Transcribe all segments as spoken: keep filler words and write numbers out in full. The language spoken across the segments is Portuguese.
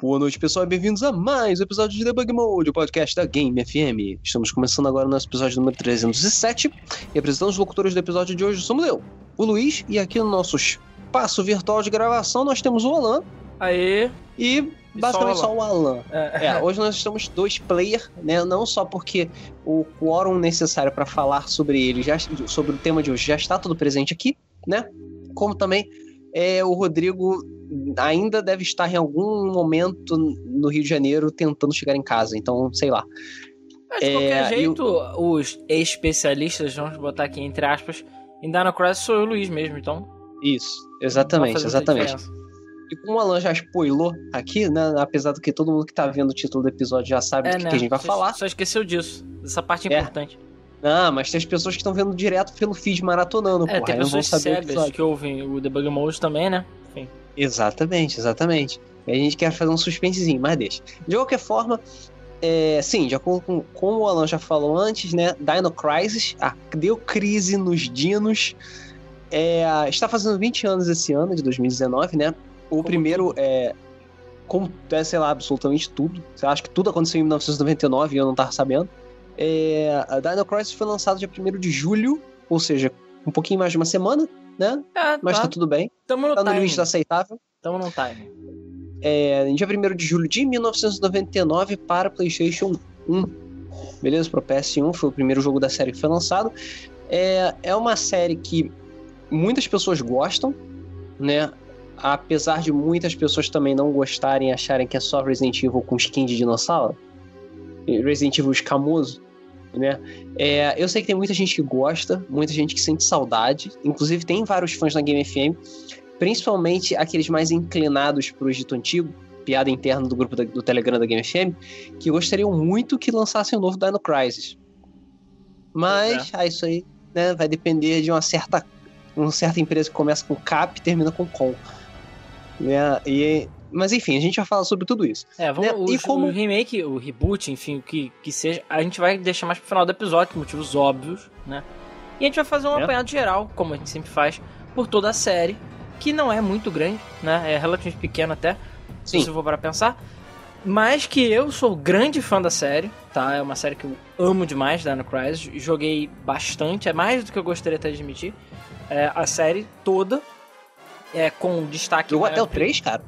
Boa noite, pessoal, e bem-vindos a mais um episódio de Debug Mode, o podcast da Game F M. Estamos começando agora o nosso episódio número trezentos e sete, e apresentando os locutores do episódio de hoje somos eu, o Luiz, e aqui no nosso espaço virtual de gravação nós temos o Alan. Aê! E basicamente só o Alan. É. É, hoje nós estamos dois player, né? Não só porque o quórum necessário para falar sobre ele, já, sobre o tema de hoje, já está tudo presente aqui, né? Como também é, o Rodrigo ainda deve estar em algum momento no Rio de Janeiro tentando chegar em casa, então sei lá. Mas de é, qualquer jeito, eu... os especialistas, vamos botar aqui entre aspas, em Dino Crisis sou eu, Luiz mesmo, então. Isso, exatamente, exatamente. E como o Alan já spoilou aqui, né? Apesar do que todo mundo que tá vendo o título do episódio já sabe É, do que, né? que a gente vai Só, falar. Só esqueceu disso, dessa parte É. importante. Ah, mas tem as pessoas que estão vendo direto pelo feed maratonando, É, porra. tem Aí não vão pessoas saber o cegas episódio. que ouvem o Debug Mode também, né? Enfim. Exatamente, exatamente. E a gente quer fazer um suspensezinho, mas deixa. De qualquer forma, é, sim, já com, com, como o Alan já falou antes, né? Dino Crisis, ah, deu crise nos dinos. É, está fazendo vinte anos esse ano, de dois mil e dezenove, né? O Como primeiro tudo. é. Como, é, sei lá, absolutamente tudo. Eu acho que tudo aconteceu em mil novecentos e noventa e nove e eu não tava sabendo. É, a Dino Crisis foi lançado dia primeiro de julho, ou seja, um pouquinho mais de uma semana, né? É, Mas tá. tá tudo bem. Tamo no Tá no time. limite aceitável. Tamo no time. É, em dia primeiro de julho de mil novecentos e noventa e nove para PlayStation um. Beleza? Pro P S um foi o primeiro jogo da série que foi lançado. É, é uma série que muitas pessoas gostam, né? Apesar de muitas pessoas também não gostarem e acharem que é só Resident Evil com skin de dinossauro. Resident Evil escamoso, né? É, eu sei que tem muita gente que gosta, muita gente que sente saudade. Inclusive tem vários fãs na Game F M, principalmente aqueles mais inclinados pro dito antigo, piada interna do grupo da, do Telegram da Game F M, que gostariam muito que lançassem um novo Dino Crisis. Mas, É. ah, isso aí, né, vai depender de uma certa, uma certa empresa que começa com Cap e termina com Com. Né? E, mas enfim, a gente vai falar sobre tudo isso. É, vamos, né? o, E como... o remake, o reboot, enfim, o que, que seja, a gente vai deixar mais pro final do episódio, por motivos óbvios, né? E a gente vai fazer um É. apanhado geral, como a gente sempre faz, por toda a série, que não é muito grande, né? É relativamente pequeno até, Sim. se eu for para pensar. Mas que eu sou grande fã da série, tá? É uma série que eu amo demais, Dino Crisis. Joguei bastante, é mais do que eu gostaria até de admitir. É, a série toda, é, com destaque... Jogou maior- até o três, cara?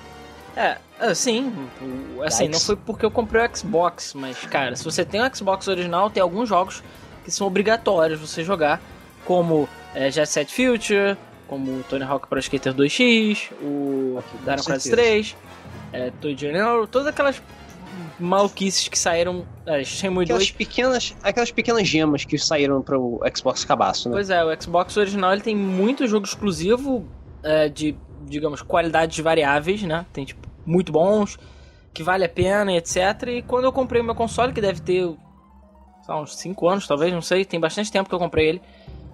É, assim, o- assim, Yikes. não foi porque eu comprei o Xbox, mas, cara, se você tem o Xbox original, tem alguns jogos que são obrigatórios você jogar, como é, Jet Set Future, como Tony Hawk Pro Skater dois X, o Com Dino Crisis certeza. três, é, Toy Junior, todas aquelas maluquices que saíram, é, Shenmue Aquelas dois. pequenas, aquelas pequenas gemas que saíram pro Xbox cabaço, né? Pois é, o Xbox original ele tem muito jogo exclusivo é, de, digamos, qualidades variáveis, né? Tem, tipo, muito bons, que vale a pena, etcétera. E quando eu comprei o meu console, que deve ter, sei lá, uns cinco anos, talvez, não sei, tem bastante tempo que eu comprei ele,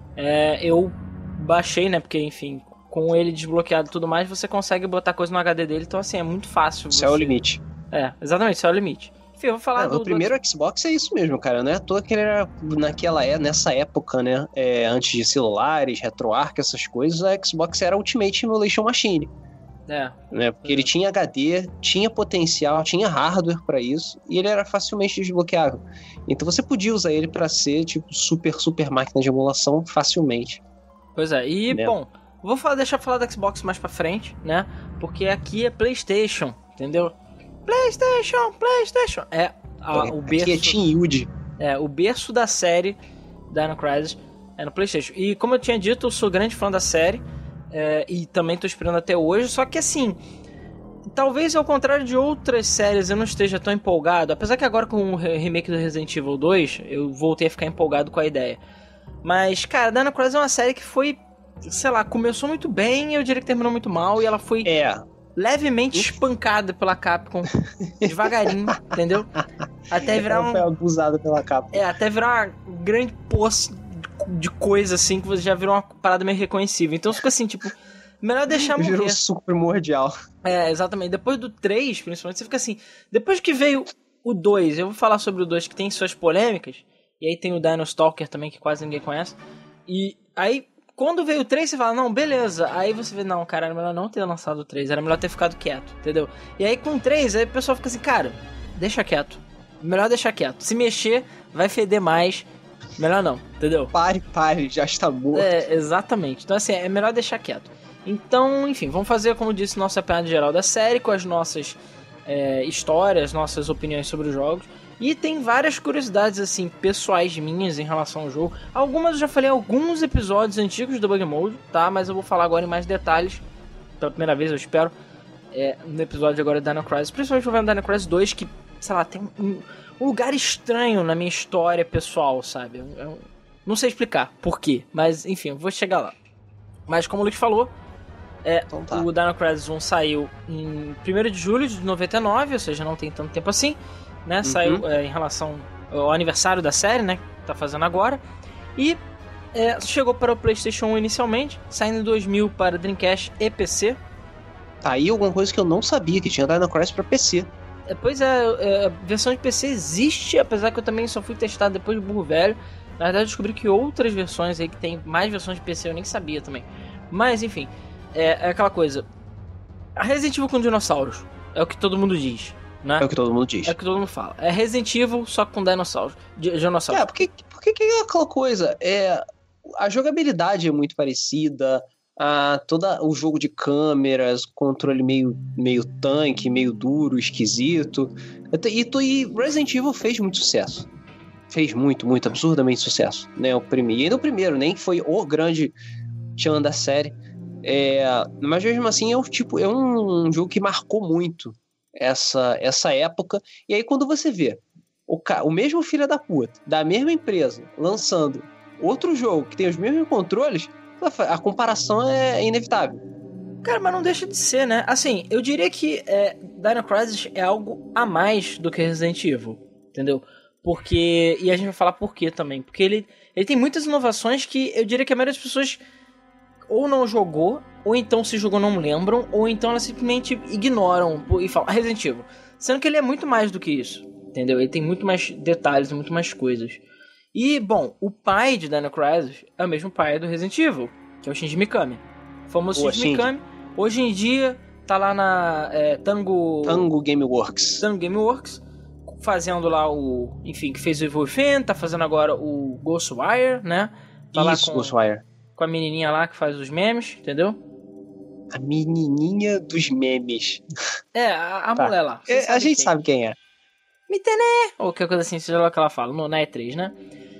é, eu baixei, né? Porque, enfim, com ele desbloqueado e tudo mais, você consegue botar coisa no H D dele, então, assim, é muito fácil. Isso você... é o limite. É, exatamente, isso é o limite. Enfim, eu vou falar Ah, do... o primeiro Xbox é isso mesmo, cara, né? Toda que ele era naquela é nessa época, né? É, antes de celulares, RetroArch, essas coisas, a Xbox era Ultimate Emulation Machine, Do... É, né? Porque ele tinha H D, tinha potencial, tinha hardware pra isso e ele era facilmente desbloqueável. Então você podia usar ele pra ser tipo super super máquina de emulação facilmente. pois é. E, Né? bom, vou falar, deixar eu falar do Xbox mais pra frente, né? Porque aqui é PlayStation, entendeu? PlayStation, PlayStation. É a, o berço. Aqui é Team Yudi. É, o berço da série Dino Crisis é no PlayStation. E como eu tinha dito, eu sou grande fã da série. É, e também tô esperando até hoje. Só que assim, talvez ao contrário de outras séries eu não esteja tão empolgado. Apesar que agora com o remake do Resident Evil dois, eu voltei a ficar empolgado com a ideia. Mas, cara, Dino Crisis é uma série que foi, sei lá, começou muito bem, eu diria que terminou muito mal. E ela foi É, levemente espancada pela Capcom, devagarinho, entendeu? Até virar ela um... foi abusada pela capa. É, até virar uma grande poça de coisa, assim, que você já virou uma parada meio reconhecível. Então fica assim, tipo, melhor deixar Virou morrer. suco primordial. É, exatamente. Depois do três, principalmente, você fica assim, depois que veio o dois, eu vou falar sobre o dois, que tem suas polêmicas, e aí tem o Dino Stalker também, que quase ninguém conhece, e aí quando veio o três, você fala, não, beleza. Aí você vê, não, cara, era melhor não ter lançado o três, era melhor ter ficado quieto, entendeu? E aí com o três, aí o pessoal fica assim, cara, deixa quieto. Melhor deixar quieto. Se mexer, vai feder mais. Melhor não, entendeu? Pare, pare, já está morto. É, exatamente. Então, assim, é melhor deixar quieto. Então, enfim, vamos fazer, como disse, nosso apanhado geral da série, com as nossas é, histórias, nossas opiniões sobre os jogos. E tem várias curiosidades, assim, pessoais minhas em relação ao jogo. Algumas eu já falei em alguns episódios antigos do Bug Mode, tá? Mas eu vou falar agora em mais detalhes. Pela primeira vez, eu espero. É, no episódio agora de Dino Crisis. Principalmente vendo Dino Crisis dois, que, sei lá, tem um, um lugar estranho na minha história pessoal, sabe? Eu, eu não sei explicar por quê. Mas, enfim, eu vou chegar lá. Mas, como o Luke falou, é, então tá. O Dino Crisis um saiu em primeiro de julho de noventa e nove, ou seja, não tem tanto tempo assim. Né, uhum. Saiu é, em relação ao aniversário da série, né, que tá fazendo agora. E é, chegou para o PlayStation um inicialmente, saindo em dois mil para Dreamcast e P C. Tá aí alguma coisa que eu não sabia, que tinha Dino Crisis para P C. É, pois é, é, a versão de P C existe, apesar que eu também só fui testado depois do burro velho. Na verdade eu descobri que outras versões aí, que tem mais versões de P C, eu nem sabia também. Mas enfim, é, é aquela coisa. A Resident Evil com dinossauros, é o que todo mundo diz. Né? É o que todo mundo diz. É o que todo mundo fala. É Resident Evil, só com dinossauros. Dinossauros. É, porque, porque que é aquela coisa? É, a jogabilidade é muito parecida, a, toda o jogo de câmeras, controle meio, meio tanque, meio duro, esquisito. E, e Resident Evil fez muito sucesso. Fez muito, muito, absurdamente sucesso. Né? O primeiro, e ainda o primeiro, nem foi o grande tchan da série. É, mas mesmo assim é um, tipo, é um jogo que marcou muito Essa, essa época. E aí quando você vê o, o mesmo filho da puta da mesma empresa lançando outro jogo que tem os mesmos controles, a comparação é inevitável. Cara, mas não deixa de ser, né? Assim, eu diria que é, Dino Crisis é algo a mais do que Resident Evil, entendeu? Porque, e a gente vai falar por quê também, porque ele, ele tem muitas inovações que eu diria que a maioria das pessoas ou não jogou, ou então se jogou não lembram, ou então elas simplesmente ignoram e falam Resident Evil. Sendo que ele é muito mais do que isso, entendeu? Ele tem muito mais detalhes, muito mais coisas. E, bom, o pai de Dino Crisis é o mesmo pai do Resident Evil, que é o Shinji Mikami. O famoso Boa, Shinji Mikami. Hoje em dia, tá lá na é, Tango... Tango Gameworks. Tango Gameworks, fazendo lá o... Enfim, que fez o Evil Within, tá fazendo agora o Ghostwire, né? Tá Isso, lá com... Ghostwire. Com a menininha lá que faz os memes, entendeu? A menininha dos memes. É, a, a tá. mulher lá. É, a gente quem. sabe quem é. Mitene! Ou qualquer coisa assim, seja lá o que ela fala, no, na E três, né?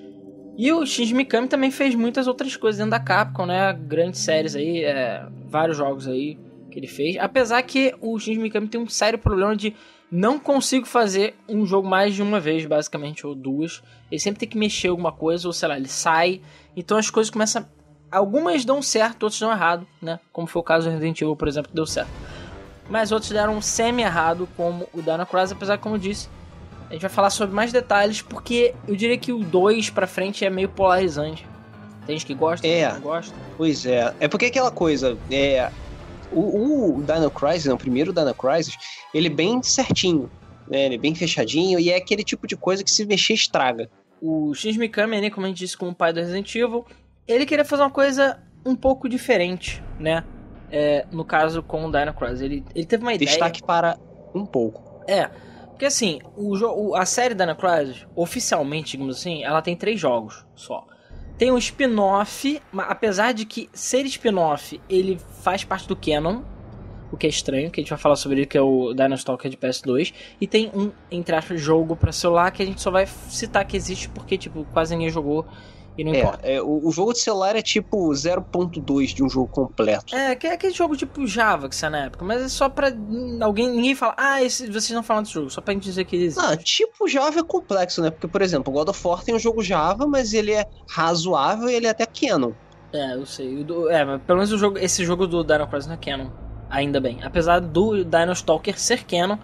E o Shinji Mikami também fez muitas outras coisas dentro da Capcom, né? Grandes séries aí, é, vários jogos aí que ele fez. Apesar que o Shinji Mikami tem um sério problema de não consigo fazer um jogo mais de uma vez, basicamente, ou duas. Ele sempre tem que mexer alguma coisa, ou sei lá, ele sai. Então as coisas começam a... Algumas dão certo, outras dão errado, né? Como foi o caso do Resident Evil, por exemplo, que deu certo. Mas outros deram semi-errado, como o Dino Crisis, apesar que, como eu disse, a gente vai falar sobre mais detalhes, porque eu diria que o dois pra frente é meio polarizante. Tem gente que gosta, tem gente que não gosta. Pois é. É porque aquela coisa, é... O, o Dino Crisis, o primeiro Dino Crisis, ele é bem certinho, né? Ele é bem fechadinho, e é aquele tipo de coisa que se mexer estraga. O Shinji Mikami, né, como a gente disse, como o pai do Resident Evil, ele queria fazer uma coisa um pouco diferente, né? É, no caso com o Dino Crisis. Ele, ele teve uma ideia... Destaque para um pouco. É, porque assim, o jo- a série Dino Crisis, oficialmente, digamos assim, ela tem três jogos só. Tem um spin-off, apesar de que ser spin-off, ele faz parte do canon, o que é estranho, que a gente vai falar sobre ele, que é o Dino Stalker de P S dois. E tem um, entre aspas, jogo pra celular que a gente só vai citar que existe porque, tipo, quase ninguém jogou. E não é, importa. É, o, o jogo de celular é tipo zero ponto dois de um jogo completo. É, que é aquele jogo tipo Java que saiu na época, mas é só pra alguém, ninguém falar, ah, esse, vocês não falam desse jogo, só pra gente dizer que ele existe. Não, tipo Java é complexo, né? Porque, por exemplo, o God of War tem um jogo Java, mas ele é razoável e ele é até canon. É, eu sei. Do, é, mas pelo menos o jogo, esse jogo do Dino Crisis não é canon, ainda bem. Apesar do Dino Stalker ser canon,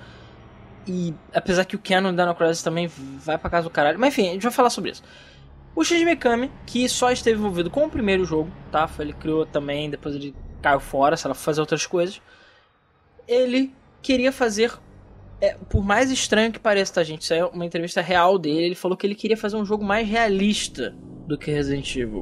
e apesar que o canon do Dino Crisis também vai pra casa do caralho. Mas enfim, a gente vai falar sobre isso. O Shinji Mikami, que só esteve envolvido com o primeiro jogo, tá? Ele criou também, depois ele caiu fora, sei lá, fazer outras coisas. Ele queria fazer, é, por mais estranho que pareça, tá, gente? Isso é uma entrevista real dele. Ele falou que ele queria fazer um jogo mais realista do que Resident Evil.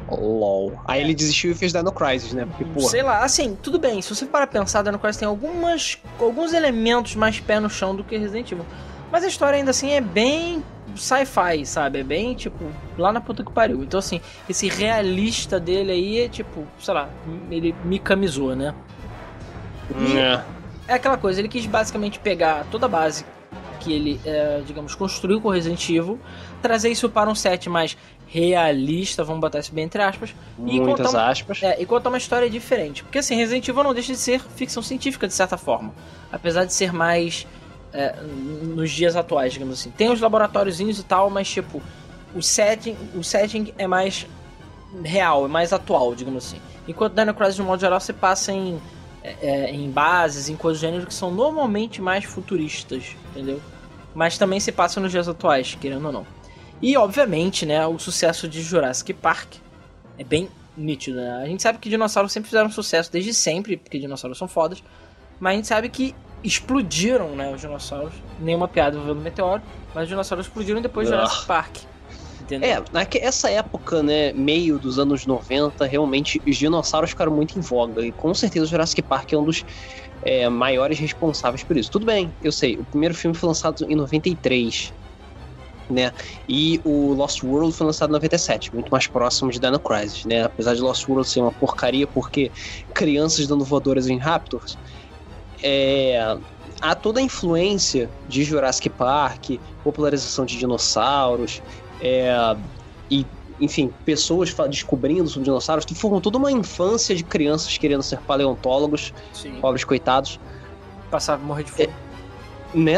LOL. Aí é. ele desistiu e fez Dino Crisis, né? Porque, porra. Sei lá, assim, tudo bem. Se você para pensar, Dino Crisis tem algumas, alguns elementos mais pé no chão do que Resident Evil. Mas a história ainda assim é bem sci-fi, sabe? É bem, tipo, lá na puta que pariu. Então, assim, esse realista dele aí é, tipo, sei lá, ele me camisou, né? E é. é aquela coisa, ele quis basicamente pegar toda a base que ele, é, digamos, construiu com Resident Evil, trazer isso para um set mais realista, vamos botar isso bem entre aspas, muitas e contar uma, aspas, é, e contar uma história diferente. Porque assim, Resident Evil não deixa de ser ficção científica de certa forma, apesar de ser mais é, nos dias atuais, digamos assim. Tem os laboratóriozinhos e tal, mas tipo, o setting, o setting é mais real, é mais atual, digamos assim. Enquanto Dino Crisis, de modo geral, se passa em, é, em bases, em coisas do gênero que são normalmente mais futuristas, entendeu? Mas também se passa nos dias atuais, querendo ou não. E, obviamente, né, o sucesso de Jurassic Park é bem nítido, né? A gente sabe que dinossauros sempre fizeram sucesso desde sempre, porque dinossauros são fodas, mas a gente sabe que explodiram, né, os dinossauros. Nenhuma piada envolvendo meteoro, mas os dinossauros explodiram depois de Jurassic Park. Entendeu? É, essa época, né, meio dos anos noventa, realmente os dinossauros ficaram muito em voga. E com certeza o Jurassic Park é um dos é, maiores responsáveis por isso. Tudo bem, eu sei, o primeiro filme foi lançado em noventa e três, né? E o Lost World foi lançado em noventa e sete, muito mais próximo de Dino Crisis, né? Apesar de Lost World ser uma porcaria porque crianças dando voadoras em Raptors, é... há toda a influência de Jurassic Park, popularização de dinossauros, é... e, enfim, pessoas descobrindo sobre dinossauros, que formam toda uma infância de crianças querendo ser paleontólogos. Sim. Pobres coitados. Passava a morrer de fome. É... Né?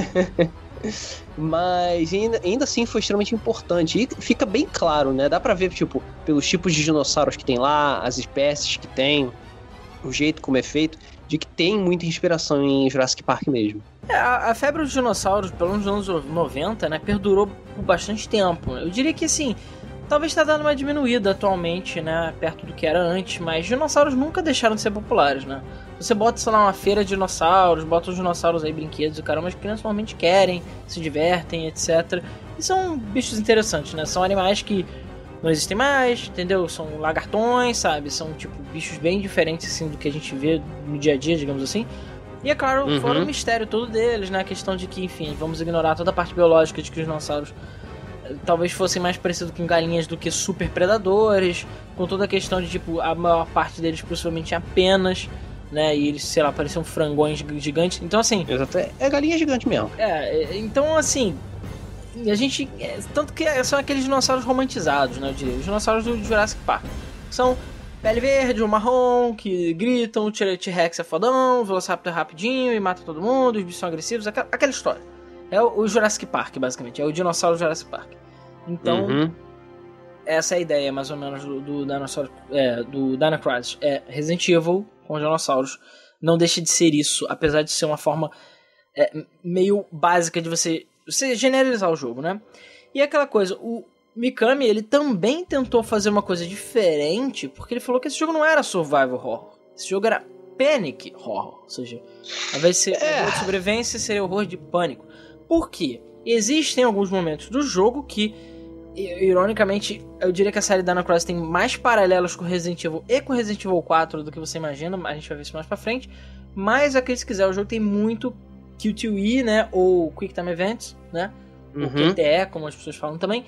Mas ainda, ainda assim foi extremamente importante. E fica bem claro, né? Dá pra ver, tipo, pelos tipos de dinossauros que tem lá, as espécies que tem, o jeito como é feito, de que tem muita inspiração em Jurassic Park mesmo. É, a, a febre dos dinossauros, pelo menos nos anos noventa, né, perdurou por bastante tempo. Eu diria que, assim, talvez tá dando uma diminuída atualmente, né, perto do que era antes, mas dinossauros nunca deixaram de ser populares, né? Você bota, sei lá, uma feira de dinossauros, bota os dinossauros aí, brinquedos e caramba, as crianças normalmente querem, se divertem, etcétera. E são bichos interessantes, né? São animais que não existem mais, entendeu? São lagartões, sabe? São, tipo, bichos bem diferentes, assim, do que a gente vê no dia a dia, digamos assim. E, é claro, uhum. fora o mistério todo deles, né? A questão de que, enfim, vamos ignorar toda a parte biológica de que os dinossauros talvez fossem mais parecidos com galinhas do que super predadores, com toda a questão de, tipo, a maior parte deles possivelmente tinha penas, né, e eles, sei lá, pareciam frangões gigantes, então assim... Exato, é galinha gigante mesmo. É, então assim, a gente... É, tanto que são aqueles dinossauros romantizados, né, eu diria, os dinossauros do Jurassic Park. São pele verde ou marrom, que gritam, o T-Rex é fodão, o Velociraptor é rapidinho e mata todo mundo, os bichos são agressivos, aquela, aquela história. É o, o Jurassic Park, basicamente, é o dinossauro Jurassic Park. Então... Uhum. Essa é a ideia, mais ou menos, do, do, Dinosaur, é, do Dino Crisis. É Resident Evil com dinossauros. Não deixa de ser isso, apesar de ser uma forma é, meio básica de você, você generalizar o jogo, né? E aquela coisa, o Mikami, ele também tentou fazer uma coisa diferente, porque ele falou que esse jogo não era survival horror. Esse jogo era panic horror. Ou seja, ao invés de ser é. horror de sobrevivência, seria horror de pânico. Por quê? Existem alguns momentos do jogo que, ironicamente, eu diria que a série Dino Crisis tem mais paralelos com Resident Evil e com Resident Evil quatro do que você imagina, a gente vai ver isso mais pra frente, mas aqui, se quiser, o jogo tem muito Q dois E, né, ou Quick Time Events, né, uhum. ou Q T E, como as pessoas falam também,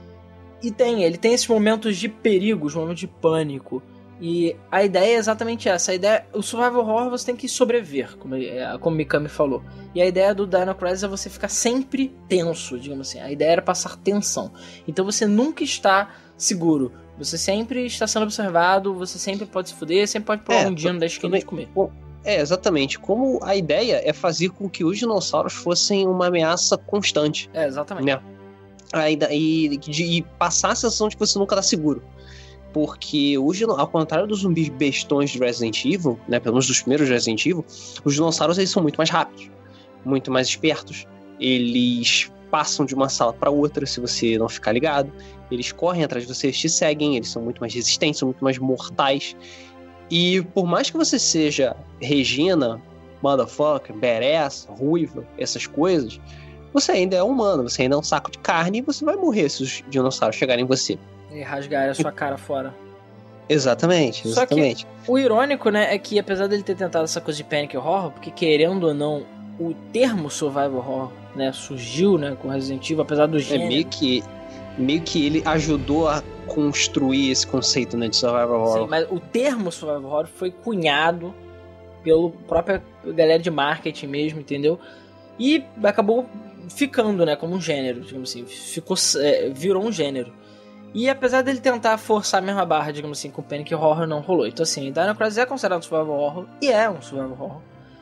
e tem, ele tem esses momentos de perigo, os momentos de pânico, e a ideia é exatamente essa, a ideia, o survival horror você tem que sobreviver, como, como Mikami falou, e a ideia do Dino Crisis é você ficar sempre tenso, digamos assim, a ideia era passar tensão, então você nunca está seguro, você sempre está sendo observado, você sempre pode se fuder, sempre pode pular é, um dino da esquina de comer. É, exatamente, como a ideia é fazer com que os dinossauros fossem uma ameaça constante. É, exatamente. Né? E, e, e passar a sensação de que você nunca está seguro. Porque, hoje, ao contrário dos zumbis bestões de Resident Evil, né, pelo menos dos primeiros Resident Evil, os dinossauros eles são muito mais rápidos, muito mais espertos. Eles passam de uma sala para outra se você não ficar ligado. Eles correm atrás de você, eles te seguem, eles são muito mais resistentes, são muito mais mortais. E por mais que você seja Regina, motherfucker, badass, ruiva, essas coisas, você ainda é humano, você ainda é um saco de carne e você vai morrer se os dinossauros chegarem em você. E rasgar a sua cara fora. Exatamente, exatamente. Só que o irônico, né, é que apesar dele ter tentado essa coisa de panic horror, porque querendo ou não, o termo survival horror, né, surgiu, né, com Resident Evil, apesar do gênero. É meio que, meio que ele ajudou a construir esse conceito, né, de survival horror. Sim, mas o termo survival horror foi cunhado pela própria galera de marketing mesmo, entendeu? E acabou ficando, né, como um gênero, digamos assim, ficou, é, virou um gênero. E apesar dele tentar forçar a mesma barra, digamos assim, com o Panic Horror, não rolou. Então assim, Dino Crisis é considerado um survival horror, e é um survival horror.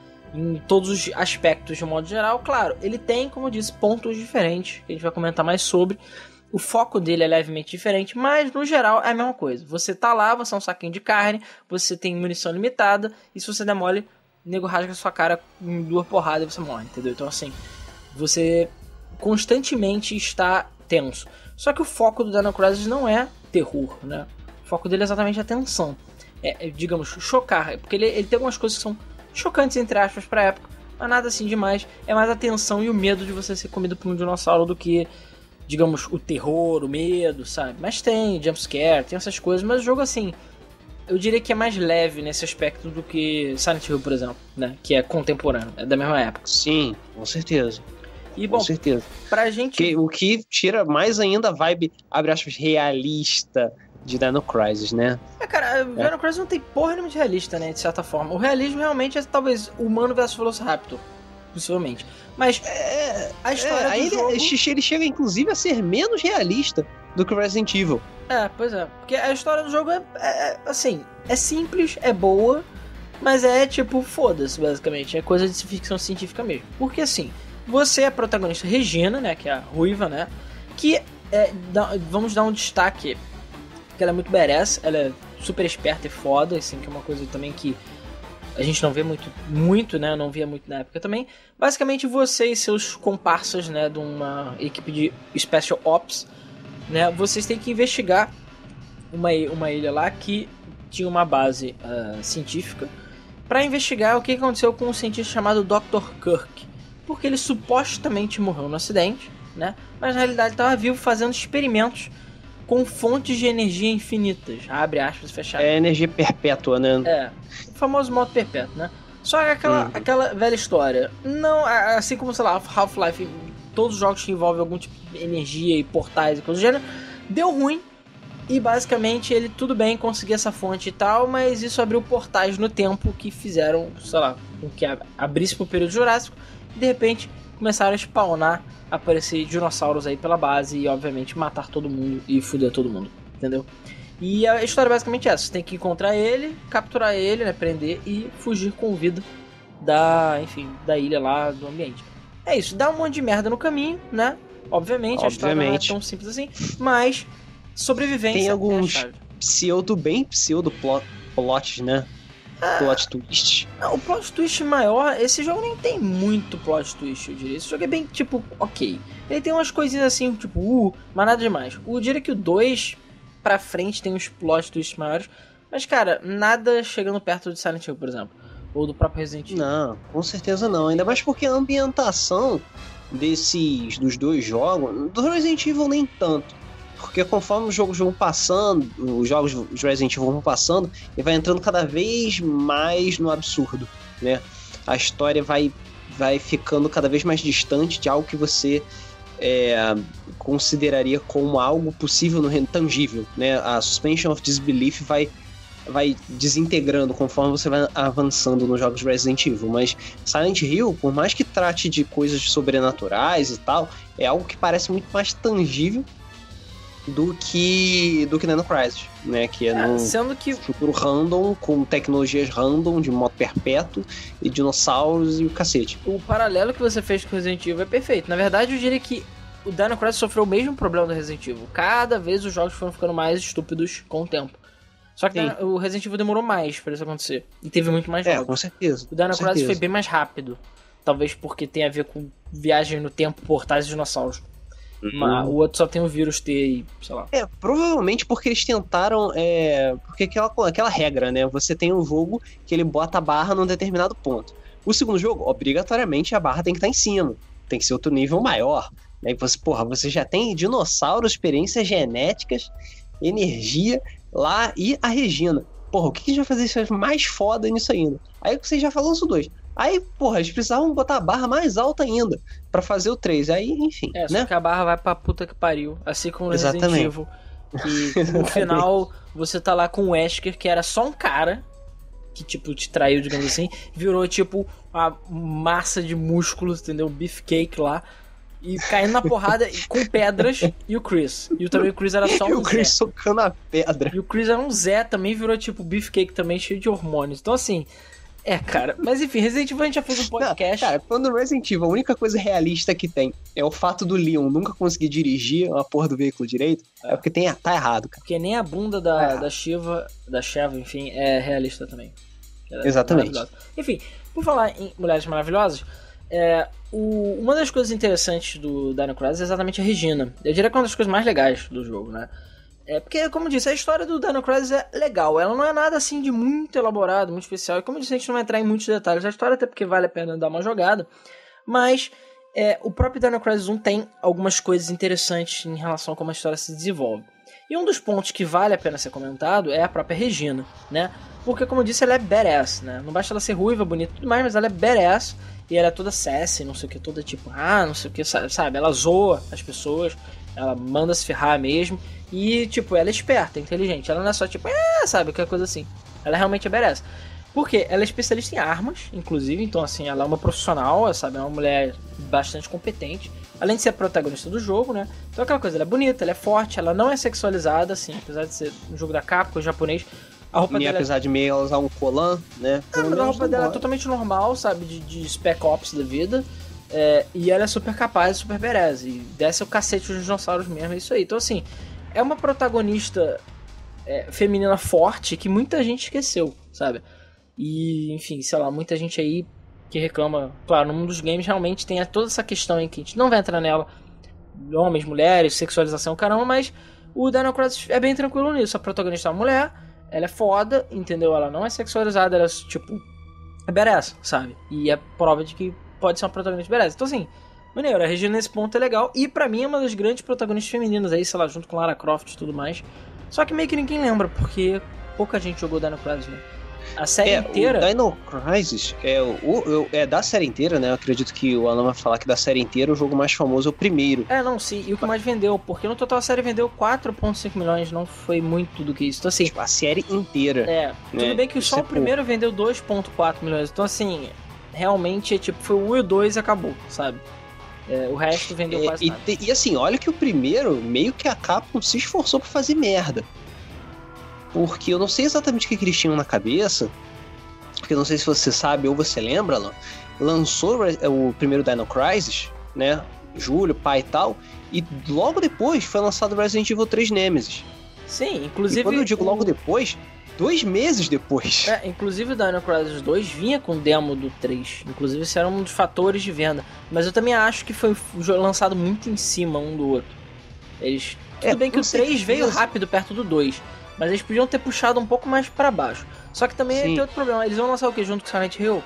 Em todos os aspectos, de um modo geral, claro, ele tem, como eu disse, pontos diferentes, que a gente vai comentar mais sobre. O foco dele é levemente diferente, mas no geral é a mesma coisa. Você tá lá, você é um saquinho de carne, você tem munição limitada, e se você der mole, o nego rasga sua cara em duas porradas e você morre, entendeu? Então assim, você constantemente está tenso. Só que o foco do Dino Crisis não é terror, né? O foco dele é exatamente a tensão. É, é digamos, chocar. Porque ele, ele tem algumas coisas que são chocantes, entre aspas, pra época. Mas nada assim demais. É mais a tensão e o medo de você ser comido por um dinossauro do que, digamos, o terror, o medo, sabe? Mas tem jumpscare, tem essas coisas. Mas o jogo, assim, eu diria que é mais leve nesse aspecto do que Silent Hill, por exemplo, né? Que é contemporâneo, é da mesma época. Sim, com certeza. E, bom, com certeza. Pra gente... Que, o que tira mais ainda a vibe, abre aspas, realista de Dino Crisis, né? É, cara, o Dino Crisis não tem porra nenhuma de realista, né? De certa forma. O realismo realmente é talvez humano versus Velociraptor, possivelmente. Mas é, a história é, do jogo... Ele, ele chega, inclusive, a ser menos realista do que o Resident Evil. É, pois é. Porque a história do jogo é, é assim, é simples, é boa, mas é tipo, foda-se, basicamente. É coisa de ficção científica mesmo. Porque assim... Você é a protagonista Regina, né, que é a ruiva, né, que é, dá, vamos dar um destaque, que ela é muito badass, ela é super esperta e foda, assim, que é uma coisa também que a gente não vê muito, muito, né, não via muito na época também. Basicamente você e seus comparsas, né, de uma equipe de Special Ops, né, vocês têm que investigar uma, uma ilha lá que tinha uma base uh, científica, para investigar o que aconteceu com um cientista chamado doutor Kirk. Porque ele supostamente morreu no acidente, né? Mas na realidade estava vivo fazendo experimentos com fontes de energia infinitas. Abre aspas e fecha aspas. É energia perpétua, né? É, o famoso modo perpétuo, né? Só que aquela, uhum. aquela velha história, não, assim como, sei lá, Half-Life, todos os jogos que envolvem algum tipo de energia e portais e coisa do gênero, deu ruim. E basicamente ele, tudo bem, conseguiu essa fonte e tal, mas isso abriu portais no tempo que fizeram, sei lá, com que abrisse pro período Jurássico. E de repente começaram a spawnar, aparecer dinossauros aí pela base e obviamente matar todo mundo e foder todo mundo, entendeu? E a história é basicamente essa, você tem que encontrar ele, capturar ele, né, prender e fugir com vida da, enfim, da ilha lá, do ambiente. É isso, dá um monte de merda no caminho, né? Obviamente, obviamente. A história não é tão simples assim, mas sobrevivência tem alguns é a chave. pseudo, bem pseudo plot, plots, né? Plot twist. O plot twist maior, esse jogo nem tem muito plot twist, eu diria. Esse jogo é bem, tipo, ok. Ele tem umas coisinhas assim, tipo, uh, mas nada demais. Eu diria que o dois pra frente tem uns plot twists maiores, mas, cara, nada chegando perto de Silent Hill, por exemplo. Ou do próprio Resident Evil. Não, com certeza não. Ainda mais porque a ambientação desses, dos dois jogos, do Resident Evil nem tanto. Porque conforme os jogos vão passando, os jogos de Resident Evil vão passando, e vai entrando cada vez mais no absurdo, né? A história vai, vai ficando cada vez mais distante de algo que você é, consideraria como algo possível no tangível, né? A suspension of disbelief vai, vai desintegrando conforme você vai avançando nos jogos de Resident Evil. Mas Silent Hill, por mais que trate de coisas sobrenaturais e tal, é algo que parece muito mais tangível do que do que Dino Crisis, né, que é, é num sendo que... futuro random, com tecnologias random, de modo perpétuo, e dinossauros e o cacete. O paralelo que você fez com o Resident Evil é perfeito. Na verdade, eu diria que o Dino Crisis sofreu o mesmo problema do Resident Evil. Cada vez os jogos foram ficando mais estúpidos com o tempo. Só que Sim. o Resident Evil demorou mais pra isso acontecer. E teve muito mais jogos. É, com certeza. O Dino Crisis foi bem mais rápido. Talvez porque tem a ver com viagem no tempo, portais e dinossauros. Uhum. O outro só tem o vírus T e, sei lá. É, provavelmente porque eles tentaram. É, porque aquela, aquela regra, né? Você tem um jogo que ele bota a barra num determinado ponto. O segundo jogo, obrigatoriamente, a barra tem que estar em cima. Tem que ser outro nível maior. Né? E você, porra, você já tem dinossauros, experiências genéticas energia lá e a Regina. Porra, o que, que a gente vai fazer isso mais foda nisso ainda? Aí você já falou os dois. Aí, porra, eles precisavam botar a barra mais alta ainda pra fazer o três. Aí, enfim, É, né? só que a barra vai pra puta que pariu. Assim como no Resident Exatamente. Evil. Que no final você tá lá com o Wesker, que era só um cara que, tipo, te traiu, digamos assim. Virou, tipo, uma massa de músculos, entendeu? Beefcake lá. E caindo na porrada com pedras. E o Chris. E também o Chris era só um E o Chris Zé. socando a pedra. E o Chris era um Zé, também virou, tipo, Beefcake também, cheio de hormônios. Então, assim... É, cara, mas enfim, Resident Evil a gente já fez um podcast. Não, cara, quando Resident Evil, a única coisa realista que tem é o fato do Leon nunca conseguir dirigir a porra do veículo direito, é, é porque tem, tá errado, cara. Porque nem a bunda da, é. da Shiva, da Sheva, enfim, é realista também. É Exatamente. Enfim, por falar em Mulheres Maravilhosas, é, o, uma das coisas interessantes do Dino Crisis é exatamente a Regina. Eu diria que é uma das coisas mais legais do jogo, né? É porque, como eu disse, a história do Dino Crisis é legal. Ela não é nada assim de muito elaborado, muito especial. E como eu disse, a gente não vai entrar em muitos detalhes da história, até porque vale a pena dar uma jogada. Mas é, o próprio Dino Crisis um tem algumas coisas interessantes em relação a como a história se desenvolve. E um dos pontos que vale a pena ser comentado é a própria Regina, né? Porque, como eu disse, ela é badass, né? Não basta ela ser ruiva, bonita e tudo mais, mas ela é badass. E ela é toda sassy, não sei o que, toda tipo, ah, não sei o que, sabe? Ela zoa as pessoas, ela manda se ferrar mesmo. E, tipo, ela é esperta, inteligente. Ela não é só, tipo, é, sabe, qualquer coisa assim. Ela realmente merece. Por quê? Ela é especialista em armas, inclusive. Então, assim, ela é uma profissional, sabe? É uma mulher bastante competente. Além de ser a protagonista do jogo, né? Então, aquela coisa, ela é bonita, ela é forte, ela não é sexualizada, assim. Apesar de ser um jogo da Capcom, japonês. A roupa e dela apesar é... de meio ela usar um colã, né? Ah, mas a roupa dela é totalmente normal, sabe? De, de Spec Ops da vida. É, e ela é super capaz, super badass. E desce o cacete dos dinossauros mesmo, é isso aí. Então, assim... É uma protagonista é, feminina forte que muita gente esqueceu, sabe? E, enfim, sei lá, muita gente aí que reclama... Claro, no mundo dos games realmente tem toda essa questão aí que a gente não vai entrar nela. Homens, mulheres, sexualização, caramba, mas o Dino Crisis é bem tranquilo nisso. A protagonista é uma mulher, ela é foda, entendeu? Ela não é sexualizada, ela é, tipo, é badass, sabe? E é prova de que pode ser uma protagonista badass. Então, assim... Maneiro, a Regina nesse ponto é legal. E pra mim é uma das grandes protagonistas femininas aí, sei lá, junto com Lara Croft e tudo mais. Só que meio que ninguém lembra, porque pouca gente jogou Dino Crisis, né? A série é, inteira... O Dino Crisis é, o, o, é da série inteira, né? Eu acredito que o Alan vai falar que da série inteira o jogo mais famoso é o primeiro. É, não, sim. E o que mais vendeu, porque no total a série vendeu quatro vírgula cinco milhões, não foi muito do que isso. Então, assim... Tipo, a série inteira. É, né? tudo bem que só o primeiro vendeu dois vírgula quatro milhões. Então, assim, realmente, tipo, foi o um e o dois e acabou, sabe? É, o resto vendeu é, quase e, nada. E assim, olha que o primeiro, meio que a Capcom se esforçou pra fazer merda. Porque eu não sei exatamente o que eles tinham na cabeça, porque eu não sei se você sabe ou você lembra, Alan, lançou o primeiro Dino Crisis, né, julho, pai e tal, e logo depois foi lançado Resident Evil três Nemesis. Sim, inclusive... E quando eu digo logo depois... Dois meses depois. É, inclusive o Dino Crisis dois vinha com demo do três. Inclusive, esse era um dos fatores de venda. Mas eu também acho que foi lançado muito em cima um do outro. Eles... Tudo é, bem que o três veio rápido perto do dois. Mas eles podiam ter puxado um pouco mais pra baixo. Só que também tem outro problema. Eles vão lançar o que junto com Silent Hill?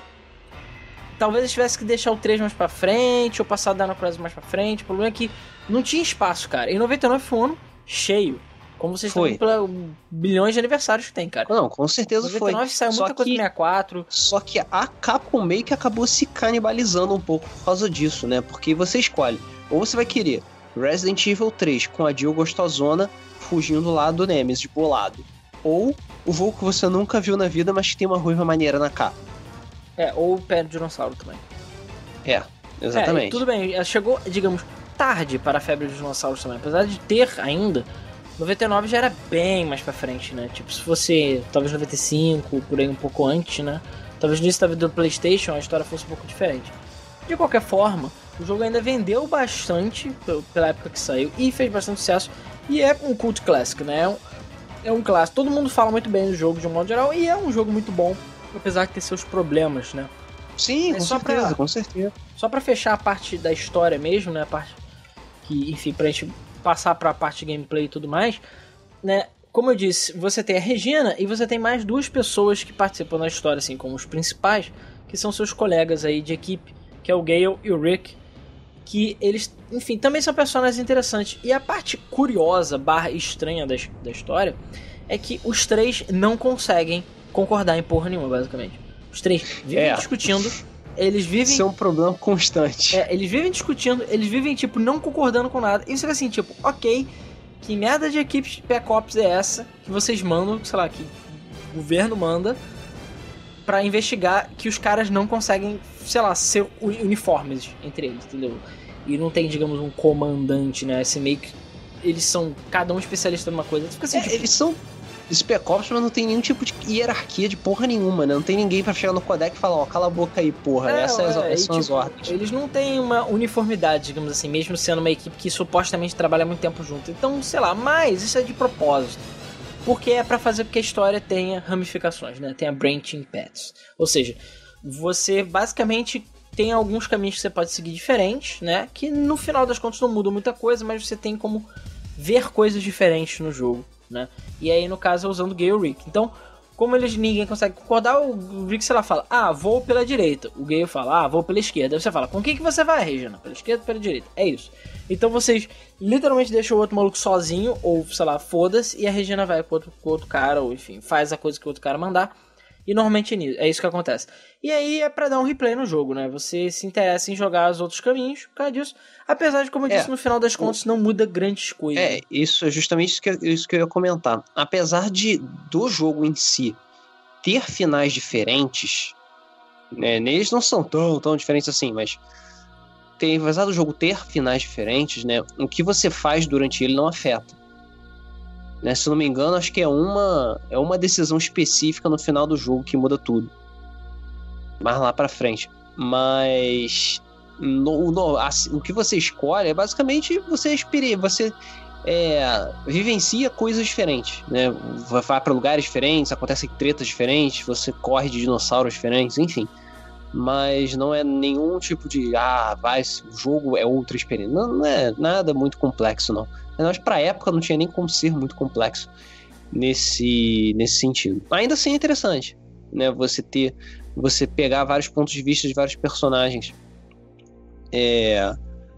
Talvez eles tivessem que deixar o três mais pra frente, ou passar o Dino Crisis mais pra frente. O problema é que não tinha espaço, cara. Em noventa e nove foi um ano cheio. Como vocês foi. estão pela bilhões de aniversários que tem, cara. Não, com certeza noventa e nove foi. Saiu muita só coisa que, pro sessenta e quatro. Só que a Capcom meio que acabou se canibalizando um pouco por causa disso, né? Porque você escolhe, ou você vai querer Resident Evil três com a Jill gostosona fugindo lá do Nemesis bolado. Ou o jogo que você nunca viu na vida, mas que tem uma ruiva maneira na capa. É, ou o pé do dinossauro também. É, exatamente. É, tudo bem, chegou, digamos, tarde para a febre dos dinossauros também. Apesar de ter ainda... noventa e nove já era bem mais pra frente, né? Tipo, se fosse talvez noventa e cinco, por aí um pouco antes, né? Talvez no início da vida do PlayStation a história fosse um pouco diferente. De qualquer forma, o jogo ainda vendeu bastante pela época que saiu e fez bastante sucesso. E é um cult clássico, né? É um, é um clássico. Todo mundo fala muito bem do jogo de um modo geral e é um jogo muito bom, apesar de ter seus problemas, né? Sim, com só certeza, pra, com certeza. Só pra fechar a parte da história mesmo, né? A parte que, enfim, pra gente passar pra parte de gameplay e tudo mais, né? Como eu disse, você tem a Regina e você tem mais duas pessoas que participam da história, assim, como os principais, que são seus colegas aí de equipe, que é o Gale e o Rick. que eles, enfim, também são personagens interessantes. E a parte curiosa, barra estranha da, da história, é que os três não conseguem concordar em porra nenhuma, basicamente. Os três vivem é. discutindo, eles vivem... Isso é um problema constante. É, eles vivem discutindo, eles vivem, tipo, não concordando com nada. E você fica assim, tipo, ok, que merda de equipe de Spec Ops é essa que vocês mandam, sei lá, que o governo manda pra investigar que os caras não conseguem, sei lá, ser uniformes entre eles, entendeu? E não tem, digamos, um comandante, né? Esse meio que... Eles são cada um especialista numa coisa. Fica assim, é, tipo... Eles são Spec Ops, mas não tem nenhum tipo de hierarquia de porra nenhuma, né? Não tem ninguém pra chegar no codec e falar, ó, oh, cala a boca aí, porra. É, Essas é, é, são tipo, as ordens. Eles não têm uma uniformidade, digamos assim, mesmo sendo uma equipe que supostamente trabalha muito tempo junto. Então, sei lá, mas isso é de propósito. Porque é pra fazer com que a história tenha ramificações, né? Tenha branching paths. Ou seja, você basicamente tem alguns caminhos que você pode seguir diferentes, né? Que no final das contas não mudam muita coisa, mas você tem como ver coisas diferentes no jogo, né? E aí, no caso, é usando o Gale e o Rick. Então, como eles ninguém consegue concordar, o Rick, sei lá, fala, ah, vou pela direita. O Gale fala, ah, vou pela esquerda. Aí você fala, com quem que você vai, Regina? Pela esquerda ou pela direita? É isso. Então vocês literalmente deixam o outro maluco sozinho, ou, sei lá, foda-se, e a Regina vai pro outro, pro outro cara, ou enfim, faz a coisa que o outro cara mandar. E normalmente é isso que acontece. E aí é pra dar um replay no jogo, né? Você se interessa em jogar os outros caminhos por causa disso. Apesar de, como eu disse, é, no final das contas não muda grandes coisas. É, isso é justamente isso que, eu, isso que eu ia comentar. Apesar de do jogo em si ter finais diferentes, né? Eles não são tão, tão diferentes assim, mas tem, apesar do jogo ter finais diferentes, né? O que você faz durante ele não afeta. Né, se não me engano, acho que é uma, é uma decisão específica no final do jogo que muda tudo. Mais lá pra frente. Mas no, no, assim, o que você escolhe é basicamente você, experi- você é, vivencia coisas diferentes, né? Vai pra lugares diferentes, acontecem tretas diferentes, você corre de dinossauros diferentes, enfim. Mas não é nenhum tipo de ah, vai, o jogo é outra experiência. Não, não é nada muito complexo, não. Mas pra época não tinha nem como ser muito complexo nesse, nesse sentido. Ainda assim é interessante, né? Você ter, você pegar vários pontos de vista de vários personagens é,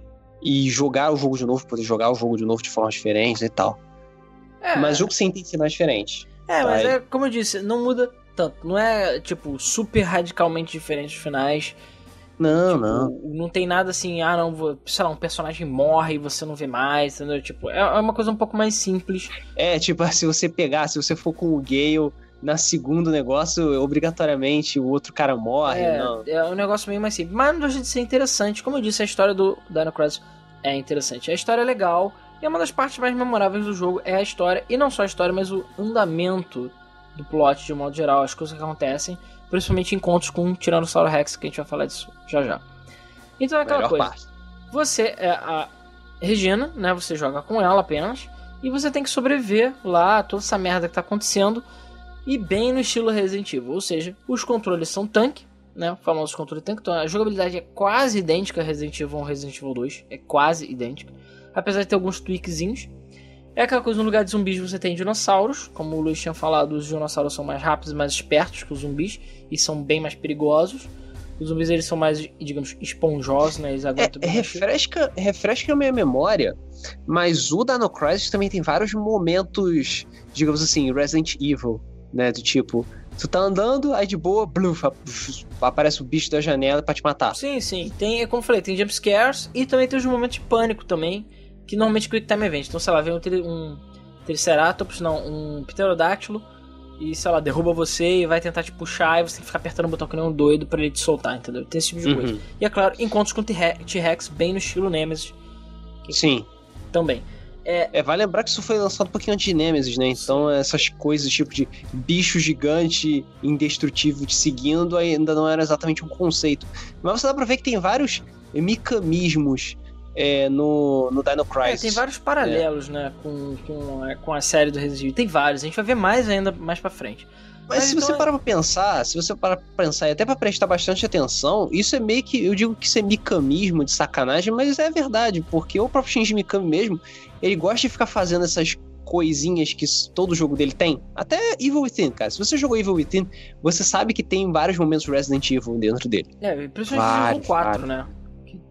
e jogar o jogo de novo, poder jogar o jogo de novo de formas diferentes e tal. É. Mas o jogo sim tem finais diferentes. É, tá? Mas é como eu disse, não muda tanto. Não é, tipo, super radicalmente diferente os finais. Não, tipo, não. Não tem nada assim, ah não, sei lá, um personagem morre e você não vê mais, entendeu? Tipo, é uma coisa um pouco mais simples. É, tipo, se você pegar, se você for com o Gale na segundo negócio, obrigatoriamente o outro cara morre, é, não. É um negócio meio mais simples. Mas não deixa de ser interessante. Como eu disse, a história do Dino Crisis é interessante. A história é legal. E uma das partes mais memoráveis do jogo é a história. E não só a história, mas o andamento do plot de um modo geral. As coisas que acontecem. Principalmente encontros com o Tiranossauro Rex, que a gente vai falar disso já já. Então é aquela Melhor coisa. Parte. Você é a Regina, né? Você joga com ela apenas. E você tem que sobreviver lá a toda essa merda que tá acontecendo. E bem no estilo Resident Evil. Ou seja, os controles são tanque, né? O famoso controle tanque. Então a jogabilidade é quase idêntica a Resident Evil um Resident Evil dois. É quase idêntica. Apesar de ter alguns tweakzinhos. É aquela coisa, no lugar de zumbis você tem dinossauros. Como o Luiz tinha falado, os dinossauros são mais rápidos e mais espertos que os zumbis. E são bem mais perigosos. Os zumbis, eles são mais, digamos, esponjosos, né? Eles aguentam é, bem refresca, refresca a minha memória. Mas o Dino Crisis também tem vários momentos, digamos assim, Resident Evil, né? Do tipo, tu tá andando, aí de boa, bluf, aparece o bicho da janela pra te matar. Sim, sim. Tem, como eu falei, tem jump scares. E também tem os momentos de pânico também. Que normalmente Quick Time Event. Então, sei lá, vem um, tri- um Triceratops, não, um Pterodátilo e, sei lá, derruba você e vai tentar te puxar e você tem que ficar apertando o botão que nem um doido pra ele te soltar, entendeu? Tem esse tipo de Uhum. coisa. E, é claro, encontros com T-Rex bem no estilo Nemesis. Sim. Também. É... é, vai lembrar que isso foi lançado um pouquinho antes de Nemesis, né? Então, essas coisas, tipo de bicho gigante, indestrutível te seguindo, ainda não era exatamente um conceito. Mas você dá pra ver que tem vários mecanismos É, no, no Dino Crisis. É, tem vários paralelos, é. né, com, com, a, com a série do Resident Evil. Tem vários, a gente vai ver mais ainda mais pra frente. Mas, Mas se então você é... parar pra pensar, se você parar pra pensar e até pra prestar bastante atenção, isso é meio que, eu digo que isso é micamismo de sacanagem, mas é verdade, porque o próprio Shinji Mikami mesmo, ele gosta de ficar fazendo essas coisinhas que todo jogo dele tem. Até Evil Within, cara. Se você jogou Evil Within, você sabe que tem vários momentos Resident Evil dentro dele. É, principalmente Resident Evil quatro, vários. né?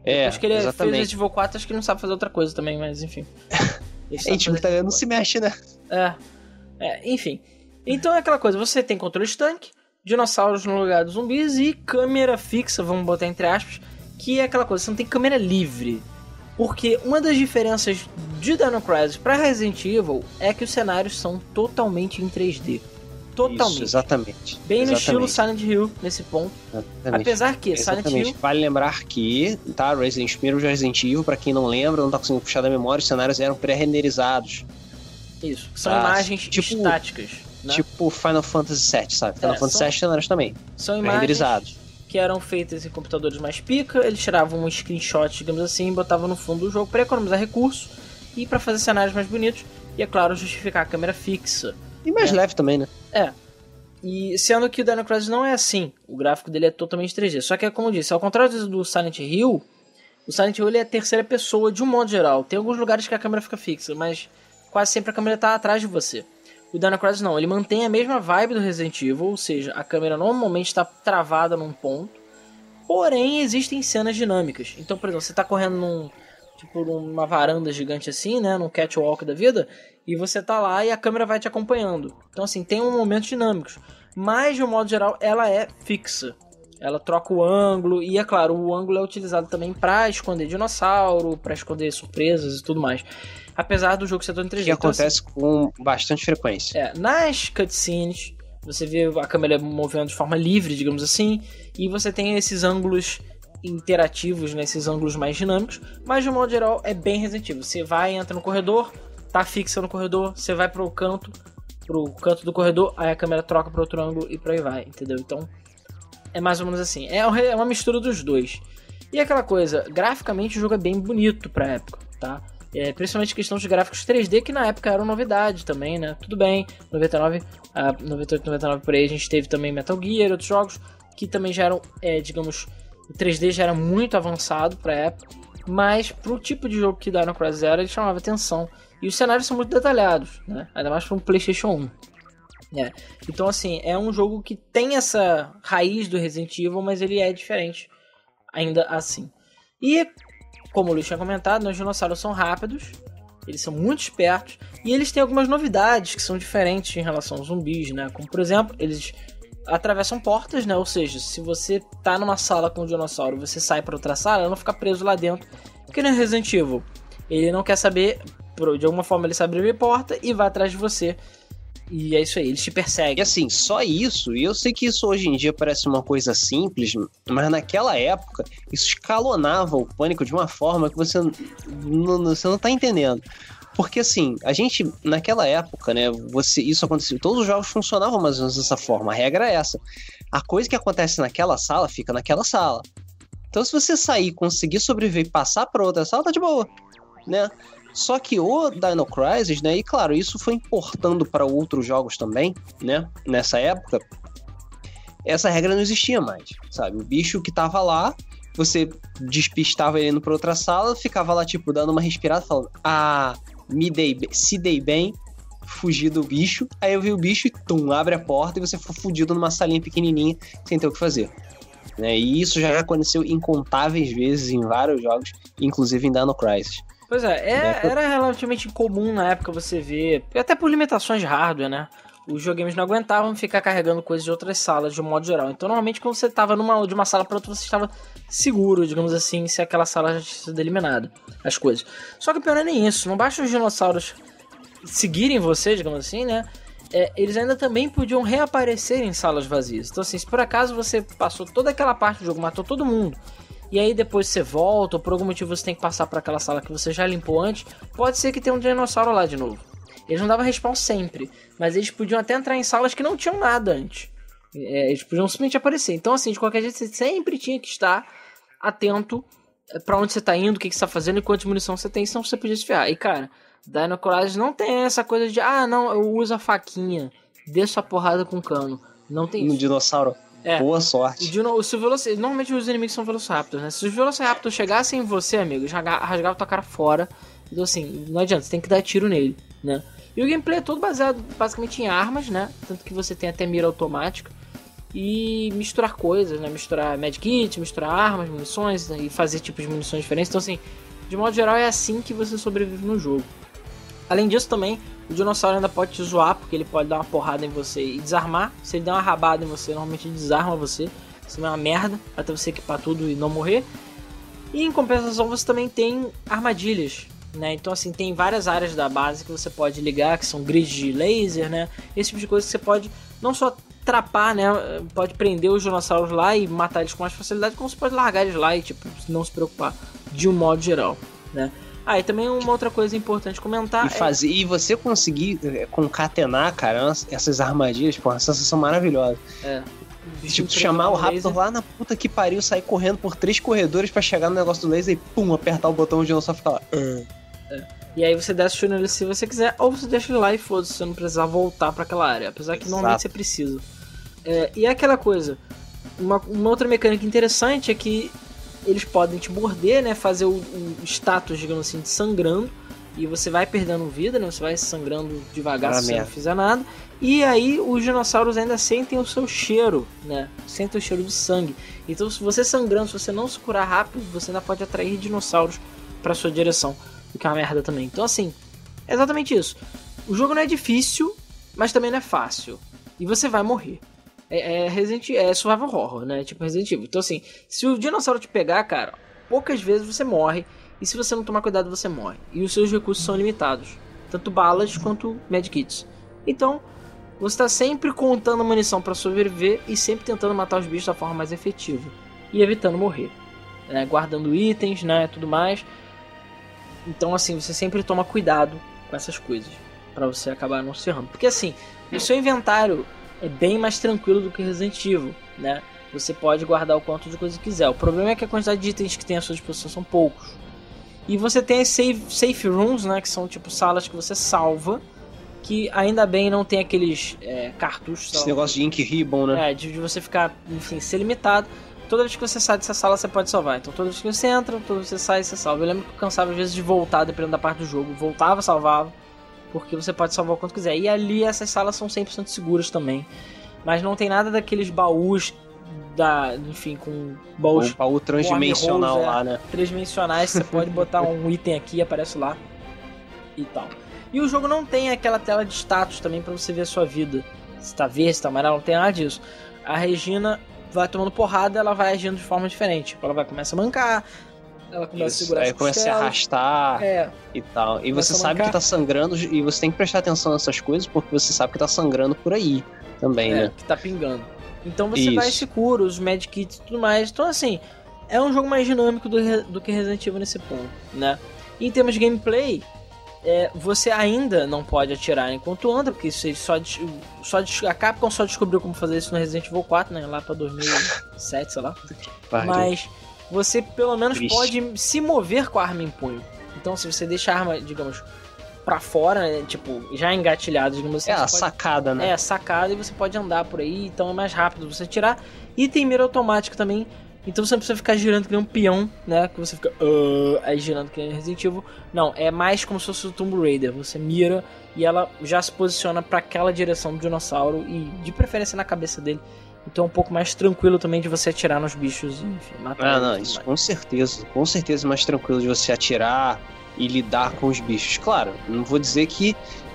É, acho que ele exatamente. fez Resident Evil quatro, acho que ele não sabe fazer outra coisa também, mas enfim. A gente não se mexe, né? É, é, enfim. Então é aquela coisa, você tem controle de tanque, dinossauros no lugar dos zumbis e câmera fixa, vamos botar entre aspas, que é aquela coisa, você não tem câmera livre. Porque uma das diferenças de Dino Crisis para Resident Evil é que os cenários são totalmente em três D. Totalmente. Isso, exatamente. Bem exatamente. no estilo Silent Hill, nesse ponto. Exatamente. Apesar que exatamente. Silent Hill... Vale lembrar que, tá, Resident Evil, Resident Evil, pra quem não lembra, não tá conseguindo puxar da memória, os cenários eram pré-renderizados. Isso, são tá? imagens tipo, estáticas. Né? Tipo Final Fantasy sete, sabe? Final é, Fantasy são, sete cenários também. São imagens que eram feitas em computadores mais pica, eles tiravam um screenshot, digamos assim, e botavam no fundo do jogo para economizar recursos e para fazer cenários mais bonitos e, é claro, justificar a câmera fixa. E mais é. leve também, né? É. E sendo que o Dino Crisis não é assim, o gráfico dele é totalmente três D. Só que, como eu disse, ao contrário do Silent Hill, o Silent Hill ele é terceira pessoa de um modo geral. Tem alguns lugares que a câmera fica fixa, mas quase sempre a câmera está atrás de você. O Dino Crisis não, ele mantém a mesma vibe do Resident Evil, ou seja, a câmera normalmente está travada num ponto, porém existem cenas dinâmicas. Então, por exemplo, você está correndo num, tipo, numa varanda gigante assim, né, num catwalk da vida, e você tá lá e a câmera vai te acompanhando. Então, assim, tem um momentos dinâmicos, mas de um modo geral ela é fixa. Ela troca o ângulo e, é claro, o ângulo é utilizado também para esconder dinossauro, para esconder surpresas e tudo mais. Apesar do jogo ser todo em três D. Que então, acontece assim, com bastante frequência. É, nas cutscenes, você vê a câmera movendo de forma livre, digamos assim, e você tem esses ângulos interativos, né, esses ângulos mais dinâmicos, mas de um modo geral é bem Resident Evil. Você vai, entra no corredor, tá fixa no corredor, você vai pro canto, pro canto do corredor, aí a câmera troca para outro ângulo e por aí vai, entendeu? Então, é mais ou menos assim. É uma mistura dos dois. E aquela coisa, graficamente o jogo é bem bonito pra época, tá? É, principalmente questão de gráficos três D, que na época eram novidade também, né? Tudo bem, noventa e nove, ah, noventa e oito, noventa e nove por aí a gente teve também Metal Gear, outros jogos que também já eram, é, digamos, o três D já era muito avançado pra época, mas pro tipo de jogo que Dino Crisis era, ele chamava atenção. E os cenários são muito detalhados, né? Ainda mais para um PlayStation um. É. Então, assim, é um jogo que tem essa raiz do Resident Evil, mas ele é diferente ainda assim. E, como o Luiz tinha comentado, né, os dinossauros são rápidos, eles são muito espertos, e eles têm algumas novidades que são diferentes em relação aos zumbis, né? Como, por exemplo, eles atravessam portas, né? Ou seja, se você tá numa sala com um dinossauro e você sai para outra sala, ele não fica preso lá dentro. Porque no Resident Evil, ele não quer saber, de alguma forma ele sabe abrir a porta e vai atrás de você. E é isso aí, eles te perseguem. E assim, só isso, e eu sei que isso hoje em dia parece uma coisa simples, mas naquela época, isso escalonava o pânico de uma forma que você não, você não tá entendendo. Porque assim, a gente, naquela época, né, você, isso aconteceu, todos os jogos funcionavam mais ou menos dessa forma, a regra é essa. A coisa que acontece naquela sala, fica naquela sala. Então se você sair, conseguir sobreviver e passar para outra sala, tá de boa, né? Só que o Dino Crisis, né, e claro, isso foi importando para outros jogos também, né, nessa época, essa regra não existia mais, sabe? O bicho que tava lá, você despistava ele indo para outra sala, ficava lá, tipo, dando uma respirada, falando, ah, me dei, se dei bem, fugi do bicho, aí eu vi o bicho e, tum, abre a porta e você foi fudido numa salinha pequenininha, sem ter o que fazer. Né? E isso já aconteceu incontáveis vezes em vários jogos, inclusive em Dino Crisis. Pois é, é, era relativamente incomum na época você ver, até por limitações de hardware, né? Os videogames não aguentavam ficar carregando coisas de outras salas de um modo geral. Então, normalmente, quando você estava numa, de uma sala para outra, você estava seguro, digamos assim, se aquela sala já tinha sido eliminada, as coisas. Só que o pior não é nem isso, não basta os dinossauros seguirem você, digamos assim, né? É, eles ainda também podiam reaparecer em salas vazias. Então, assim, se por acaso você passou toda aquela parte do jogo, matou todo mundo, e aí depois você volta, ou por algum motivo você tem que passar para aquela sala que você já limpou antes, pode ser que tenha um dinossauro lá de novo. Eles não davam respawn sempre, mas eles podiam até entrar em salas que não tinham nada antes. É, eles podiam simplesmente aparecer. Então, assim, de qualquer jeito, você sempre tinha que estar atento para onde você tá indo, o que, que você tá fazendo e quantas munição você tem, senão você podia se ferrar. E, cara, Dino Crisis não tem essa coisa de, ah, não, eu uso a faquinha, desço a porrada com cano. Não tem isso. Um dinossauro. É, boa sorte. O dino, se o veloci... Normalmente os inimigos são Velociraptors, né? Se os Velociraptors chegassem em você, amigo, já rasgavam tua cara fora. Então, assim, não adianta, você tem que dar tiro nele, né? E o gameplay é todo baseado basicamente em armas, né? Tanto que você tem até mira automática. e misturar coisas, né? Misturar medkit, misturar armas, munições, né? E fazer tipos de munições diferentes. Então assim, de modo geral é assim que você sobrevive no jogo. Além disso também, o dinossauro ainda pode te zoar, porque ele pode dar uma porrada em você e desarmar. Se ele der uma rabada em você, normalmente ele desarma você. Isso é uma merda, até você equipar tudo e não morrer. E em compensação você também tem armadilhas, né? Então assim, tem várias áreas da base que você pode ligar, que são grids de laser, né? Esse tipo de coisa que você pode não só trapar, né? Pode prender os dinossauros lá e matar eles com mais facilidade, como você pode largar eles lá e tipo, não se preocupar, de um modo geral, né? Ah, e também uma outra coisa importante comentar e fazer é... E você conseguir concatenar, cara, essas armadilhas, pô, uma sensação maravilhosa. É. Tipo, chamar o Raptor lá na puta que pariu, sair correndo por três corredores pra chegar no negócio do laser e pum, apertar o botão, o dinossauro fica lá. Uh. É. E aí você desce o tiro nele se você quiser, ou você deixa ele lá e foda-se, você não precisar voltar pra aquela área. Apesar que Exato. Normalmente você precisa. É, e é aquela coisa, uma, uma outra mecânica interessante é que eles podem te morder, né? Fazer o, o status, digamos assim, de sangrando. E você vai perdendo vida, né? Você vai sangrando devagar ah, se você não fizer nada. E aí os dinossauros ainda sentem o seu cheiro, né? Sentem o cheiro de sangue. Então se você sangrando, se você não se curar rápido, você ainda pode atrair dinossauros pra sua direção. O que é uma merda também. Então assim, é exatamente isso. O jogo não é difícil, mas também não é fácil. E você vai morrer. É, é, Resident, é survival horror, né? Tipo Resident Evil. Então assim, se o dinossauro te pegar, cara, poucas vezes você morre. E se você não tomar cuidado, você morre. E os seus recursos são limitados. Tanto balas quanto medkits. Então, você está sempre contando munição para sobreviver e sempre tentando matar os bichos da forma mais efetiva. E evitando morrer. É, guardando itens, né, tudo mais. Então, assim, você sempre toma cuidado com essas coisas. Para você acabar não se ferrando. Porque, assim, o seu inventário é bem mais tranquilo do que Resident Evil, né? Você pode guardar o quanto de coisa quiser. O problema é que a quantidade de itens que tem à sua disposição são poucos. E você tem as safe, safe rooms, né, que são tipo salas que você salva, que ainda bem não tem aqueles é, cartuchos. Esse negócio de ink ribbon, né? É, de, de você ficar, enfim, ser limitado. Toda vez que você sai dessa sala, você pode salvar. Então toda vez que você entra, toda vez que você sai, você salva. Eu lembro que eu cansava às vezes de voltar, dependendo da parte do jogo. Voltava, salvava, porque você pode salvar o quanto quiser. E ali essas salas são cem por cento seguras também. Mas não tem nada daqueles baús... Da, enfim, com baús, um baú transdimensional holes, lá, é, né? Transdimensionais, você pode botar um item aqui, aparece lá e tal. E o jogo não tem aquela tela de status também pra você ver a sua vida. Se tá verde, se tá amarelo, não tem nada disso. A Regina vai tomando porrada, ela vai agindo de forma diferente. Ela vai começar a mancar, ela começa Isso, a segurar aí as começa costelas, a arrastar é, e tal. E você sabe que tá sangrando e você tem que prestar atenção nessas coisas porque você sabe que tá sangrando por aí também, é, né? que tá pingando. Então você Isso. vai seguro, os medkits e tudo mais. Então assim, é um jogo mais dinâmico do, do que Resident Evil nesse ponto, né? E em termos de gameplay, é, você ainda não pode atirar enquanto anda, porque isso só, só a Capcom só descobriu como fazer isso no Resident Evil quatro, né? Lá pra dois mil e sete, sei lá. Mas você pelo menos Triste. pode se mover com a arma em punho. Então se você deixa a arma, digamos, pra fora, né? Tipo, já engatilhado, digamos assim. É, a pode... sacada, né? É, sacada, e você pode andar por aí, então é mais rápido você tirar. E tem mira automática também, então você não precisa ficar girando que nem um peão, né? Que você fica uh, aí girando que nem Resident Evil. Não, é mais como se fosse o Tomb Raider. Você mira e ela já se posiciona pra aquela direção do dinossauro e de preferência na cabeça dele. Então é um pouco mais tranquilo também de você atirar nos bichos e enfim, matar ah, eles. Não, isso mais. com certeza. Com certeza é mais tranquilo de você atirar e lidar com os bichos. Claro, não vou dizer que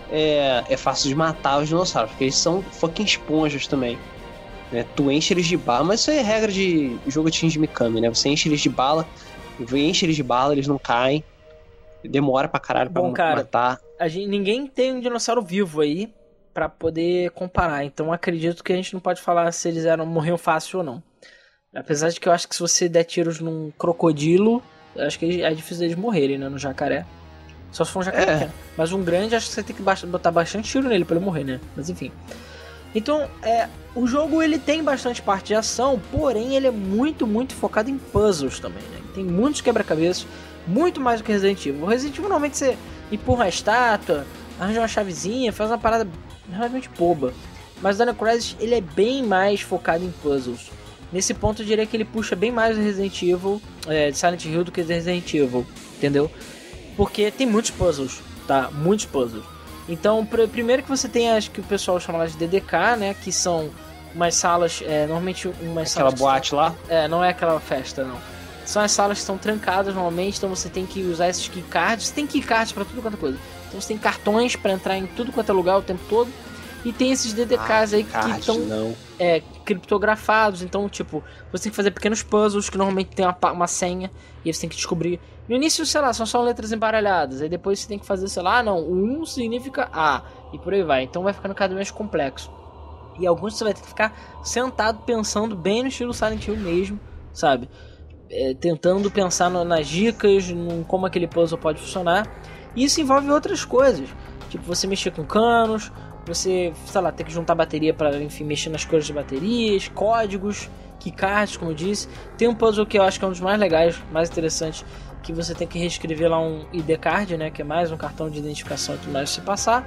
é, é fácil de matar os dinossauros, porque eles são fucking esponjas também. Né? Tu enche eles de bala, mas isso é regra de jogo de Shinji Mikami, né? Você enche eles de bala, enche eles de bala, eles não caem. Demora pra caralho pra Bom, cara, matar. A gente, ninguém tem um dinossauro vivo aí pra poder comparar, então acredito que a gente não pode falar se eles eram morriam fácil ou não. Apesar de que eu acho que se você der tiros num crocodilo, eu acho que é difícil eles morrerem, né? No jacaré. Só se for um jacaré é. pequeno. Mas um grande, acho que você tem que botar bastante tiro nele pra ele morrer, né? Mas enfim. Então, é, o jogo ele tem bastante parte de ação, porém ele é muito, muito focado em puzzles também, né? Tem muitos quebra-cabeças, muito mais do que Resident Evil. O Resident Evil normalmente você empurra a estátua, arranja uma chavezinha, faz uma parada realmente boba. Mas o Dino Crisis ele é bem mais focado em puzzles. Nesse ponto eu diria que ele puxa bem mais o Resident Evil, é, de Silent Hill do que o Resident Evil, entendeu? Porque tem muitos puzzles, tá? Muitos puzzles. Então, pr- primeiro que você tem, acho que o pessoal chama lá de D D K, né? Que são umas salas, é, normalmente umas Aquela salas... boate lá? É, não é aquela festa, não. São as salas que estão trancadas normalmente, então você tem que usar esses keycards. Você tem keycards pra tudo quanto é coisa. Então você tem cartões pra entrar em tudo quanto é lugar o tempo todo. E tem esses D D Ks ah, aí que estão é, criptografados. Então, tipo, você tem que fazer pequenos puzzles que normalmente tem uma, uma senha. E aí você tem que descobrir. No início, sei lá, são só letras embaralhadas. Aí depois você tem que fazer, sei lá, ah, não, o um significa A. E por aí vai. Então vai ficando cada vez mais complexo. E alguns você vai ter que ficar sentado pensando bem no estilo Silent Hill mesmo, sabe? É, tentando pensar no, nas dicas, em como aquele puzzle pode funcionar. E isso envolve outras coisas. Tipo, você mexer com canos. Você, sei lá, tem que juntar bateria para, enfim, mexer nas cores de baterias, códigos, keycards, como eu disse. Tem um puzzle que eu acho que é um dos mais legais, mais interessantes, que você tem que reescrever lá um I D card, né, que é mais um cartão de identificação e tudo mais pra você passar,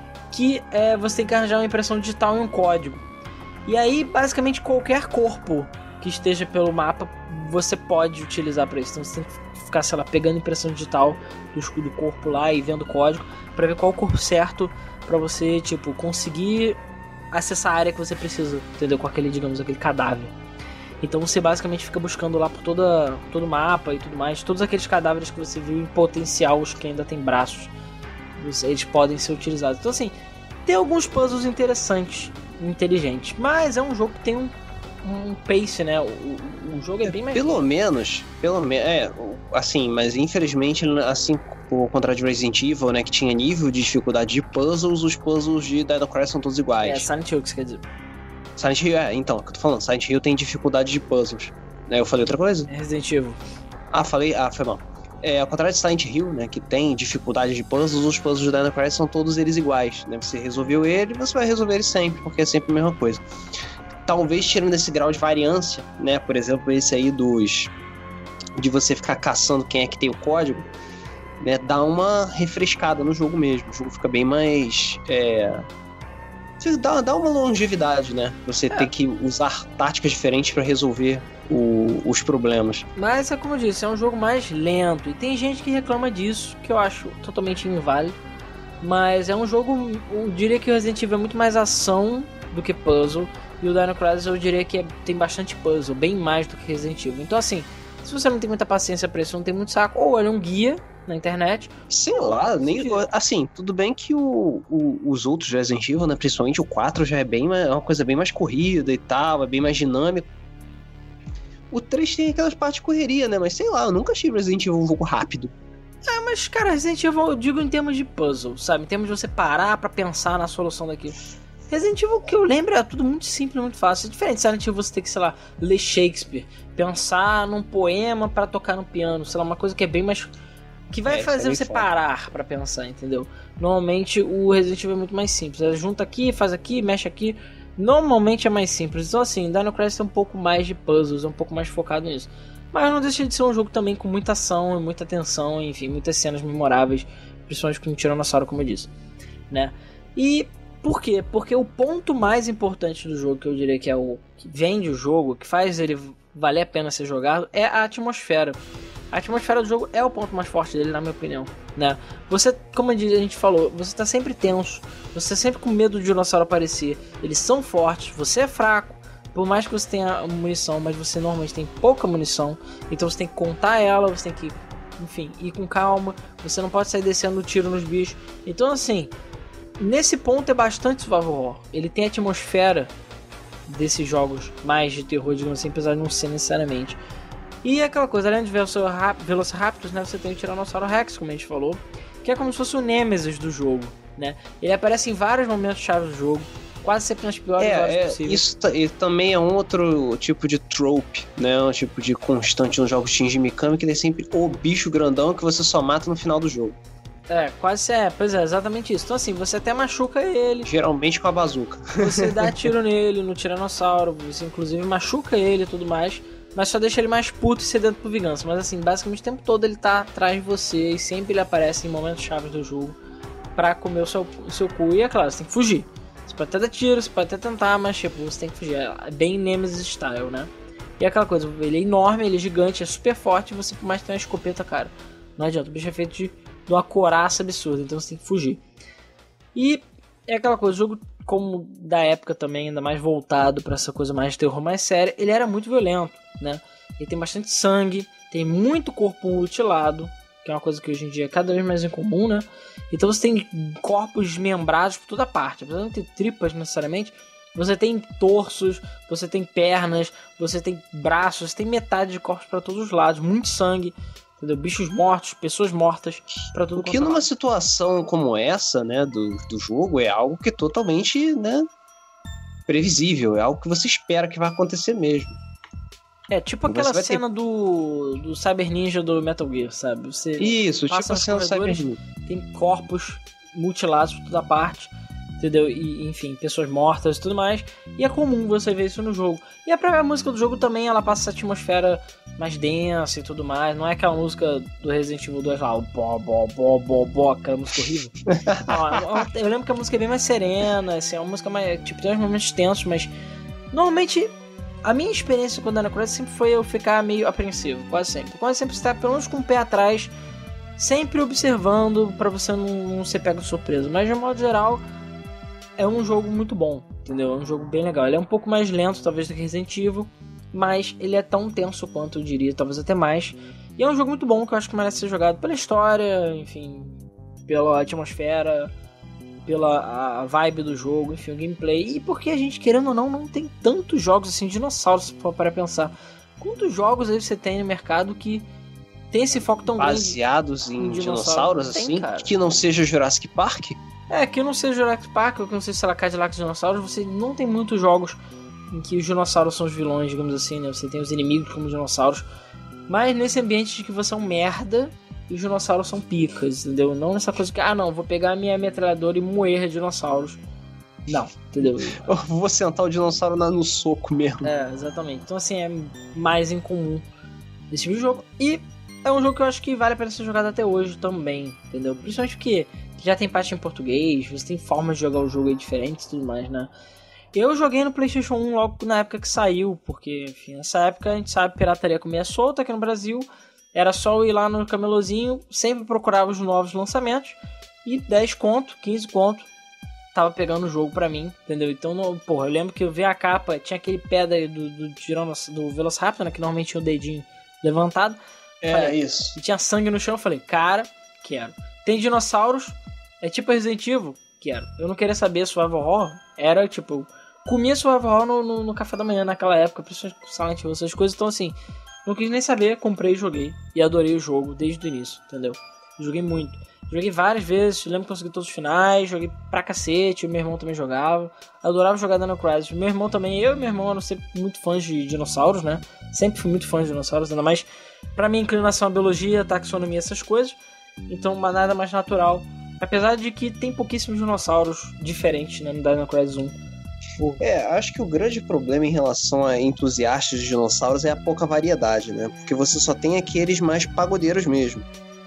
que é, você tem que arranjar uma impressão digital e um código. E aí, basicamente, qualquer corpo que esteja pelo mapa, você pode utilizar para isso. Então você tem que ficar, sei lá, pegando impressão digital do, do corpo lá e vendo o código, para ver qual o corpo certo pra você, tipo, conseguir acessar a área que você precisa, entendeu? Com aquele, digamos, aquele cadáver. Então você basicamente fica buscando lá por toda, todo o mapa e tudo mais. Todos aqueles cadáveres que você viu em potencial, os que ainda tem braços, eles podem ser utilizados. Então assim, tem alguns puzzles interessantes, inteligentes. Mas é um jogo que tem um, um pace, né? O, o jogo é, é bem mais... Pelo menos, pelo menos, é, assim, mas infelizmente, assim... Por contrário de Resident Evil, né, que tinha nível de dificuldade de puzzles, os puzzles de Dino Crisis são todos iguais. É, Silent Hill que você quer dizer. Silent Hill, é, então, o que eu tô falando, Silent Hill tem dificuldade de puzzles. Né, eu falei outra coisa? Resident Evil. Ah, falei, ah, foi mal. É, ao contrário de Silent Hill, né, que tem dificuldade de puzzles, os puzzles de Dino Crisis são todos eles iguais, né, você resolveu ele, você vai resolver ele sempre, porque é sempre a mesma coisa. Talvez tirando esse grau de variância, né, por exemplo, esse aí dos... de você ficar caçando quem é que tem o código, né, dá uma refrescada no jogo mesmo. O jogo fica bem mais... É... Dá, dá uma longevidade, né? Você é. tem que usar táticas diferentes para resolver o, os problemas. Mas é como eu disse, é um jogo mais lento. E tem gente que reclama disso, que eu acho totalmente inválido. Mas é um jogo... Eu diria que o Resident Evil é muito mais ação do que puzzle. E o Dino Crisis eu diria que é, tem bastante puzzle, bem mais do que Resident Evil. Então assim, se você não tem muita paciência pra isso, não tem muito saco, ou olha um guia na internet. Sei lá, nem assim, tudo bem que o, o, os outros Resident Evil, né, principalmente o quatro, já é bem é uma coisa bem mais corrida e tal, é bem mais dinâmico. O três tem aquelas partes de correria, né, mas sei lá, eu nunca achei Resident Evil um jogo rápido. É, mas cara, Resident Evil eu digo em termos de puzzle, sabe, em termos de você parar pra pensar na solução daquilo. Resident Evil, que eu lembro, é tudo muito simples, muito fácil. É diferente de Silent Hill, você tem que, sei lá, ler Shakespeare, pensar num poema pra tocar no piano, sei lá, uma coisa que é bem mais... que vai é, fazer você foda. Parar pra pensar, entendeu? Normalmente o Resident Evil é muito mais simples. Ela junta aqui, faz aqui, mexe aqui. Normalmente é mais simples. Então assim, Dino Crisis tem um pouco mais de puzzles, é um pouco mais focado nisso. Mas não deixa de ser um jogo também com muita ação e muita tensão, enfim, muitas cenas memoráveis, principalmente com o Tiranossauro, como eu disse, né? E por quê? Porque o ponto mais importante do jogo, que eu diria que é o que vende o jogo, que faz ele valer a pena ser jogado, é a atmosfera. A atmosfera do jogo é o ponto mais forte dele, na minha opinião, né? Você, como a gente falou, você tá sempre tenso, você tá sempre com medo do dinossauro aparecer. Eles são fortes, você é fraco, por mais que você tenha munição, mas você normalmente tem pouca munição, então você tem que contar ela, você tem que, enfim, ir com calma, você não pode sair descendo tiro nos bichos. Então assim, nesse ponto é bastante survival horror. Ele tem a atmosfera desses jogos mais de terror, digamos assim, apesar de não ser necessariamente. E aquela coisa, além de Velociraptors, né, você tem o Tiranossauro Rex, como a gente falou, que é como se fosse o Nêmesis do jogo, né? Ele aparece em vários momentos chave do jogo, quase sempre nas piores é, horas é, possíveis. Isso t- também é um outro tipo de trope, né? Um tipo de constante nos jogos Shinji Mikami, que ele é sempre o bicho grandão que você só mata no final do jogo. É, quase é, pois é, exatamente isso. Então assim, você até machuca ele. Geralmente com a bazuca. Você dá tiro nele, no Tiranossauro, você inclusive machuca ele e tudo mais, mas só deixa ele mais puto e sedento por vingança. Mas assim, basicamente o tempo todo ele tá atrás de você e sempre ele aparece em momentos chaves do jogo pra comer o seu, o seu cu. E é claro, você tem que fugir. Você pode até dar tiro, você pode até tentar, mas tipo, você tem que fugir. É bem Nemesis style, né? E é aquela coisa, ele é enorme, ele é gigante, é super forte, e você por mais que tenha uma escopeta, cara, não adianta, o bicho é feito de, de uma coraça absurda, então você tem que fugir. E é aquela coisa, o jogo como da época também, ainda mais voltado pra essa coisa mais de terror mais séria, ele era muito violento, né? Ele tem bastante sangue, tem muito corpo mutilado, que é uma coisa que hoje em dia é cada vez mais incomum, né? Então você tem corpos desmembrados por toda parte, apesar de não ter tripas necessariamente, você tem torsos, você tem pernas, você tem braços, você tem metade de corpos para todos os lados, muito sangue, entendeu? Bichos mortos, pessoas mortas, para tudo. O que numa situação como essa, né, do, do jogo, é algo que é totalmente, né, previsível, é algo que você espera que vai acontecer mesmo. É, tipo aquela cena ter... do, do Cyber Ninja do Metal Gear, sabe? Você Isso, tipo a cena do Cyber Ninja. Tem corpos mutilados por toda parte, entendeu? E, enfim, pessoas mortas e tudo mais. E é comum você ver isso no jogo. E a própria música do jogo também, ela passa essa atmosfera mais densa e tudo mais. Não é aquela música do Resident Evil dois lá, o bó, bó, bó, bó, bó, aquela música horrível. Não, eu lembro que a música é bem mais serena, assim, é uma música mais, tipo, tem uns momentos tensos, mas normalmente... A minha experiência com Dino Crisis sempre foi eu ficar meio apreensivo, quase sempre. Quase sempre estar pelo menos com o pé atrás, sempre observando pra você não, não ser pego de surpresa. Mas de modo geral, é um jogo muito bom, entendeu? É um jogo bem legal. Ele é um pouco mais lento, talvez, do que Resident Evil, mas ele é tão tenso quanto eu diria, talvez até mais. E é um jogo muito bom que eu acho que merece ser jogado pela história, enfim, pela atmosfera, pela a vibe do jogo, enfim, o gameplay. E porque a gente, querendo ou não, não tem tantos jogos assim, dinossauros, se for para pensar. Quantos jogos aí você tem no mercado que tem esse foco tão baseados grande em dinossauros, tem, assim, cara. Que não seja Jurassic Park? É, que não seja Jurassic Park, ou que não seja, sei lá, Cadillac dos dinossauros, você não tem muitos jogos em que os dinossauros são os vilões, digamos assim, né? Você tem os inimigos como dinossauros, mas nesse ambiente de que você é um merda e os dinossauros são picas, entendeu? Não nessa coisa que, ah não, vou pegar a minha metralhadora e moer dinossauros. Não, entendeu? Eu vou sentar o dinossauro no soco mesmo. É, exatamente. Então assim, é mais incomum esse tipo de jogo. E é um jogo que eu acho que vale a pena ser jogado até hoje também, entendeu? Principalmente porque já tem parte em português, você tem formas de jogar o jogo aí diferentes e tudo mais, né? Eu joguei no PlayStation um logo na época que saiu, porque, enfim, nessa época a gente sabe pirataria comia solta aqui no Brasil. Era só eu ir lá no camelozinho, sempre procurava os novos lançamentos e dez conto, quinze conto, tava pegando o jogo pra mim, entendeu? Então, no, porra, eu lembro que eu vi a capa, tinha aquele pé do, do, do, do Velociraptor, né, que normalmente tinha o dedinho levantado. É, falei, isso. E tinha sangue no chão, eu falei, cara, quero. Tem dinossauros, é tipo Resident Evil, quero. Eu não queria saber survival horror, era tipo, comia survival horror no, no, no café da manhã naquela época, principalmente com Silent Hill, essas coisas, então assim... Não quis nem saber, comprei e joguei. E adorei o jogo desde o início, entendeu? Joguei muito. Joguei várias vezes, lembro que consegui todos os finais, joguei pra cacete, o meu irmão também jogava. Adorava jogar Dino Crisis. Meu irmão também, eu e meu irmão eram sempre muito fãs de dinossauros, né? Sempre fui muito fã de dinossauros, ainda mais pra minha inclinação à biologia, taxonomia, essas coisas. Então, nada mais natural. Apesar de que tem pouquíssimos dinossauros diferentes, né, no Dino Crisis um. É, acho que o grande problema em relação a entusiastas de dinossauros é a pouca variedade, né? Porque você só tem aqueles mais pagodeiros mesmo.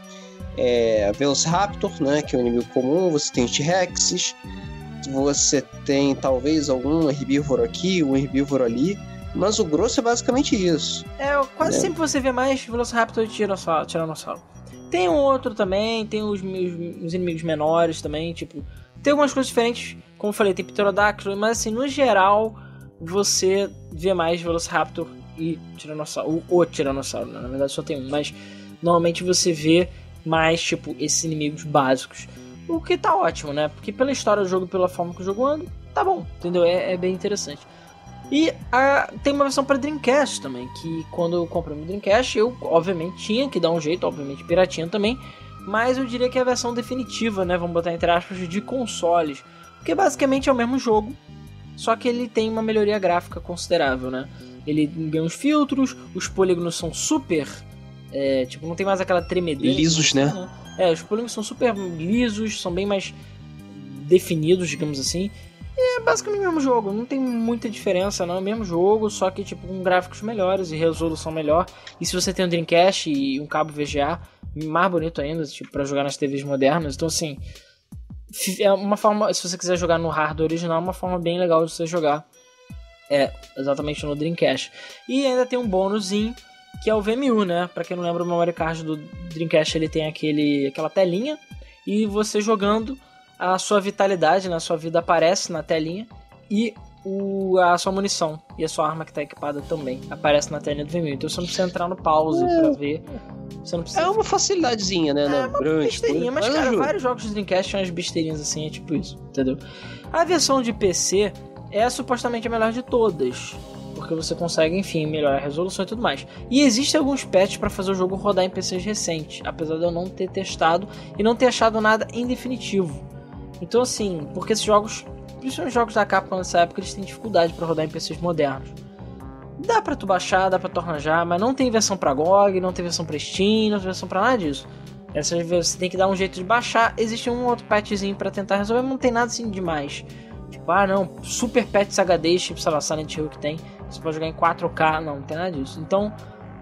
É, Velociraptor, né? Que é um inimigo comum. Você tem T-Rexes. Você tem talvez algum herbívoro aqui, um herbívoro ali. Mas o grosso é basicamente isso. É, quase né? Sempre você vê mais Velociraptor e Tiranossauro. Tem um outro também, tem os, os, os inimigos menores também, tipo... Tem algumas coisas diferentes, como eu falei, tem Pterodactyl, mas assim, no geral, você vê mais Velociraptor e Tiranossauro, o, o Tiranossauro, né? Na verdade só tem um, mas normalmente você vê mais, tipo, esses inimigos básicos. O que tá ótimo, né? Porque pela história do jogo, pela forma que o jogo anda, tá bom, entendeu? É, é bem interessante. E a, tem uma versão para Dreamcast também, que quando eu comprei o Dreamcast, eu, obviamente, tinha que dar um jeito, obviamente, piratinha também, mas eu diria que é a versão definitiva, né, vamos botar entre aspas, de consoles, porque basicamente é o mesmo jogo, só que ele tem uma melhoria gráfica considerável, né, ele ganha uns filtros, os polígonos são super, é, tipo, não tem mais aquela tremedeira. Lisos, né? né? É, os polígonos são super lisos, são bem mais definidos, digamos assim, e é basicamente o mesmo jogo, não tem muita diferença, não, é o mesmo jogo, só que tipo com gráficos melhores e resolução melhor, e se você tem um Dreamcast e um cabo V G A, mais bonito ainda, tipo, pra jogar nas T Vs modernas. Então, assim, é uma forma, se você quiser jogar no hardware original, é uma forma bem legal de você jogar. É, exatamente no Dreamcast. E ainda tem um bônusinho, que é o V M U, né? Pra quem não lembra, o memory card do Dreamcast, ele tem aquele, aquela telinha, e você jogando, a sua vitalidade, né? A sua vida aparece na telinha e o, a sua munição e a sua arma que tá equipada também aparece na telinha do vermelho. Então você não precisa entrar no pause é. pra ver. Você não precisa... É uma facilidadezinha, né? É uma grande, besteirinha, mas, mas cara, ajuda. Vários jogos de Dreamcast tinham umas besteirinhas assim, é tipo isso, entendeu? A versão de P C é supostamente a melhor de todas, porque você consegue, enfim, melhorar a resolução e tudo mais. E existem alguns patches para fazer o jogo rodar em P Cs recentes, apesar de eu não ter testado e não ter achado nada em definitivo. Então assim, porque esses jogos, principalmente os jogos da Capcom nessa época, eles têm dificuldade para rodar em P Cs modernos. Dá pra tu baixar, dá pra tu arranjar, mas não tem versão pra G O G, não tem versão pra Steam, não tem versão pra nada disso. Essa você tem que dar um jeito de baixar. Existe um outro patchzinho pra tentar resolver, mas não tem nada assim demais. Tipo, ah não, super patch H D, tipo, sei lá, Silent Hill que tem. Você pode jogar em quatro K, não, não tem nada disso. Então,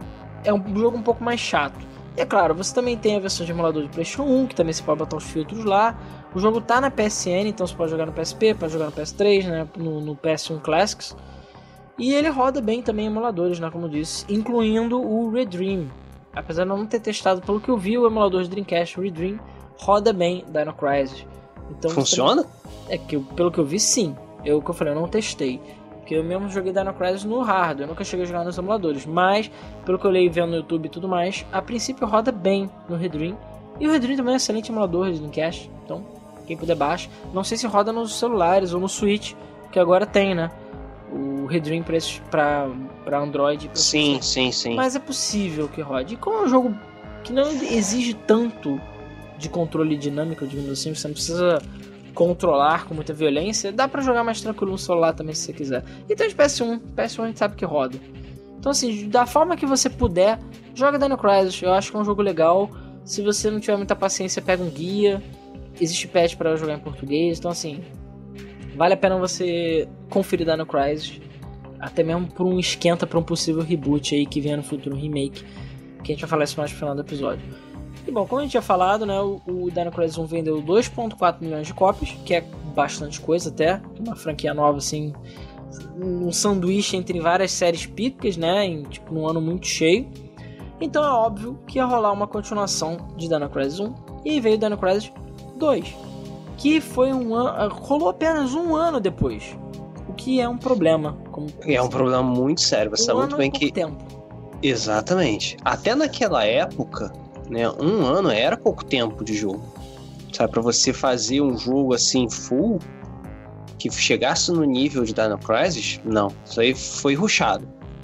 é um jogo um pouco mais chato. E é claro, você também tem a versão de emulador de PlayStation um, que também você pode botar os filtros lá. O jogo tá na P S N, então você pode jogar no P S P, pode jogar no P S três, né, no, no P S um Classics. E ele roda bem também em emuladores, né, como eu disse, incluindo o Redream. Apesar de eu não ter testado, pelo que eu vi, o emulador de Dreamcast, o Redream, roda bem Dino Crisis. Então, funciona? É que eu, pelo que eu vi, sim. Eu que eu falei, eu não testei. Porque eu mesmo joguei Dino Crisis no hardware, eu nunca cheguei a jogar nos emuladores. Mas, pelo que eu leio vendo no YouTube e tudo mais, a princípio roda bem no Redream. E o Redream também é um excelente emulador de Dreamcast. Então, quem puder baixa. Não sei se roda nos celulares ou no Switch, que agora tem, né? O Redream pra, pra Android. Pra sim, P C. sim, sim. Mas é possível que rode. E como é um jogo que não exige tanto de controle dinâmico, digamos assim, você não precisa controlar com muita violência, dá pra jogar mais tranquilo no celular também se você quiser. E tem de P S um, P S um a gente sabe que roda. Então assim, da forma que você puder, joga Dino Crisis, eu acho que é um jogo legal. Se você não tiver muita paciência, pega um guia, existe patch pra jogar em português, então assim, vale a pena você conferir Dino Crisis, até mesmo por um esquenta pra um possível reboot aí que venha no futuro, um remake, que a gente vai falar isso mais no final do episódio. E bom, como a gente tinha falado, né, o, o Dino Crisis um vendeu dois vírgula quatro milhões de cópias, que é bastante coisa até, uma franquia nova assim, um sanduíche entre várias séries picas, né, em tipo num ano muito cheio. Então é óbvio que ia rolar uma continuação de Dino Crisis um, e veio Dino Crisis dois, que foi um ano, rolou apenas um ano depois, o que é um problema. Como é um problema muito sério, você um sabe muito bem que... tempo. Exatamente. Até naquela época, né, um ano era pouco tempo de jogo. Sabe, pra você fazer um jogo assim, full, que chegasse no nível de Dino Crisis, não. Isso aí foi rushado.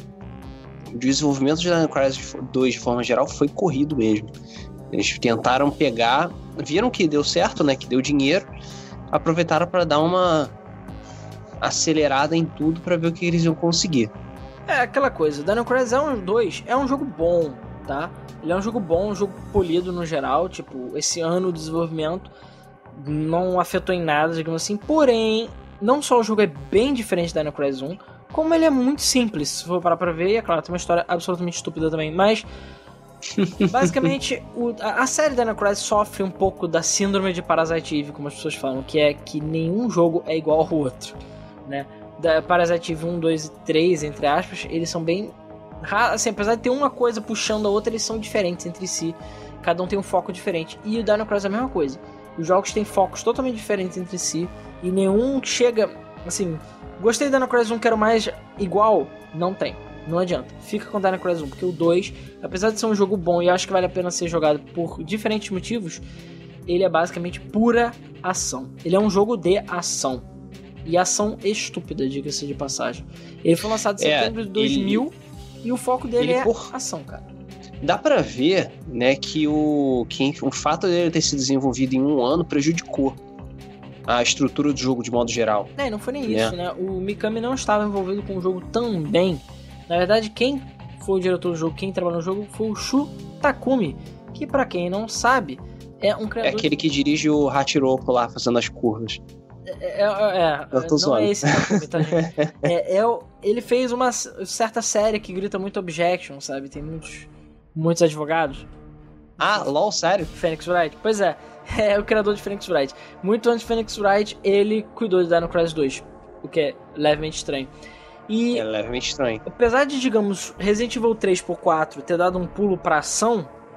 O desenvolvimento de Dino Crisis dois, de forma geral, foi corrido mesmo. Eles tentaram pegar, viram que deu certo, né, que deu dinheiro, aproveitaram para dar uma acelerada em tudo para ver o que eles iam conseguir. É aquela coisa, Dino Crisis dois é um jogo bom, tá? Ele é um jogo bom, um jogo polido no geral, tipo, esse ano de desenvolvimento não afetou em nada, digamos assim, porém, não só o jogo é bem diferente da Dino Crisis um, como ele é muito simples, se for parar pra ver, e é claro, tem uma história absolutamente estúpida também, mas basicamente o, a, a série Dino Crisis sofre um pouco da síndrome de Parasite Eve, como as pessoas falam, que é que nenhum jogo é igual ao outro, né? Da Parasite Eve um, dois e três, entre aspas, eles são bem assim, apesar de ter uma coisa puxando a outra, eles são diferentes entre si, cada um tem um foco diferente, e o Dino Crisis é a mesma coisa. Os jogos têm focos totalmente diferentes entre si, e nenhum chega, assim, gostei do Dino Crisis um, quero mais igual, não tem, não adianta, fica com o Dino Crisis um, porque o dois, apesar de ser um jogo bom e acho que vale a pena ser jogado por diferentes motivos, ele é basicamente pura ação, ele é um jogo de ação, e ação estúpida, diga-se de passagem. Ele foi lançado em setembro é, de dois mil, ele... E o foco dele ele é por... ação, cara. Dá pra ver, né, que o, que o fato dele ter sido desenvolvido em um ano prejudicou a estrutura do jogo de modo geral. É, não foi nem né? isso, né? O Mikami não estava envolvido com o jogo também. Na verdade, quem foi o diretor do jogo, quem trabalhou no jogo, foi o Shu Takumi, que pra quem não sabe, é um criador... É aquele que dirige o Hachiroku lá, fazendo as curvas. É, é, é não zoando. É esse Takumi, tá, gente? É, é, ele fez uma certa série que grita muito objection, sabe? Tem muitos, muitos advogados. Ah, LOL, sério? Phoenix Wright. Pois é, é o criador de Phoenix Wright. Muito antes de Phoenix Wright, ele cuidou de Dino Crisis dois, o que é levemente estranho. E, é levemente estranho. Apesar de, digamos, Resident Evil três por quatro ter dado um pulo pra ação,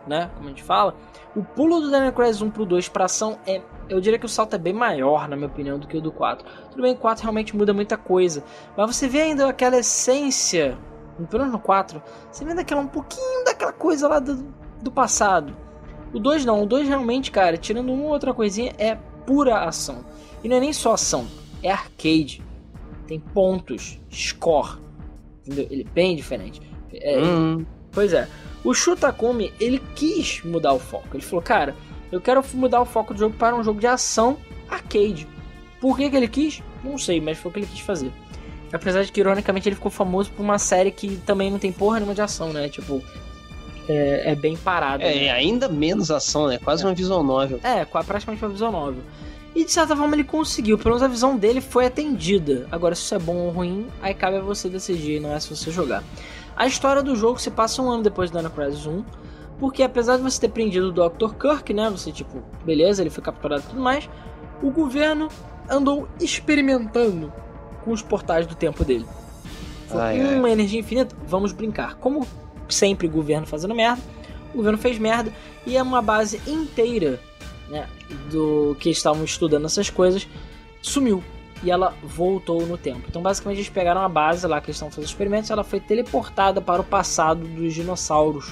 né, como a gente fala, o pulo do Dino Crisis um pro dois pra ação é, eu diria que o salto é bem maior, na minha opinião, do que o do quatro. Tudo bem, o quatro realmente muda muita coisa, mas você vê ainda aquela essência, pelo menos no quatro, você vê daquela, um pouquinho daquela coisa lá do, do passado. O dois não, o dois realmente, cara, tirando uma ou outra coisinha, é pura ação. E não é nem só ação, é arcade. Tem pontos, score, entendeu? Ele é bem diferente. É, hum. Pois é, o Shu Takumi, ele quis mudar o foco. Ele falou, cara, eu quero mudar o foco do jogo para um jogo de ação arcade. Por que que ele quis? Não sei, mas foi o que ele quis fazer. Apesar de que, ironicamente, ele ficou famoso por uma série que também não tem porra nenhuma de ação, né? Tipo, é, é bem parado. É, né? ainda menos ação, né? Quase é. uma visual novel. É, praticamente uma visual novel. E de certa forma ele conseguiu, pelo menos a visão dele foi atendida. Agora, se isso é bom ou ruim, aí cabe a você decidir, não é se você jogar. A história do jogo se passa um ano depois do Dino Crisis um, porque apesar de você ter prendido o doutor Kirk, né, você tipo, beleza, ele foi capturado e tudo mais, o governo andou experimentando com os portais do tempo dele. Foi ai, uma ai. energia infinita, vamos brincar. Como sempre o governo fazendo merda, o governo fez merda e é uma base inteira, né, do que estavam estudando essas coisas, sumiu. E ela voltou no tempo. Então basicamente eles pegaram a base lá que eles estão fazendo experimentos, ela foi teleportada para o passado dos dinossauros.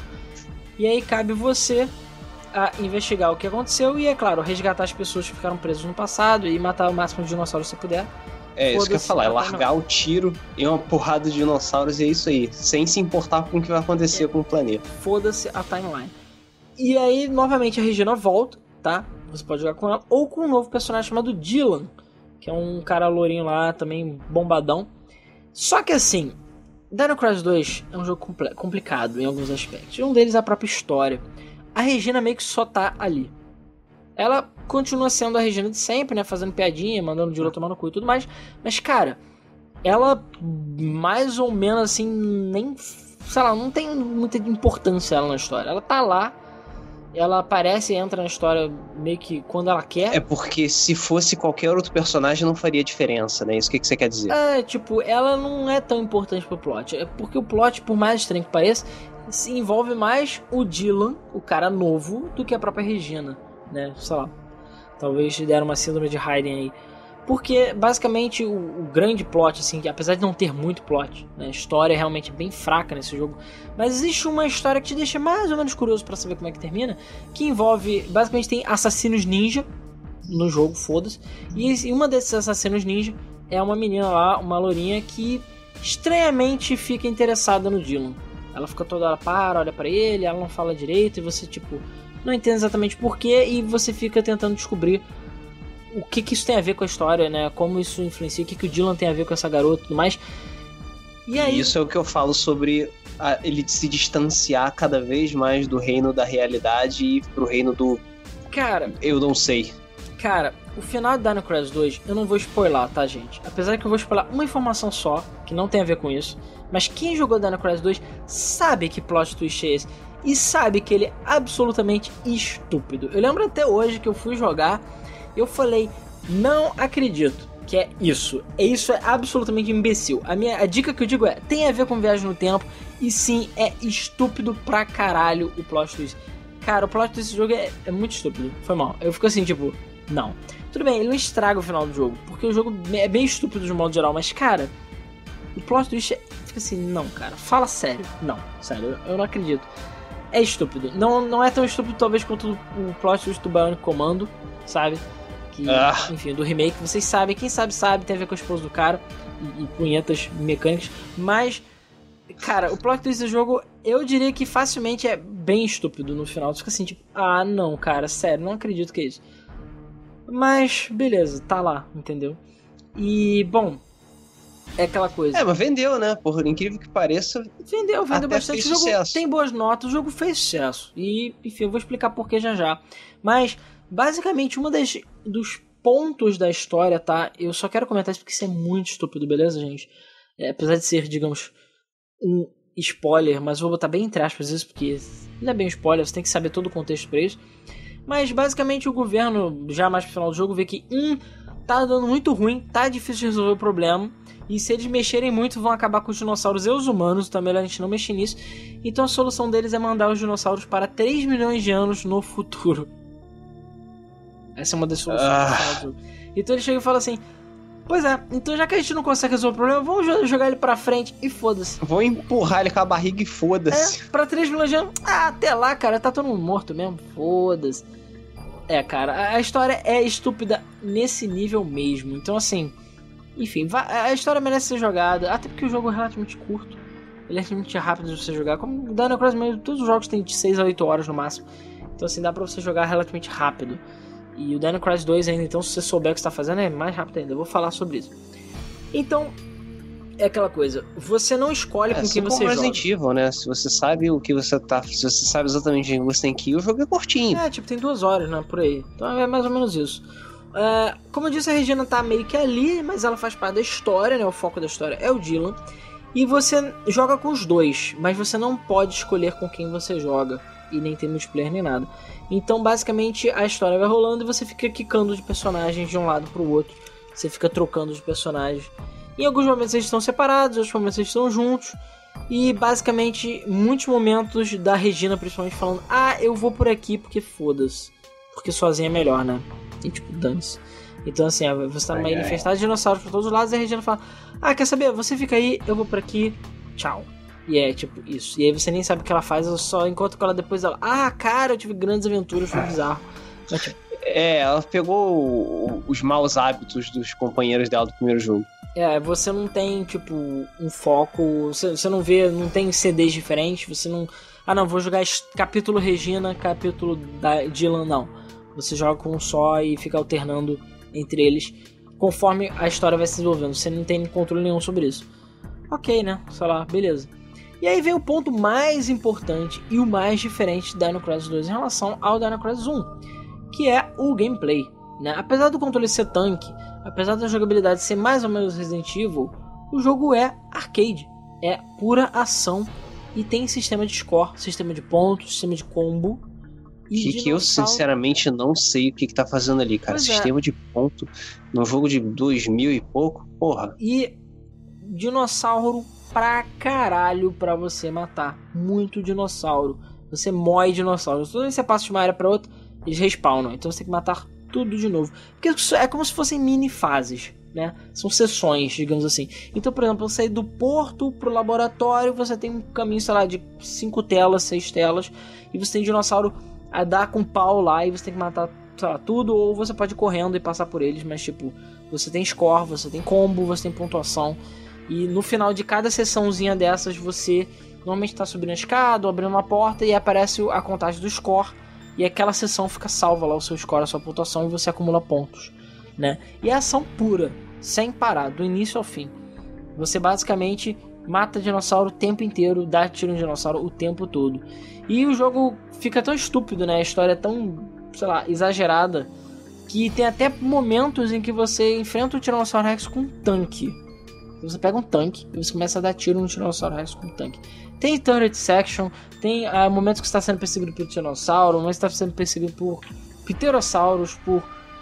E aí cabe você a investigar o que aconteceu e, é claro, resgatar as pessoas que ficaram presas no passado e matar o máximo de dinossauros que você puder. É isso que eu ia falar, é largar o tiro em uma porrada de dinossauros e é isso aí, sem se importar com o que vai acontecer é. com o planeta. Foda-se a timeline. E aí, novamente, a Regina volta, tá? Você pode jogar com ela, ou com um novo personagem chamado Dylan, que é um cara lourinho lá, também bombadão. Só que assim, Dino Crisis dois é um jogo compl- complicado em alguns aspectos. Um deles é a própria história. A Regina meio que só tá ali. Ela continua sendo a Regina de sempre, né? Fazendo piadinha, mandando o Dylan tomar no cu e tudo mais. Mas, cara, ela mais ou menos assim, nem... sei lá, não tem muita importância ela na história. Ela tá lá, ela aparece e entra na história meio que quando ela quer. É porque se fosse qualquer outro personagem não faria diferença, né? Isso que, que você quer dizer? É, tipo, ela não é tão importante pro plot. É porque o plot, por mais estranho que pareça, se envolve mais o Dylan, o cara novo, do que a própria Regina, né? Sei lá. Talvez deram uma síndrome de Hayden aí. Porque, basicamente, o, o grande plot, assim, que apesar de não ter muito plot, né, a história é realmente bem fraca nesse jogo, mas existe uma história que te deixa mais ou menos curioso pra saber como é que termina, que envolve, basicamente, tem assassinos ninja no jogo, foda-se, e uma desses assassinos ninja é uma menina lá, uma lourinha, que estranhamente fica interessada no Dylan. Ela fica toda hora, para, olha pra ele, ela não fala direito, e você, tipo, não entende exatamente porquê, e você fica tentando descobrir o que, que isso tem a ver com a história, né? Como isso influencia, o que, que o Dylan tem a ver com essa garota e tudo mais. E aí... Isso é o que eu falo sobre a, ele se distanciar cada vez mais do reino da realidade e pro reino do... Cara... eu não sei. Cara, o final de Dino Crisis dois, eu não vou spoiler, tá, gente? Apesar que eu vou spoiler uma informação só, que não tem a ver com isso. Mas quem jogou Dino Crisis dois sabe que plot twist é esse. E sabe que ele é absolutamente estúpido. Eu lembro até hoje que eu fui jogar... eu falei, não acredito que é isso. Isso é absolutamente imbecil. A, minha, a dica que eu digo é, tem a ver com viagem no tempo. E sim, é estúpido pra caralho o plot twist. Cara, o plot twist desse jogo é, é muito estúpido. Foi mal. Eu fico assim, tipo, não. Tudo bem, ele não estraga o final do jogo. Porque o jogo é bem estúpido de modo geral. Mas, cara, o plot twist é, fica assim, não, cara. Fala sério. Não, sério, eu, eu não acredito. É estúpido. Não, não é tão estúpido talvez quanto o plot twist do Bionic Commando, sabe? Que, ah. Enfim, do remake, vocês sabem, quem sabe sabe, tem a ver com a esposa do cara e, e punhetas mecânicas, mas cara, o plot twist do jogo eu diria que facilmente é bem estúpido no final, você fica assim, tipo, ah não, cara, sério, não acredito que é isso, mas beleza, tá lá, entendeu? E, bom, é aquela coisa. É, mas vendeu, né? Por incrível que pareça. Vendeu, vendeu bastante. O jogo sucesso. Tem boas notas, o jogo fez sucesso. E, enfim, eu vou explicar por que já já. Mas, basicamente, uma das dos pontos da história, tá? Eu só quero comentar isso porque isso é muito estúpido, beleza, gente? É, apesar de ser, digamos, um spoiler, mas vou botar bem entre aspas isso, porque não é bem um spoiler, você tem que saber todo o contexto pra isso. Mas, basicamente, o governo, já mais pro final do jogo, vê que, hum, tá dando muito ruim, tá difícil de resolver o problema. E se eles mexerem muito, vão acabar com os dinossauros e os humanos, então é melhor a gente não mexer nisso. Então a solução deles é mandar os dinossauros para três milhões de anos no futuro. Essa é uma das soluções Ah. do final do jogo. Então ele chega e fala assim: pois é, então já que a gente não consegue resolver o problema, vamos jogar ele pra frente e foda-se. Vou empurrar ele com a barriga e foda-se. É, pra três milhões de anos, ah, até lá, cara, tá todo mundo morto mesmo, foda-se. É, cara, a história é estúpida nesse nível mesmo. Então assim, enfim, a história merece ser jogada, até porque o jogo é relativamente curto, ele é relativamente rápido de você jogar. Como o Dino Crisis mesmo, todos os jogos têm de seis a oito horas no máximo. Então assim, dá pra você jogar relativamente rápido. E o Dino Crisis dois ainda, então se você souber o que você tá fazendo, é mais rápido ainda, eu vou falar sobre isso. Então, é aquela coisa, você não escolhe É, com assim quem você como joga. Resident Evil, né? Se você sabe o que você tá... Se você sabe exatamente onde você tem que ir, o jogo é curtinho. É, tipo, tem duas horas, né, por aí. Então é mais ou menos isso. Uh, como eu disse, a Regina tá meio que ali, mas ela faz parte da história, né? O foco da história é o Dylan. E você joga com os dois, mas você não pode escolher com quem você joga. E nem tem multiplayer nem nada. Então, basicamente, a história vai rolando e você fica quicando de personagens de um lado pro outro. Você fica trocando de personagens. Em alguns momentos eles estão separados, em outros momentos eles estão juntos. E, basicamente, muitos momentos da Regina, principalmente, falando: ah, eu vou por aqui porque foda-se. Porque sozinha é melhor, né? E tipo, dane-se. Então assim, você tá numa ilha infestada de dinossauros por todos os lados e a Regina fala: ah, quer saber? Você fica aí, eu vou por aqui, tchau. E é tipo isso. E aí você nem sabe o que ela faz, eu só encontro com ela depois dela. Ah, cara, eu tive grandes aventuras, foi bizarro. Mas, tipo, É, ela pegou o- os maus hábitos dos companheiros dela do primeiro jogo. é, você não tem, tipo, um foco, você, você não vê, não tem C Ds diferentes, você não... Ah, não, vou jogar es- capítulo Regina, capítulo da Dylan, não. Você joga com um só e fica alternando entre eles conforme a história vai se desenvolvendo. Você não tem controle nenhum sobre isso. Ok, né? Sei lá, beleza. E aí vem o ponto mais importante e o mais diferente do Dino Crisis dois em relação ao Dino Crisis um, que é o gameplay, né? Apesar do controle ser tanque, apesar da jogabilidade ser mais ou menos Resident Evil, o jogo é arcade, é pura ação e tem sistema de score, sistema de pontos, sistema de combo. E Que, que eu dinossauro- sinceramente não sei o que, que tá fazendo ali, cara. Pois é. Sistema de ponto num jogo de dois mil e pouco, porra. E dinossauro pra caralho pra você matar. Muito dinossauro. Você mói dinossauro. Toda vez que você passa de uma área pra outra, eles respawnam. Então você tem que matar tudo de novo. Porque isso é como se fossem mini fases, né? São sessões, digamos assim. Então, por exemplo, você sair do porto pro laboratório, você tem um caminho, sei lá, de cinco telas, seis telas. E você tem dinossauro a dar com pau lá e você tem que matar, sei lá, tudo. Ou você pode ir correndo e passar por eles. Mas, tipo, você tem score, você tem combo, você tem pontuação. E no final de cada sessãozinha dessas, você normalmente está subindo a escada ou abrindo uma porta e aparece a contagem do score. E aquela sessão fica salva lá, o seu score, a sua pontuação, e você acumula pontos, né? E é ação pura, sem parar, do início ao fim. Você basicamente mata dinossauro o tempo inteiro, dá tiro no dinossauro o tempo todo. E o jogo fica tão estúpido, né? A história é tão, sei lá, exagerada, que tem até momentos em que você enfrenta o Tiranossauro Rex com um tanque. Você pega um tanque e você começa a dar tiro no Tiranossauro Rex com um tanque. Tem turret section, tem ah, momentos que você está sendo perseguido por Tiranossauro, momentos que você está sendo perseguido por Pterossauros, por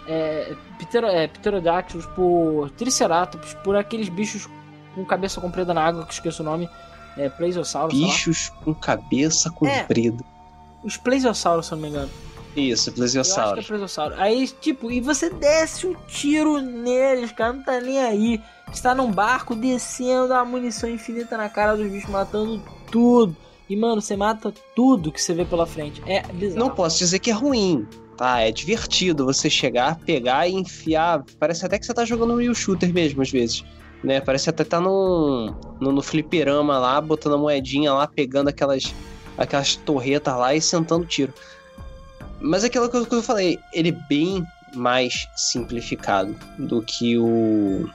é, Ptero, é, Pterodáctilos, por Triceratops, por aqueles bichos com cabeça comprida na água, que eu esqueço o nome, é, Plesiosauros, Bichos com cabeça comprida. É, os Plesiosauros, se eu não me engano. Isso, Eu acho que é plesiosauro. Plesiossauro. Aí, tipo, e você desce um tiro neles, cara, não tá nem aí. Você tá num barco descendo a munição infinita na cara dos bichos, matando tudo. E, mano, você mata tudo que você vê pela frente. É bizarro. Não posso dizer que é ruim, tá? É divertido você chegar, pegar e enfiar. Parece até que você tá jogando um real shooter mesmo, às vezes. Né? Parece até tá no, no, no fliperama lá, botando a moedinha lá, pegando aquelas, aquelas torretas lá e sentando tiro. Mas é aquela coisa que eu falei, ele é bem mais simplificado do que o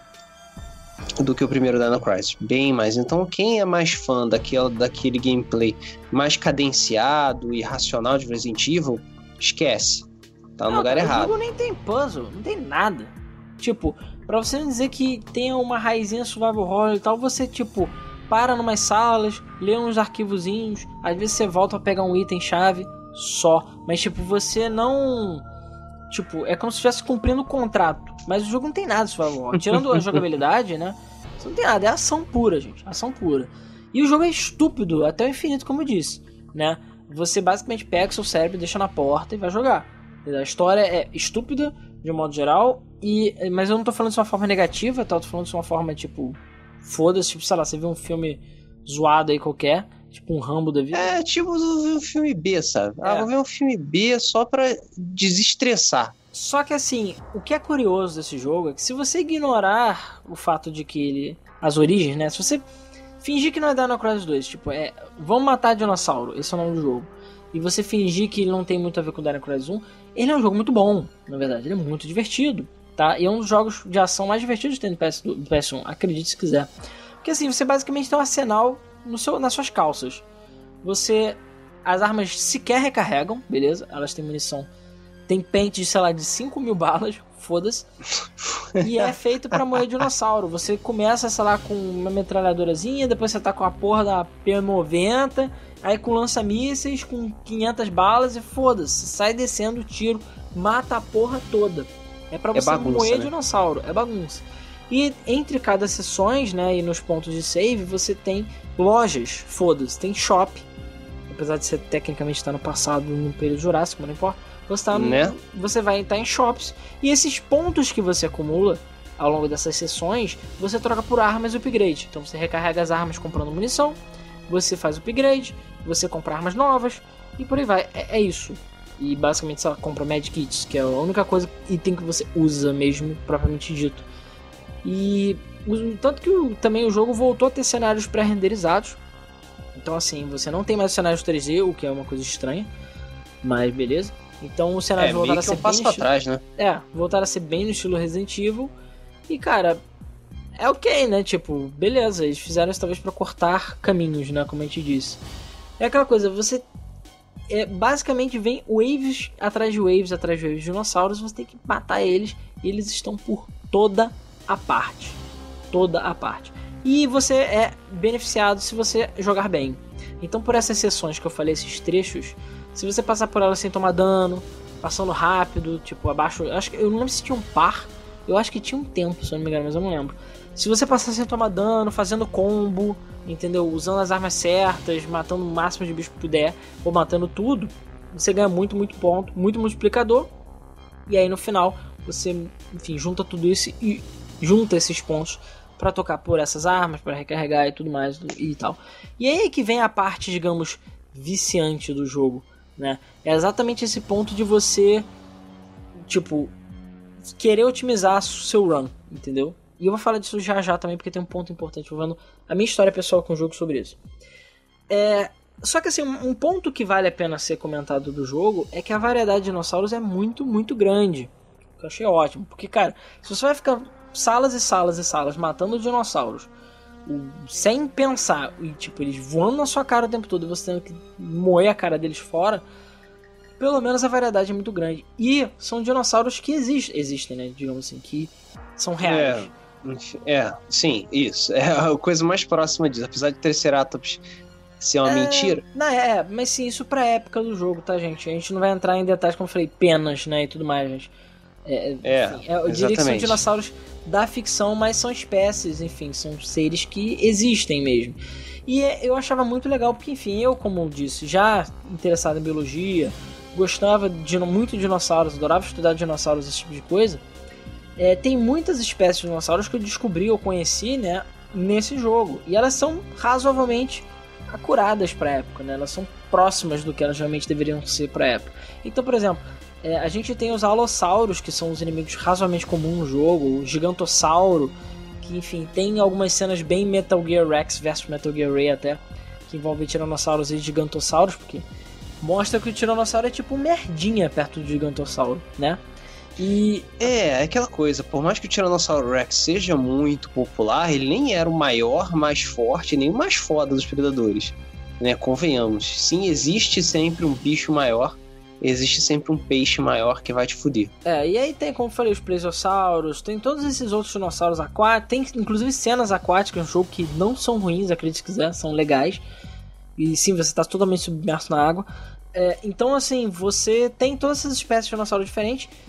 do que o primeiro Dino Crisis, bem mais. Então quem é mais fã daquela, daquele gameplay mais cadenciado e racional de Resident Evil, esquece, tá no Não, lugar cara, errado. O jogo nem tem puzzle, não tem nada. Tipo, pra você não dizer que tenha uma raizinha survival horror e tal, você, tipo, para numas salas, lê uns arquivozinhos, às vezes você volta a pegar um item chave só, mas tipo, você não Tipo, é como se estivesse cumprindo um contrato. Mas o jogo não tem nada de survival horror. Tirando a jogabilidade, né? Você não tem nada, é ação pura, gente. Ação pura. E o jogo é estúpido até o infinito, como eu disse, né? Você basicamente pega o seu cérebro, deixa na porta e vai jogar. A história é estúpida, de um modo geral, e, mas eu não tô falando de uma forma negativa, tá? Eu tô falando de uma forma, tipo, foda-se, tipo, sei lá, você vê um filme zoado aí qualquer, tipo um Rambo da vida. É, tipo um filme B, sabe? É. Ah, vou ver um filme B só pra desestressar. Só que assim, o que é curioso desse jogo é que se você ignorar o fato de que ele... as origens, né? Se você fingir que não é Dino Crisis dois, tipo, é... vamos matar dinossauro, esse é o nome do jogo, e você fingir que ele não tem muito a ver com Dino Crisis um, ele é um jogo muito bom, na verdade, ele é muito divertido, tá? E é um dos jogos de ação mais divertidos que tem no P S, do P S um, acredite se quiser. Porque assim, você basicamente tem um arsenal no seu, nas suas calças. Você... as armas sequer recarregam, beleza? Elas têm munição... tem pente, sei lá, de cinco mil balas, foda-se. E é feito pra moer dinossauro. Você começa, sei lá, com uma metralhadorazinha, depois você tá com a porra da P noventa, aí com lança-mísseis, com quinhentas balas e foda-se. Sai descendo o tiro, mata a porra toda. É pra você é bagunça, moer né? dinossauro, é bagunça. E entre cada sessões, né, e nos pontos de save, você tem lojas, foda-se, tem shop. Apesar de você tecnicamente estar no passado, no período jurássico, mas não importa. Você, tá no, né? você vai estar em shops. E esses pontos que você acumula ao longo dessas sessões, você troca por armas e upgrade. Então você recarrega as armas comprando munição, você faz upgrade, você compra armas novas e por aí vai. É, é isso. E basicamente você compra medkits, que é a única coisa, item que você usa mesmo, propriamente dito. E tanto que o, também o jogo voltou a ter cenários pré-renderizados. Então assim, você não tem mais cenários três D, o que é uma coisa estranha, mas beleza. Então o cenário é, voltaram a ser um passo bem atrás, né? É, voltaram a ser bem no estilo Resident Evil. E cara, é ok, né? Tipo, beleza, eles fizeram isso talvez pra cortar caminhos, né? Como a gente disse. É aquela coisa, você é, basicamente vem waves atrás de waves atrás de waves de dinossauros, você tem que matar eles, e eles estão por toda a parte. Toda a parte. E você é beneficiado se você jogar bem. Então por essas sessões que eu falei, esses trechos, se você passar por elas sem tomar dano, passando rápido, tipo, abaixo... Eu, acho que, eu não lembro se tinha um par, eu acho que tinha um tempo, se eu não me engano, mas eu não lembro. Se você passar sem tomar dano, fazendo combo, entendeu? Usando as armas certas, matando o máximo de bicho que puder, ou matando tudo, você ganha muito, muito ponto, muito multiplicador. E aí no final, você, enfim, junta tudo isso e junta esses pontos para tocar por essas armas, para recarregar e tudo mais e tal. E aí que vem a parte, digamos, viciante do jogo, né? É exatamente esse ponto de você, tipo, querer otimizar seu run, entendeu? E eu vou falar disso já já também, porque tem um ponto importante envolvendo a minha história pessoal com o jogo sobre isso. É... Só que assim, um ponto que vale a pena ser comentado do jogo é que a variedade de dinossauros é muito, muito grande. Que eu achei ótimo, porque, cara, se você vai ficar salas e salas e salas matando dinossauros sem pensar, e tipo, eles voando na sua cara o tempo todo e você tendo que moer a cara deles fora, pelo menos a variedade é muito grande. E são dinossauros que existem, existem, né? Digamos assim, que são reais. É, é, sim, isso. É a coisa mais próxima disso. Apesar de Triceratops ser uma é, mentira. Não, é, mas sim, isso pra época do jogo, tá, gente? A gente não vai entrar em detalhes, como eu falei, penas, né, e tudo mais, gente. É, é, enfim, eu diria exatamente. Que são dinossauros da ficção, mas são espécies, enfim, são seres que existem mesmo. E eu achava muito legal, porque, enfim, eu, como eu disse, já interessado em biologia, gostava de muito de dinossauros, adorava estudar dinossauros, esse tipo de coisa. É, tem muitas espécies de dinossauros que eu descobri ou conheci, né, nesse jogo. E elas são razoavelmente acuradas para a época, né? Elas são próximas do que elas realmente deveriam ser para a época. Então, por exemplo, é, a gente tem os alossauros, que são os inimigos razoavelmente comuns no jogo, o gigantossauro, que, enfim, tem algumas cenas bem Metal Gear Rex versus Metal Gear Ray até, que envolvem tiranossauros e gigantossauros, porque mostra que o tiranossauro é tipo um merdinha perto do gigantossauro, né? E... É, é aquela coisa, por mais que o Tiranossauro Rex seja muito popular, ele nem era o maior, mais forte, nem o mais foda dos predadores, né? Convenhamos, sim, existe sempre um bicho maior, existe sempre um peixe maior que vai te fuder. É, e aí tem, como eu falei, os plesiossauros, tem todos esses outros dinossauros aquáticos, tem inclusive cenas aquáticas no jogo que não são ruins, acredite se quiser, são legais. E sim, você está totalmente submerso na água. É, então, assim, você tem todas essas espécies de dinossauro diferentes.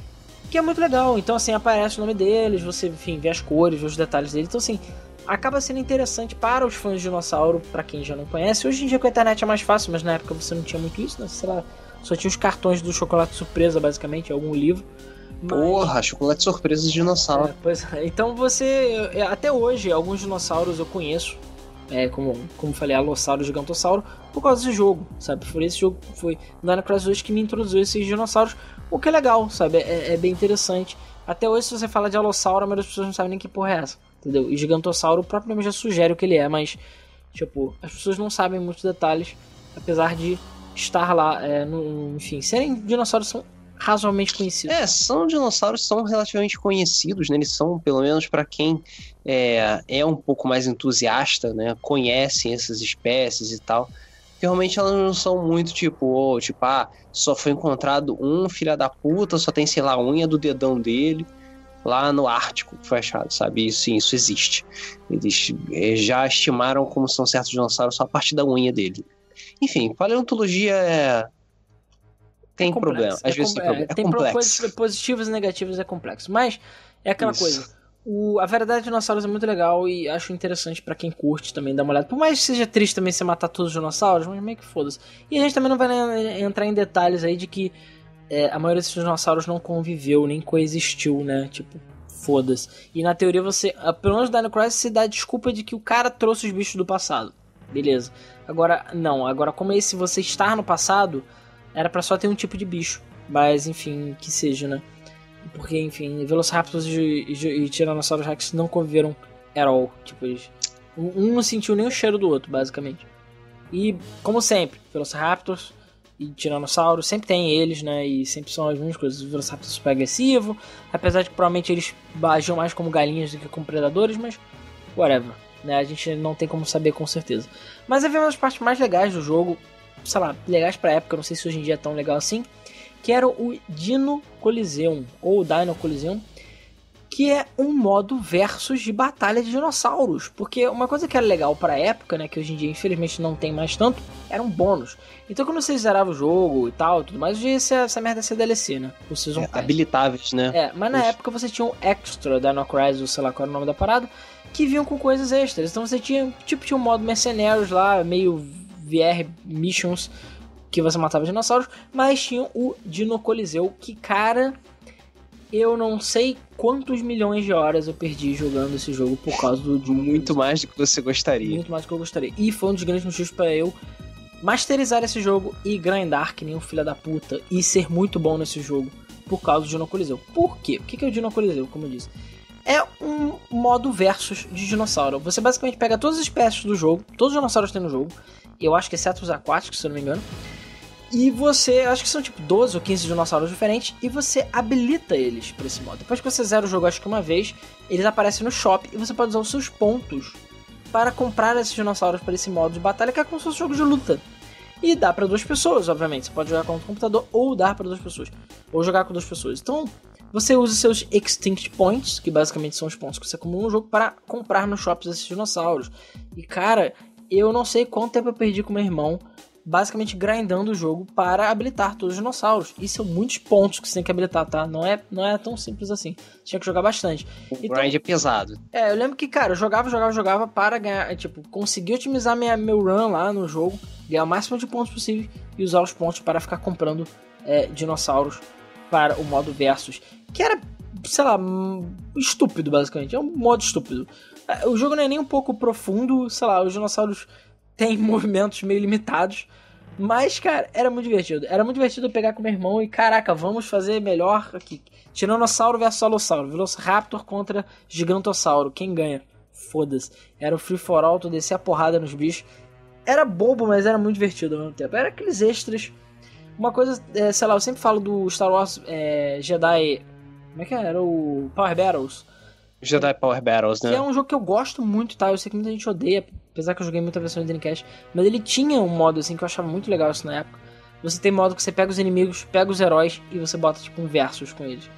que é muito legal. Então, assim, aparece o nome deles, você, enfim, vê as cores, vê os detalhes deles. Então, assim, acaba sendo interessante para os fãs de dinossauro, para quem já não conhece. Hoje em dia com a internet é mais fácil, mas na época você não tinha muito isso, né? Sei lá, só tinha os cartões do Chocolate Surpresa, basicamente, algum livro. Mas... Porra, Chocolate Surpresa de dinossauro. É, pois é. Então você, até hoje, alguns dinossauros eu conheço, é, como, como falei, Alossauro e Gigantossauro, por causa desse jogo, sabe? Foi esse jogo, foi no Dino Crisis dois que me introduziu esses dinossauros, o que é legal, sabe? É, é bem interessante. Até hoje, se você fala de Alossauro, a maioria das pessoas não sabem nem que porra é essa, entendeu? E Gigantossauro, o próprio nome já sugere o que ele é, mas, tipo, as pessoas não sabem muitos detalhes, apesar de estar lá, é, no, enfim, serem dinossauros são razoavelmente conhecidos. É, são dinossauros, são relativamente conhecidos, né? Eles são, pelo menos para quem é, é um pouco mais entusiasta, né? Conhecem essas espécies e tal. Realmente elas não são muito tipo, oh, tipo, ah, só foi encontrado um filho da puta, só tem, sei lá, a unha do dedão dele lá no Ártico que foi achado, sabe? Isso, sim, isso existe. Eles já estimaram como são certos dinossauros só a partir da unha dele. Enfim, paleontologia é... tem é problema, às é vezes tem problema. É tem complexo. Coisas positivas e negativas, é complexo. Mas é aquela Isso. coisa. O, a Verdade de Dinossauros é muito legal e acho interessante pra quem curte também dar uma olhada. Por mais que seja triste também você matar todos os dinossauros, mas meio que foda-se. E a gente também não vai né, entrar em detalhes aí de que é, a maioria desses dinossauros não conviveu, nem coexistiu, né? Tipo, foda-se. E na teoria você, pelo menos no Dino Crisis, se dá a desculpa de que o cara trouxe os bichos do passado. Beleza. Agora, não. Agora, como esse você estar no passado, era pra só ter um tipo de bicho. Mas, enfim, que seja, né? Porque, enfim, Velociraptors e, e, e Tyrannosaurus Rex não conviveram at all. Tipo, eles, um não sentiu nem o cheiro do outro, basicamente. E, como sempre, Velociraptors e Tiranossauro sempre tem eles, né? E sempre são as mesmas coisas. O Velociraptor é super agressivo, apesar de que provavelmente eles agiam mais como galinhas do que como predadores, mas whatever, né? A gente não tem como saber com certeza. Mas havia uma das partes mais legais do jogo, sei lá, legais pra época, não sei se hoje em dia é tão legal assim, que era o Dino Coliseum, ou Dino Coliseum, que é um modo versus de batalha de dinossauros. Porque uma coisa que era legal pra época, né, que hoje em dia infelizmente não tem mais tanto, era um bônus. Então quando você zerava o jogo e tal, tudo mais, hoje essa, essa merda ia ser D L C, né? O Season É, Pass. habilitáveis, né? É, mas na Poxa. época você tinha um Extra Dino Crisis, ou sei lá qual era o nome da parada, que vinham com coisas extras. Então você tinha, tipo, tinha um modo mercenários lá, meio V R Missions, que você matava dinossauros, mas tinha o Dino Coliseu, que, cara, eu não sei quantos milhões de horas eu perdi jogando esse jogo por causa do Dino Muito mais do que você gostaria. Muito mais do que eu gostaria. E foi um dos grandes motivos para eu masterizar esse jogo e grindar que nem um filho da puta e ser muito bom nesse jogo por causa do Dino Coliseu. Por quê? O que é o Dino Coliseu, como eu disse? É um modo versus de dinossauro. Você basicamente pega todas as espécies do jogo, todos os dinossauros que tem no jogo, eu acho que exceto os aquáticos, se eu não me engano, e você, acho que são tipo doze ou quinze dinossauros diferentes, e você habilita eles para esse modo. Depois que você zera o jogo, acho que uma vez, eles aparecem no shop e você pode usar os seus pontos para comprar esses dinossauros para esse modo de batalha, que é como se fosse um jogo de luta. E dá para duas pessoas, obviamente. Você pode jogar com o computador ou dar para duas pessoas. Ou jogar com duas pessoas. Então, você usa os seus Extinct Points, que basicamente são os pontos que você acumula no jogo, para comprar nos shops esses dinossauros. E cara, eu não sei quanto tempo eu perdi com meu irmão, basicamente grindando o jogo para habilitar todos os dinossauros. E são muitos pontos que você tem que habilitar, tá? Não é, não é tão simples assim. Tinha que jogar bastante. O então, grind é pesado. É, eu lembro que, cara, eu jogava, jogava, jogava para ganhar, tipo, conseguir otimizar minha, meu run lá no jogo, ganhar o máximo de pontos possível e usar os pontos para ficar comprando é, dinossauros para o modo versus. Que era, sei lá, estúpido, basicamente. É um modo estúpido. O jogo não é nem um pouco profundo, sei lá, os dinossauros têm movimentos meio limitados. Mas, cara, era muito divertido. Era muito divertido eu pegar com meu irmão e, caraca, vamos fazer melhor aqui. Tiranossauro versus Alossauro. Velociraptor contra Gigantossauro. Quem ganha? Foda-se. Era o free for all, tu descia a porrada nos bichos. Era bobo, mas era muito divertido ao mesmo tempo. Era aqueles extras. Uma coisa, é, sei lá, eu sempre falo do Star Wars é, Jedi... Como é que é? Era o Power Battles. Jedi Power Battles, né? Que é um jogo que eu gosto muito, tá? Eu sei que muita gente odeia, apesar que eu joguei muita versão de Dreamcast. Mas ele tinha um modo, assim, que eu achava muito legal isso na época. Você tem modo que você pega os inimigos, pega os heróis e você bota, tipo, um versus com eles.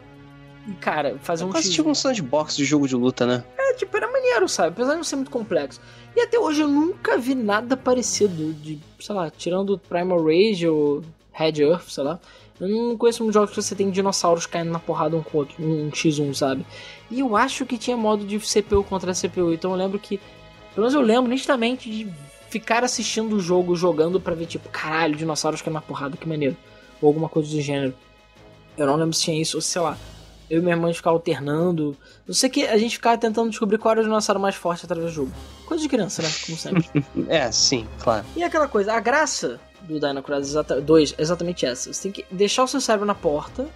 E, cara, fazer é um... quase tipo um sandbox de jogo de luta, né? É, tipo, era maneiro, sabe? Apesar de não ser muito complexo. E até hoje eu nunca vi nada parecido de, sei lá, tirando Primal Rage ou Red Earth, sei lá. Eu não conheço muitos jogos que você tem dinossauros caindo na porrada um com o outro, um xis um, sabe? E eu acho que tinha modo de C P U contra C P U, então eu lembro que... Pelo menos eu lembro nitidamente de ficar assistindo o jogo, jogando pra ver, tipo, caralho, dinossauros caindo na porrada, que maneiro. Ou alguma coisa do gênero. Eu não lembro se tinha isso, ou sei lá. Eu e minha irmã ficar alternando. Não sei que a gente ficava tentando descobrir qual era o dinossauro mais forte através do jogo. Coisa de criança, né? Como sempre. É, sim, claro. E aquela coisa, a graça do Dino Crisis dois é exatamente essa. Você tem que deixar o seu cérebro na porta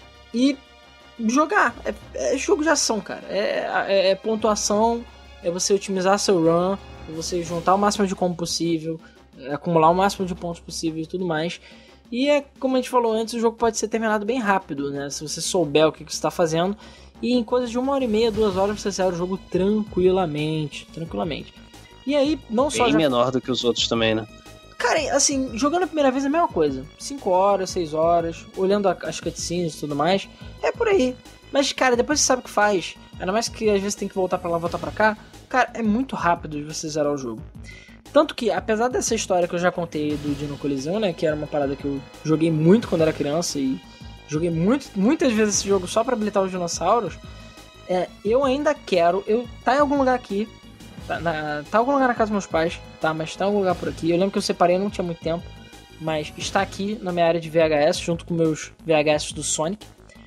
e jogar. É, é jogo de ação, cara. É, é, é pontuação, é você otimizar seu run, é você juntar o máximo de combo possível, é acumular o máximo de pontos possível e tudo mais. E é, como a gente falou antes, o jogo pode ser terminado bem rápido, né? Se você souber o que você está fazendo. E em coisa de uma hora e meia, duas horas, você zera o jogo tranquilamente. Tranquilamente. E aí, não só... Bem já... menor do que os outros também, né? Cara, assim, jogando a primeira vez é a mesma coisa. cinco horas, seis horas, olhando as cutscenes e tudo mais. É por aí. Mas, cara, depois você sabe o que faz. Ainda mais que às vezes tem que voltar pra lá, voltar pra cá. Cara, é muito rápido de você zerar o jogo. Tanto que, apesar dessa história que eu já contei do Dino Colisão, né, que era uma parada que eu joguei muito quando era criança e joguei muito, muitas vezes esse jogo só pra habilitar os dinossauros, é, eu ainda quero, eu tá em algum lugar aqui, tá, na, tá em algum lugar na casa dos meus pais, tá, mas tá em algum lugar por aqui, eu lembro que eu separei, não tinha muito tempo, mas está aqui na minha área de V H S, junto com meus V H S do Sonic,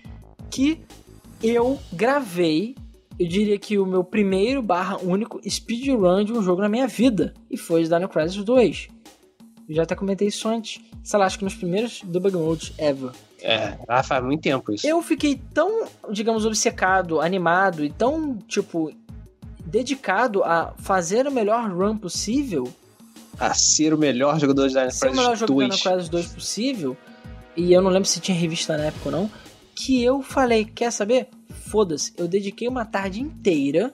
que eu gravei, eu diria que o meu primeiro barra único speedrun de um jogo na minha vida. E foi o Dino Crisis dois. Eu já até comentei isso antes. Sei lá, acho que nos primeiros debug modes ever. É, ah, faz muito tempo isso. Eu fiquei tão, digamos, obcecado, animado e tão, tipo, dedicado a fazer o melhor run possível. A ser o melhor jogador de Dino Crisis dois. Ser o melhor jogador de Dino Crisis dois possível. E eu não lembro se tinha revista na época ou não. Que eu falei, quer saber? Foda-se, eu dediquei uma tarde inteira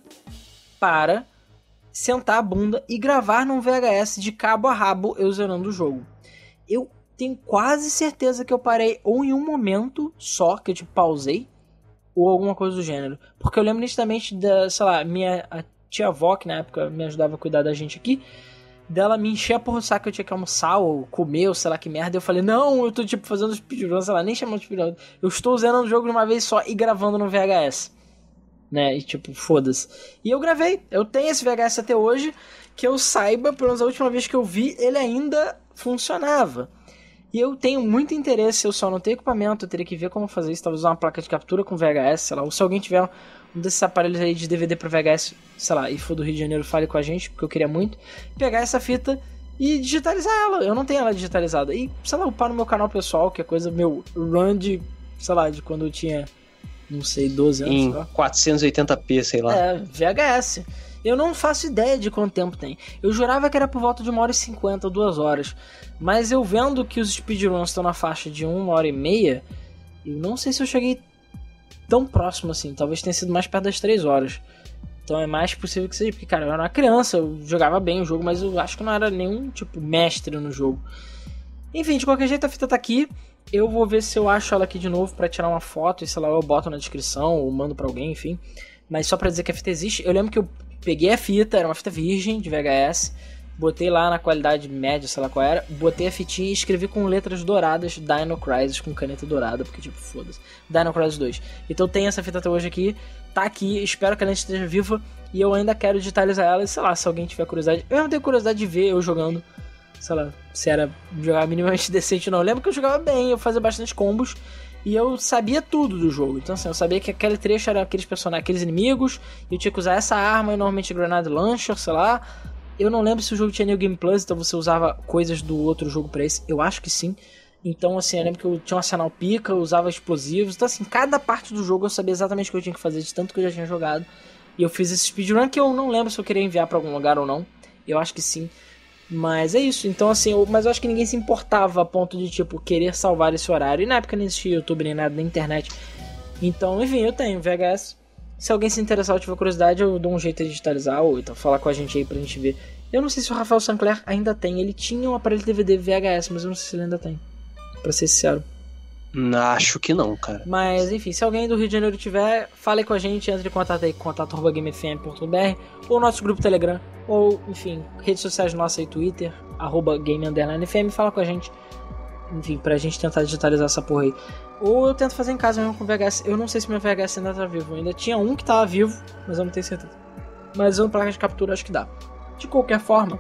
para sentar a bunda e gravar num V H S de cabo a rabo eu zerando o jogo. Eu tenho quase certeza que eu parei ou em um momento só, que eu tipo pausei, ou alguma coisa do gênero. Porque eu lembro nitidamente da, sei lá, minha a tia-avó, que na época me ajudava a cuidar da gente aqui, dela me encher a porra do saco que eu tinha que almoçar ou comer ou sei lá que merda. Eu falei, não, eu tô tipo fazendo speedrun, sei lá, nem chamando de speedrun. Eu estou zerando o jogo de uma vez só e gravando no V H S. Né, e tipo, foda-se. E eu gravei, eu tenho esse V H S até hoje, que eu saiba, pelo menos a última vez que eu vi, ele ainda funcionava. E eu tenho muito interesse, eu só não tenho equipamento, eu teria que ver como fazer isso, talvez usar uma placa de captura com V H S, sei lá, ou se alguém tiver um desses aparelhos aí de D V D para V H S, sei lá, e for do Rio de Janeiro, fale com a gente, porque eu queria muito, pegar essa fita e digitalizar ela. Eu não tenho ela digitalizada. E, sei lá, upar no meu canal pessoal, que é coisa, meu run de, sei lá, de quando eu tinha, não sei, doze anos. Em sei lá. quatrocentos e oitenta p, sei lá. É, V H S. Eu não faço ideia de quanto tempo tem. Eu jurava que era por volta de uma hora e cinquenta, duas horas. Mas eu vendo que os speedruns estão na faixa de uma hora e meia, eu não sei se eu cheguei tão próximo assim. Talvez tenha sido mais perto das três horas. Então é mais possível que seja. Porque, cara, eu era uma criança, eu jogava bem o jogo, mas eu acho que não era nenhum, tipo, mestre no jogo. Enfim, de qualquer jeito a fita tá aqui. Eu vou ver se eu acho ela aqui de novo pra tirar uma foto e, sei lá, eu boto na descrição ou mando pra alguém, enfim. Mas só pra dizer que a fita existe. Eu lembro que eu peguei a fita, era uma fita virgem de V H S, botei lá na qualidade média, sei lá qual era, botei a fitinha e escrevi com letras douradas Dino Crisis, com caneta dourada, porque tipo, foda-se, Dino Crisis dois. Então tem essa fita até hoje aqui, tá aqui, espero que ela esteja viva e eu ainda quero digitalizar ela e sei lá, se alguém tiver curiosidade, eu não tenho curiosidade de ver eu jogando, sei lá, se era jogar minimamente decente ou não. Eu lembro que eu jogava bem, eu fazia bastante combos, e eu sabia tudo do jogo. Então assim, eu sabia que aquele trecho era aqueles personagens, aqueles inimigos, e eu tinha que usar essa arma, e normalmente Granada Launcher, sei lá. Eu não lembro se o jogo tinha New Game Plus, então você usava coisas do outro jogo pra esse. Eu acho que sim. Então assim, eu lembro que eu tinha um arsenal pica, eu usava explosivos. Então assim, cada parte do jogo eu sabia exatamente o que eu tinha que fazer, de tanto que eu já tinha jogado. E eu fiz esse speedrun que eu não lembro se eu queria enviar pra algum lugar ou não. Eu acho que sim. Mas é isso, então assim, eu, mas eu acho que ninguém se importava a ponto de, tipo, querer salvar esse horário. E na época nem existia YouTube nem nada, nem internet. Então, enfim, eu tenho V H S. Se alguém se interessar ou tiver curiosidade, eu dou um jeito de digitalizar ou então falar com a gente aí pra gente ver. Eu não sei se o Rafael Sancler ainda tem, ele tinha um aparelho de D V D V H S, mas eu não sei se ele ainda tem, pra ser sincero. Acho que não, cara. Mas enfim, se alguém do Rio de Janeiro tiver, fale com a gente, entre em contato aí com contato arroba gamefm ponto b r ou nosso grupo Telegram, ou enfim, redes sociais nossas aí, Twitter, arroba game underline fm, fala com a gente enfim, pra gente tentar digitalizar essa porra aí. Ou eu tento fazer em casa mesmo com o V H S. Eu não sei se meu V H S ainda tá vivo. Eu ainda tinha um que tava vivo, mas eu não tenho certeza. Mas eu, placa de captura, acho que dá. De qualquer forma,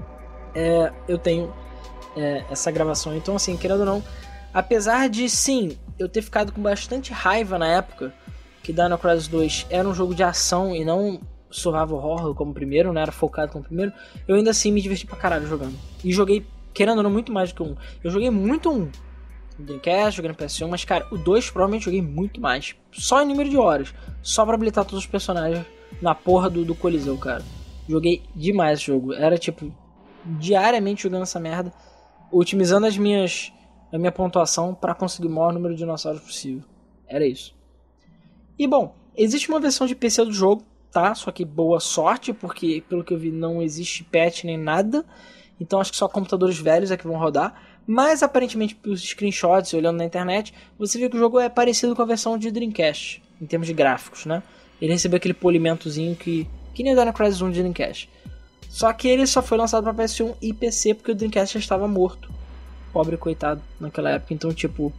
é, eu tenho é, essa gravação. Então, assim, querendo ou não, apesar de, sim, eu ter ficado com bastante raiva na época que Dino Crisis dois era um jogo de ação e não survival horror como o primeiro, não era focado como o primeiro, eu ainda assim me diverti pra caralho jogando. E joguei, querendo ou não, muito mais do que um. Eu joguei muito um no Dreamcast, joguei no P S um, mas, cara, o dois provavelmente joguei muito mais. Só em número de horas. Só pra habilitar todos os personagens na porra do, do Coliseu, cara. Joguei demais esse jogo. Era, tipo, diariamente jogando essa merda, otimizando as minhas, a minha pontuação pra conseguir o maior número de dinossauros possível. Era isso. E, bom, existe uma versão de P C do jogo, tá? Só que boa sorte, porque, pelo que eu vi, não existe patch nem nada. Então, acho que só computadores velhos é que vão rodar. Mas, aparentemente, pelos screenshots, olhando na internet, você vê que o jogo é parecido com a versão de Dreamcast, em termos de gráficos, né? Ele recebeu aquele polimentozinho que, que nem o Dino Crisis um de Dreamcast. Só que ele só foi lançado para P S um e P C porque o Dreamcast já estava morto. Pobre coitado naquela época. Então, tipo...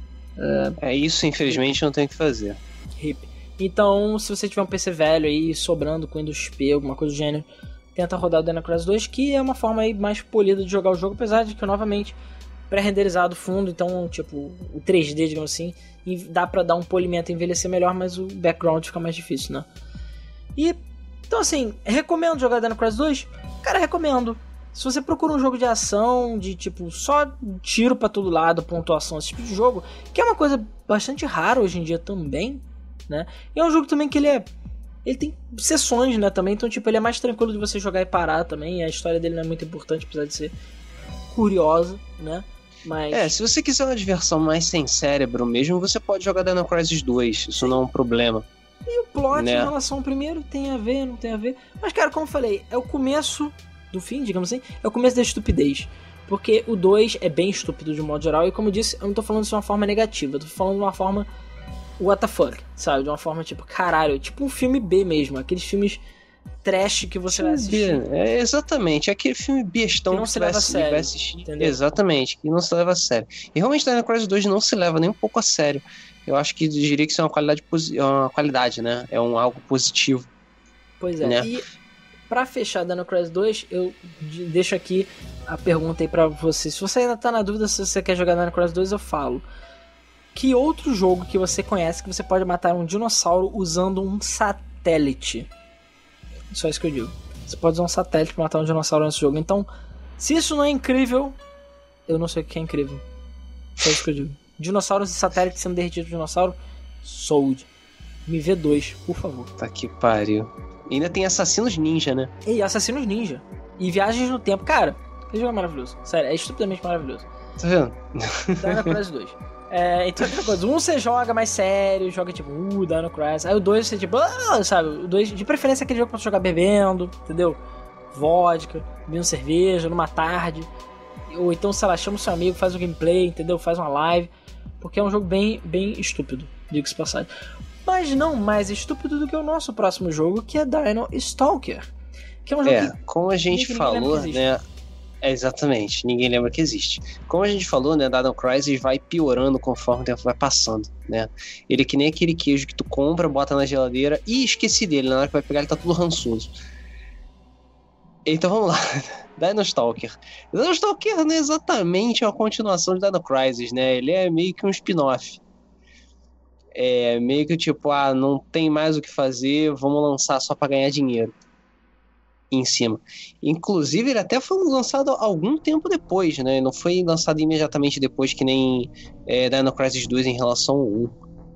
É, é isso, infelizmente, não tem o que fazer. Hip. Então, se você tiver um P C velho aí, sobrando com Windows X P, alguma coisa do gênero, tenta rodar o Dino Crisis dois, que é uma forma aí mais polida de jogar o jogo, apesar de que, novamente, pré-renderizado fundo, então, tipo, o três D, digamos assim, e dá pra dar um polimento e envelhecer melhor, mas o background fica mais difícil, né? E, então, assim, recomendo jogar Dino Crisis dois? Cara, recomendo. Se você procura um jogo de ação, de, tipo, só tiro pra todo lado, pontuação, esse tipo de jogo, que é uma coisa bastante rara hoje em dia também, né? E é um jogo também que ele é... Ele tem sessões, né, também, então, tipo, ele é mais tranquilo de você jogar e parar também, a história dele não é muito importante, apesar de ser curiosa, né? Mas... É, se você quiser uma diversão mais sem cérebro mesmo, você pode jogar Dino Crisis dois, isso não é um problema. E o plot, né, em né? relação ao primeiro tem a ver, não tem a ver. Mas, cara, como eu falei, é o começo do fim, digamos assim, é o começo da estupidez. Porque o dois é bem estúpido de um modo geral, e como eu disse, eu não tô falando isso de uma forma negativa, eu tô falando de uma forma what the fuck, sabe? De uma forma tipo, caralho, tipo um filme B mesmo, aqueles filmes trash que você vai assistir. B, é, exatamente, é aquele filme bestão que não que se você vai, leva a sério, vai assistir. entendeu? Exatamente, que não se leva a sério. E realmente Dino Crisis dois não se leva nem um pouco a sério. Eu acho que eu diria que isso é uma qualidade, é uma qualidade, né? É um algo positivo. Pois é, né? E pra fechar Dino Crisis dois, eu deixo aqui a pergunta aí pra você. Se você ainda tá na dúvida se você quer jogar Dino Crisis dois, eu falo. Que outro jogo que você conhece que você pode matar um dinossauro usando um satélite? Só isso que eu digo. Você pode usar um satélite pra matar um dinossauro nesse jogo. Então, se isso não é incrível, eu não sei o que é incrível. Só isso que eu digo. Dinossauros e satélites sendo derretidos por dinossauro, Sold. Me vê dois, por favor. Tá que pariu. E ainda tem Assassinos Ninja, né? E Assassinos Ninja. E Viagens no Tempo. Cara, esse jogo é maravilhoso. Sério, é estupidamente maravilhoso. Tá vendo? Dino Crisis dois. É, então, outra coisa, um você joga mais sério, joga tipo, uh, Dino Crisis. Aí o dois você tipo, ah, sabe, o dois, de preferência aquele jogo pra você jogar bebendo, entendeu? Vodka, bebendo cerveja, numa tarde. Ou então, sei lá, chama o seu amigo, faz um gameplay, entendeu? Faz uma live. Porque é um jogo bem, bem estúpido, diga-se de passagem. Mas não mais estúpido do que o nosso próximo jogo, que é Dino Stalker. Que é um jogo É, que como a gente falou, né? É, exatamente, ninguém lembra que existe. Como a gente falou, né, Dino Crisis vai piorando conforme o tempo vai passando, né? Ele é que nem aquele queijo que tu compra, bota na geladeira e esqueci dele, na hora que vai pegar ele tá tudo rançoso. Então vamos lá, Dino Stalker. Dino Stalker não é exatamente uma continuação de Dino Crisis, né? Ele é meio que um spin-off. É meio que tipo, ah, não tem mais o que fazer, vamos lançar só pra ganhar dinheiro em cima. Inclusive, ele até foi lançado algum tempo depois, né? Não foi lançado imediatamente depois, que nem é, Dino Crisis dois em relação ao um.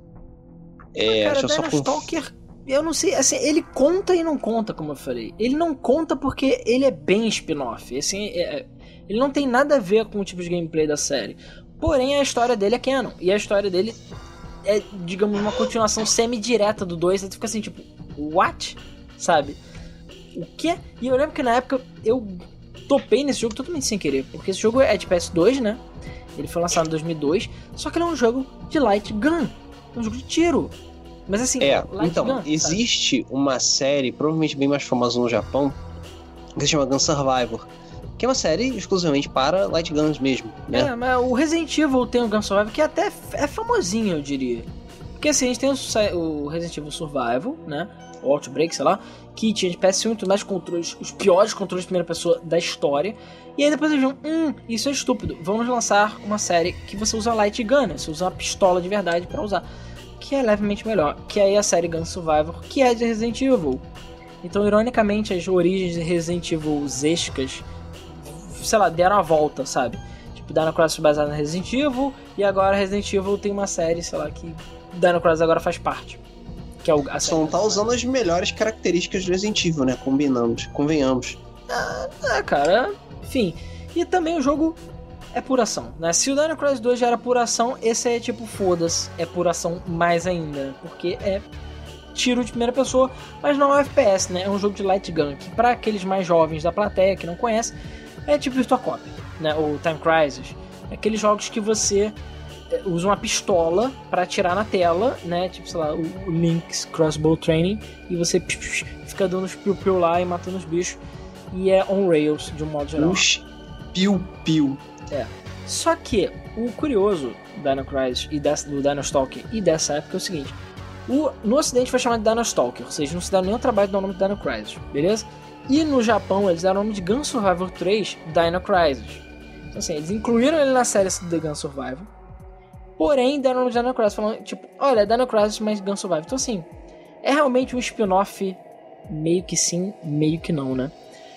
É, ah, cara, deixa eu Dino só Stalker, eu não sei, assim, ele conta e não conta, como eu falei. Ele não conta porque ele é bem spin-off. Assim, é, ele não tem nada a ver com o tipo de gameplay da série. Porém, a história dele é canon. E a história dele é, digamos, uma continuação semi-direta do dois. Você fica assim, tipo, what? Sabe? O quê? E eu lembro que na época eu topei nesse jogo totalmente sem querer. Porque esse jogo é de P S dois, né? Ele foi lançado em dois mil e dois. Só que ele é um jogo de light gun. É um jogo de tiro. Mas assim, é, light então, gun, existe sabe? Uma série, provavelmente bem mais famosa no Japão, que se chama Gun Survivor. que é uma série exclusivamente para light guns mesmo, né? É, mas o Resident Evil tem o Gun Survival que até é famosinho, eu diria. Porque assim, a gente tem o, o Resident Evil Survival, né? O Outbreak, sei lá, que tinha de P S um e tudo mais controles, os piores controles de primeira pessoa da história. E aí depois eles viram, hum, isso é estúpido, vamos lançar uma série que você usa light gun, né? Você usa uma pistola de verdade pra usar, que é levemente melhor, que é a série Gun Survivor, que é de Resident Evil. Então, ironicamente, as origens de Resident Evil zescas, sei lá, deram a volta, sabe? Tipo, Dino Crisis foi baseado no Resident Evil, e agora Resident Evil tem uma série, sei lá, que Dino Crisis agora faz parte. Que é o, a Só não tá usando as melhores características do Resident Evil, né? Combinamos, convenhamos. É, cara, enfim. E também o jogo é pura ação, né? Se o Dino Crisis dois já era pura ação, esse é tipo, foda-se, é pura ação mais ainda, né? Porque é tiro de primeira pessoa, mas não é F P S, né? É um jogo de light gun, que pra aqueles mais jovens da plateia que não conhecem, é tipo Virtua Cop, né? O Time Crisis. Aqueles jogos que você usa uma pistola pra atirar na tela, né? Tipo, sei lá, o Link's Crossbow Training, e você psh, psh, fica dando os piu-piu lá e matando os bichos. E é on rails, de um modo geral. Os piu-piu. É. Só que o curioso do Dino Crisis e dessa, do Dino Stalker e dessa época é o seguinte: o, no ocidente foi chamado de Dino Stalker, ou seja, não se deram nenhum trabalho de dar o nome de Dino Crisis, beleza? E no Japão eles deram o nome de Gun Survivor três Dino Crisis. Então assim, eles incluíram ele na série The Gun Survivor, porém deram o nome de Dino Crisis, falando tipo, olha, Dino Crisis mais Gun Survivor. Então assim, é realmente um spin-off meio que sim, meio que não, né?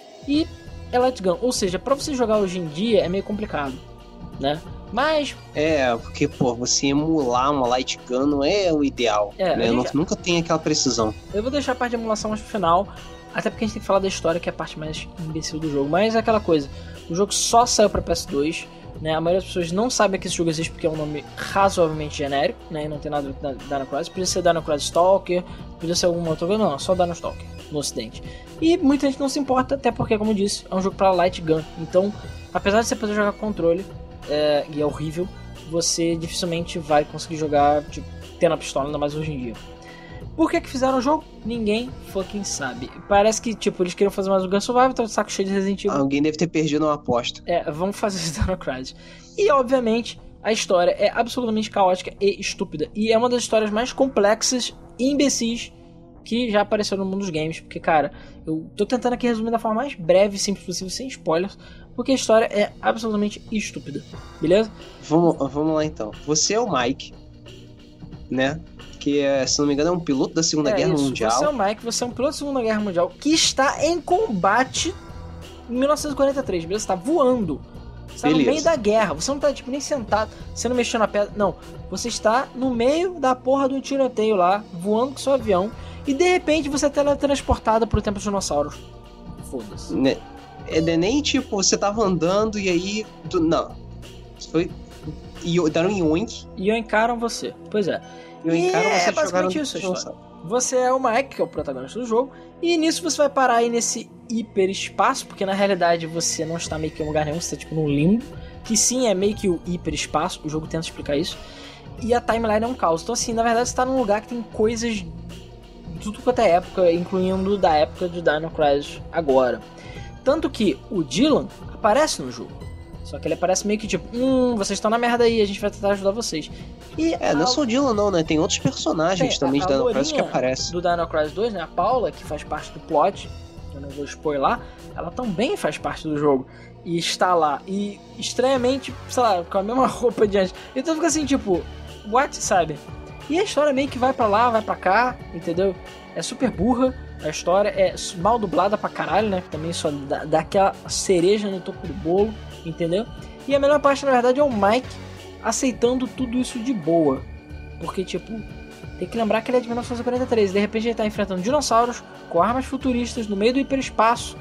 E é light gun, ou seja, pra você jogar hoje em dia é meio complicado, né? Mas... É, porque, pô, você emular uma light gun não é o ideal, é, né? Gente... Nunca tem aquela precisão. Eu vou deixar a parte de emulação mais pro final, até porque a gente tem que falar da história, que é a parte mais imbecil do jogo. Mas é aquela coisa, o jogo só saiu pra P S dois, né? A maioria das pessoas não sabe que esse jogo existe porque é um nome razoavelmente genérico, né? E não tem nada a ver com Dino Crisis. Podia ser Dino Crisis Stalker, podia ser alguma outra coisa, não, só Dino Stalker no ocidente. E muita gente não se importa, até porque, como eu disse, é um jogo pra light gun. Então, apesar de você poder jogar com controle, é, e é horrível, você dificilmente vai conseguir jogar tipo, tendo a pistola, ainda mais hoje em dia. Por que que fizeram o jogo? Ninguém fucking sabe. Parece que, tipo, eles queriam fazer mais um Gun Survival, então de saco cheio de Resident Evil. Alguém deve ter perdido uma aposta. É, vamos fazer esse Dino Crisis. E, obviamente, a história é absolutamente caótica e estúpida. E é uma das histórias mais complexas e imbecis que já apareceu no mundo dos games. Porque, cara, eu tô tentando aqui resumir da forma mais breve e simples possível, sem spoilers, porque a história é absolutamente estúpida. Beleza? Vamos, vamos lá, então. Você é o Mike, né? Que, é, se não me engano, é um piloto da Segunda é Guerra isso. Mundial. Você é o Mike, você é um piloto da Segunda Guerra Mundial que está em combate em mil novecentos e quarenta e três, beleza? Você tá voando. Você tá Beleza. no meio da guerra. Você não tá, tipo, nem sentado, você não mexeu na pedra. Não. Você está no meio da porra do tiroteio lá, voando com seu avião, e de repente você é teletransportado pro tempo dos dinossauros. Foda-se. Né? É nem tipo, você tava andando e aí... Do... Não. Foi... E deram um yoink. E encaram você. Pois é. E encaram é você basicamente isso a história. Você é o Mike, que é o protagonista do jogo, e nisso você vai parar aí nesse hiperespaço, porque na realidade você não está meio que em lugar nenhum, você está tipo num limbo, que sim é meio que o hiperespaço, o jogo tenta explicar isso, e a timeline é um caos. Então assim, na verdade você está num lugar que tem coisas de tudo quanto é época, incluindo da época de Dino Crisis agora. Tanto que o Dylan aparece no jogo. Só que ele aparece meio que tipo, hum, vocês estão na merda aí, a gente vai tentar ajudar vocês. E é, a... não é só o Dylan não, né? Tem outros personagens Tem, também a, de a Dino Crisis que aparecem. Do Dino Crisis dois, né? A Paula, que faz parte do plot, eu não vou spoiler, ela também faz parte do jogo. E está lá. E estranhamente, sei lá, com a mesma roupa de antes. Então fica assim, tipo, what, sabe? E a história meio que vai pra lá, vai pra cá, entendeu? É super burra. A história é mal dublada pra caralho, né? Também só dá, dá aquela cereja no topo do bolo, entendeu? E a melhor parte, na verdade, é o Mike aceitando tudo isso de boa. Porque, tipo, tem que lembrar que ele é de mil novecentos e quarenta e três. E de repente ele tá enfrentando dinossauros com armas futuristas no meio do hiperespaço,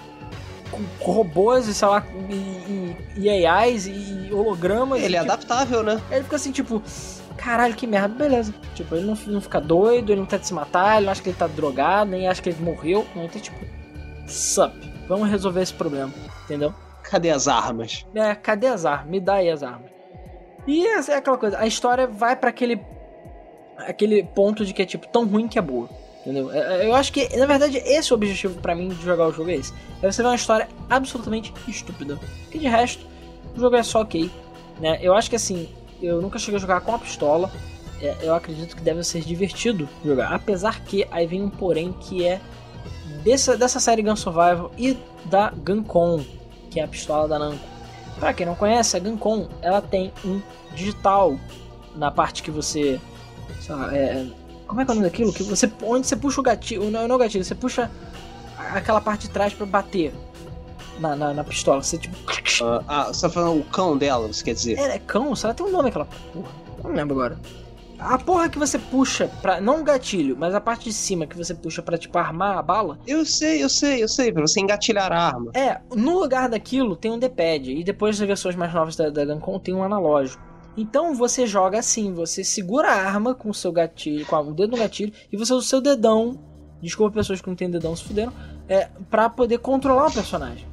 com, com robôs e, sei lá, e, e, e A Is e hologramas. Ele e, é tipo, adaptável, né? Ele fica assim, tipo... Caralho, que merda, beleza. Tipo, ele não, não fica doido, ele não tenta se matar, ele não acha que ele tá drogado, nem acha que ele morreu. Não, ele tá tipo, sup, vamos resolver esse problema, entendeu? Cadê as armas? É, cadê as armas? Me dá aí as armas. E essa é aquela coisa, a história vai pra aquele aquele ponto de que é tipo, tão ruim que é boa. Entendeu? Eu acho que, na verdade, esse é o objetivo pra mim de jogar o jogo, é esse. É você ver uma história absolutamente estúpida. Porque de resto, o jogo é só ok. Né? Eu acho que assim, eu nunca cheguei a jogar com a pistola. É, eu acredito que deve ser divertido jogar. Apesar que, aí vem um porém que é dessa, dessa série Gun Survival e da Guncon, que é a pistola da Namco. Pra quem não conhece, a Guncon, ela tem um digital na parte que você... Sei lá, é... Como é que é o nome daquilo? Que você, onde você puxa o gatilho... Não, não o gatilho, você puxa aquela parte de trás pra bater na, na, na pistola. Você tipo... Uh, ah, você tá falando o cão dela, você quer dizer? É, é cão? Ela tem um nome aquela porra. Não lembro agora. A porra que você puxa pra... Não o gatilho, mas a parte de cima que você puxa pra, tipo, armar a bala. Eu sei, eu sei, eu sei. Pra você engatilhar a arma. É, no lugar daquilo tem um D-pad. E depois das versões mais novas da, da Guncon tem um analógico. Então você joga assim, você segura a arma com o seu gatilho, com o dedo no gatilho, e você usa o seu dedão, desculpa pessoas que não têm dedão se fuderam, é, pra poder controlar o personagem.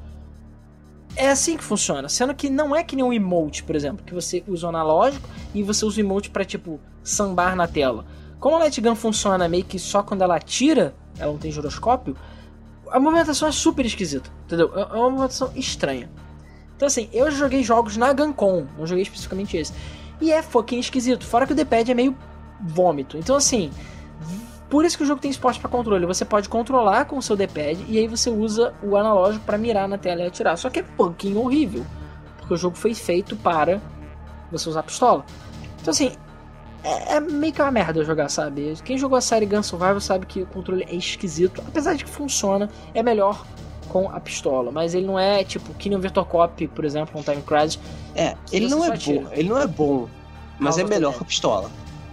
É assim que funciona, sendo que não é que nem um emote, por exemplo, que você usa o analógico e você usa o emote pra, tipo, sambar na tela. Como a Light Gun funciona meio que só quando ela atira, ela não tem giroscópio, a movimentação é super esquisita, entendeu? É uma movimentação estranha. Então assim, eu joguei jogos na Guncon, não joguei especificamente esse. E é fucking esquisito, fora que o D-pad é meio vômito. Então assim, por isso que o jogo tem suporte para controle. Você pode controlar com o seu D-pad e aí você usa o analógico para mirar na tela e atirar. Só que é fucking horrível, porque o jogo foi feito para você usar a pistola. Então assim, é, é meio que uma merda jogar, sabe? Quem jogou a série Gun Survival sabe que o controle é esquisito. Apesar de que funciona, é melhor com a pistola, mas ele não é tipo que nem o Virtua Cop, por exemplo, um Time Crisis. É, ele não é bom, ele não é bom, mas é melhor que a pistola.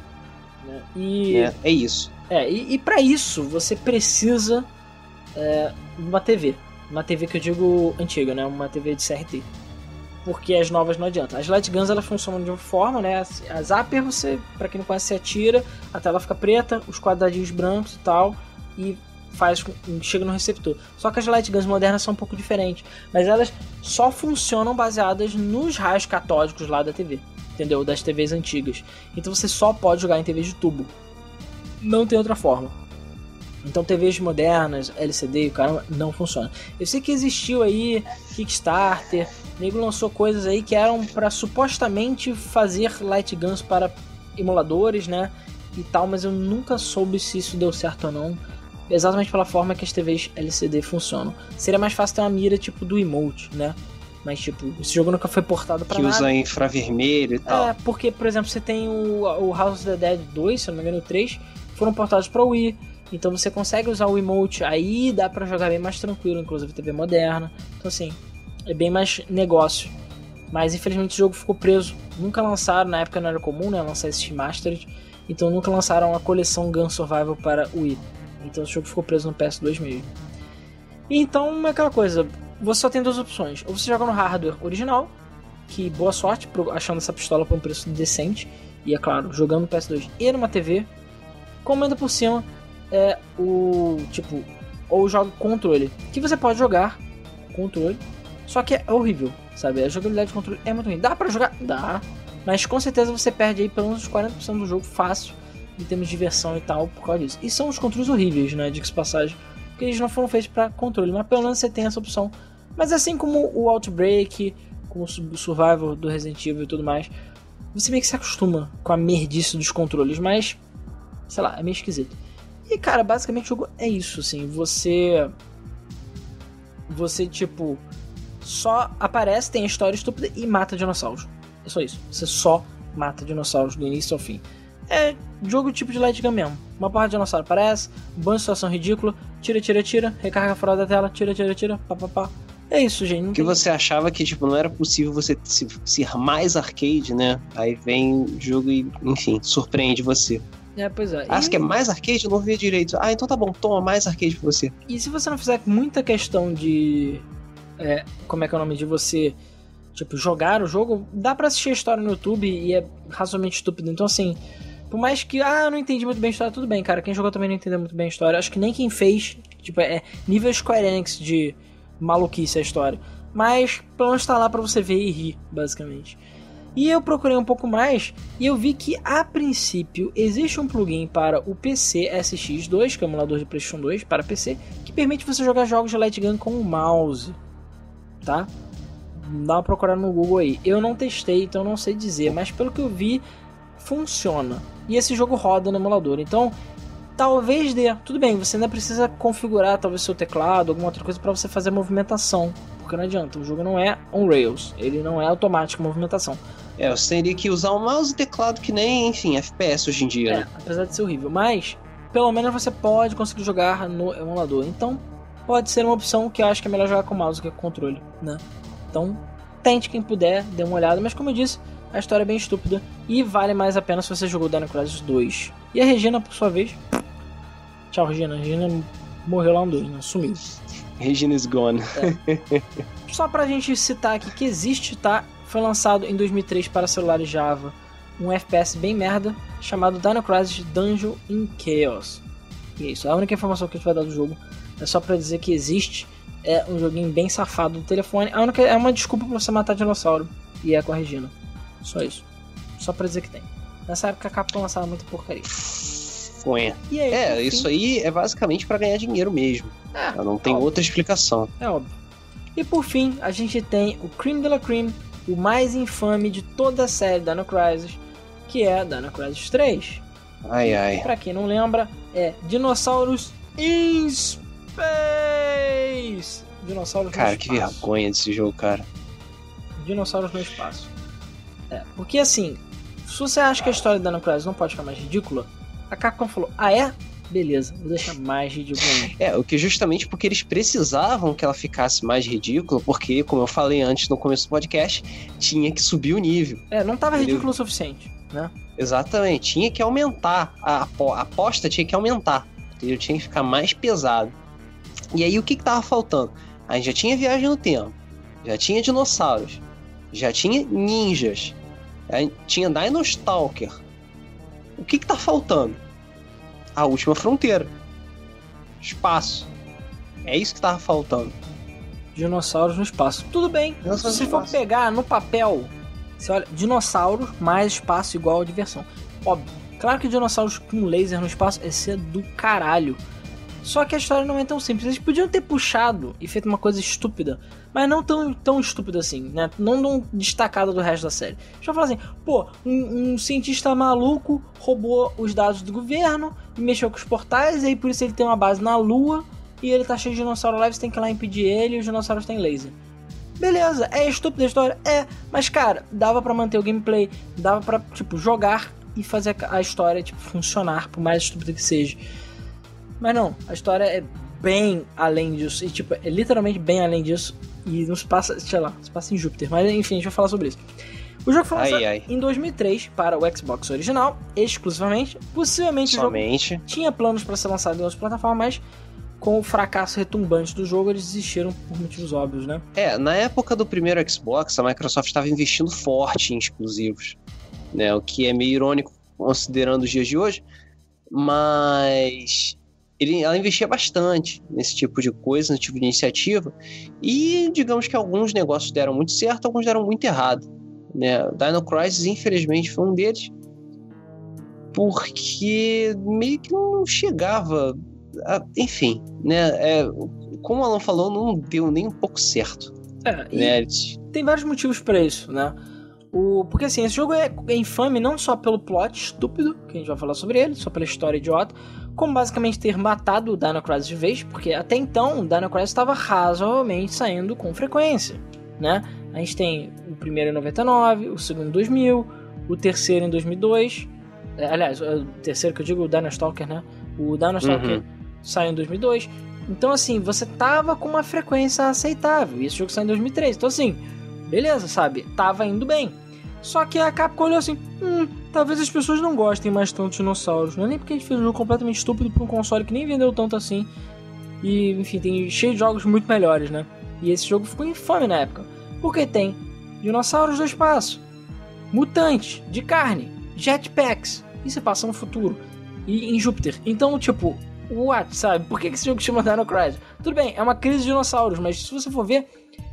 E é, é isso. É, e, e para isso você precisa é, de uma T V, uma T V que eu digo antiga, né, uma T V de C R T, porque as novas não adiantam. As Light Guns elas funcionam de uma forma, né, a Zapper você, para quem não conhece, você atira, a tela fica preta, os quadradinhos brancos e tal, e faz, chega no receptor. Só que as Light Guns modernas são um pouco diferentes, mas elas só funcionam baseadas nos raios catódicos lá da T V, entendeu? Das T Vs antigas. Então você só pode jogar em T Vs de tubo. Não tem outra forma. Então T Vs modernas, L C D e o caramba, não funciona. Eu sei que existiu aí Kickstarter, o nego lançou coisas aí que eram para supostamente fazer Light Guns para emuladores, né? E tal, mas eu nunca soube se isso deu certo ou não. Exatamente pela forma que as T Vs L C D funcionam. Seria mais fácil ter uma mira tipo do emote, né? Mas tipo, esse jogo nunca foi portado pra que nada. Que usa infravermelho e tal. É, porque, por exemplo, você tem o, o House of the Dead dois, se eu não me engano, o três, foram portados pra Wii. Então você consegue usar o emote, aí dá pra jogar bem mais tranquilo, inclusive T V moderna. Então assim, é bem mais negócio. Mas infelizmente o jogo ficou preso. Nunca lançaram, na época não era comum, né, lançar esse Remastered. Então nunca lançaram a coleção Gun Survival para Wii. Então o jogo ficou preso no P S dois mesmo. E então é aquela coisa, você só tem duas opções. Ou você joga no hardware original, que boa sorte achando essa pistola por um preço decente. E é claro, jogando no P S dois e numa T V. Comenta por cima é o tipo, ou joga controle, que você pode jogar controle, só que é horrível, sabe? A jogabilidade de controle é muito ruim. Dá pra jogar? Dá. Mas com certeza você perde aí pelo menos quarenta por cento do jogo fácil, em termos de diversão e tal, por causa disso. E são os controles horríveis, né, diga-se de passagem, porque eles não foram feitos para controle, mas pelo menos você tem essa opção. Mas assim como o Outbreak, como o Survival do Resident Evil e tudo mais, você meio que se acostuma com a merdice dos controles, mas, sei lá, é meio esquisito. E cara, basicamente o jogo é isso, assim, você... Você, tipo, só aparece, tem a história estúpida e mata dinossauros. É só isso, você só mata dinossauros do início ao fim. É jogo tipo de Light Gun mesmo. Uma porra de dinossauro aparece, um bando de situação ridícula, tira, tira, tira, recarga fora da tela, tira, tira, tira, pá, pá, pá. É isso, gente. Não Porque tem... você achava que tipo, não era possível você ser mais arcade, né? Aí vem o jogo e, enfim, surpreende você. É, pois é. Ah, você e... quer mais arcade? Eu não vi direito. Ah, então tá bom, toma mais arcade pra você. E se você não fizer muita questão de... É, como é que é o nome? De você... Tipo, jogar o jogo, dá pra assistir a história no YouTube e é razoavelmente estúpido. Então, assim, por mais que, ah, eu não entendi muito bem a história, tudo bem, cara. Quem jogou também não entendeu muito bem a história. Acho que nem quem fez, tipo, é nível Square Enix de maluquice a história. Mas, pelo menos tá lá pra você ver e rir, basicamente. E eu procurei um pouco mais e eu vi que, a princípio, existe um plugin para o P C S X dois, que é o emulador de PlayStation dois para P C, que permite você jogar jogos de Light Gun com o mouse, tá? Dá uma procurada no Google aí. Eu não testei, então não sei dizer, mas pelo que eu vi, funciona. E esse jogo roda no emulador, então talvez dê. Tudo bem, você ainda precisa configurar talvez seu teclado, alguma outra coisa para você fazer a movimentação, porque não adianta, o jogo não é on rails, ele não é automático a movimentação. É, você teria que usar o mouse e teclado que nem, enfim, F P S hoje em dia, É, né? apesar de ser horrível, mas pelo menos você pode conseguir jogar no emulador, então pode ser uma opção que eu acho que é melhor jogar com mouse do que com controle, né? Então tente quem puder, dê uma olhada, mas como eu disse, a história é bem estúpida e vale mais a pena se você jogou Dino Crisis dois. E a Regina, por sua vez, tchau Regina, a Regina morreu lá no dois, né? Sumiu. Regina is gone. É. Só pra gente citar aqui que existe, tá? Foi lançado em dois mil e três para celulares Java um F P S bem merda chamado Dino Crisis Dungeon in Chaos. E é isso, a única informação que a gente vai dar do jogo é só pra dizer que existe. É um joguinho bem safado do telefone. A única, é uma desculpa pra você matar dinossauro. E é com a Regina. Só isso. Só pra dizer que tem. Nessa época a Capcom lançava muita porcaria. Conha. E aí, é, por fim, isso aí é basicamente pra ganhar dinheiro mesmo. É, não tem óbvio. outra explicação. É óbvio. E por fim, a gente tem o Creme de la Creme, o mais infame de toda a série Dino Crisis, que é Dino Crisis três. Ai, ai. Pra quem não lembra, é Dinossauros in Space. Dinossauros Cara, no que espaço. vergonha desse jogo, cara. Dinossauros no espaço. É, porque assim, se você acha que a história da Dino Crisis não pode ficar mais ridícula, a Capcom falou, ah é? Beleza, vou deixar mais ridículo ainda. É, o que justamente porque eles precisavam que ela ficasse mais ridícula, porque, como eu falei antes no começo do podcast, tinha que subir o nível. É, não tava Entendeu? ridículo o suficiente, né? Exatamente, tinha que aumentar, a apo- a aposta tinha que aumentar, entendeu? Tinha que ficar mais pesado. E aí o que que tava faltando? A gente já tinha viagem no tempo, já tinha dinossauros, já tinha ninjas, já tinha Dino Stalker. O que que tá faltando? A última fronteira. Espaço. É isso que tava faltando. Dinossauros no espaço. Tudo bem, Dinossauros se você no for espaço. pegar no papel, você olha, dinossauros mais espaço igual a diversão. Óbvio, claro que dinossauros com laser no espaço é ser do caralho. Só que a história não é tão simples. Eles podiam ter puxado e feito uma coisa estúpida, mas não tão, tão estúpida assim, né? Não tão destacada do resto da série. Deixa eu falar assim, pô, um, um cientista maluco roubou os dados do governo e mexeu com os portais, e aí por isso ele tem uma base na Lua e ele tá cheio de dinossauro lá, você tem que ir lá impedir ele e os dinossauros têm laser. Beleza, é estúpida a história? É, mas cara, dava pra manter o gameplay, dava pra, tipo, jogar e fazer a história, tipo, funcionar, por mais estúpida que seja. Mas não, a história é bem além disso, e tipo, é literalmente bem além disso, e não se passa, sei lá, se passa em Júpiter, mas enfim, a gente vai falar sobre isso. O jogo foi lançado Ai, ai. em dois mil e três para o Xbox original, exclusivamente, possivelmente Somente. o jogo tinha planos para ser lançado em outras plataformas, mas com o fracasso retumbante do jogo, eles desistiram por motivos óbvios, né? É, na época do primeiro Xbox, a Microsoft estava investindo forte em exclusivos, né? O que é meio irônico considerando os dias de hoje, mas ele, ela investia bastante nesse tipo de coisa, nesse tipo de iniciativa, e digamos que alguns negócios deram muito certo, alguns deram muito errado, né? Dino Crisis, infelizmente, foi um deles, porque meio que não chegava, a, enfim, né? É, como o Alan falou, não deu nem um pouco certo. É, e Né? tem vários motivos pra isso, né? O, porque assim, esse jogo é, é infame não só pelo plot estúpido, que a gente vai falar sobre ele, só pela história idiota, como basicamente ter matado o Dino Crisis de vez, porque até então o Dino Crisis estava razoavelmente saindo com frequência, né? A gente tem o primeiro em noventa e nove, o segundo em dois mil, o terceiro em dois mil e dois, é, aliás, o terceiro que eu digo, o Dino Stalker, né? O Dino Stalker Uhum. saiu em dois mil e dois, então assim, você tava com uma frequência aceitável, e esse jogo saiu em dois mil e três, então assim, beleza, sabe? Tava indo bem. Só que a Capcom olhou assim, hum, talvez as pessoas não gostem mais tanto de dinossauros. Não é nem porque a gente fez um jogo completamente estúpido pra um console que nem vendeu tanto assim. E, enfim, tem cheio de jogos muito melhores, né? E esse jogo ficou infame na época. Porque tem dinossauros do espaço, mutantes, de carne, jetpacks. E se passa no futuro. E em Júpiter. Então, tipo, what, sabe? Por que esse jogo chama Dino Crisis? Tudo bem, é uma crise de dinossauros, mas se você for ver,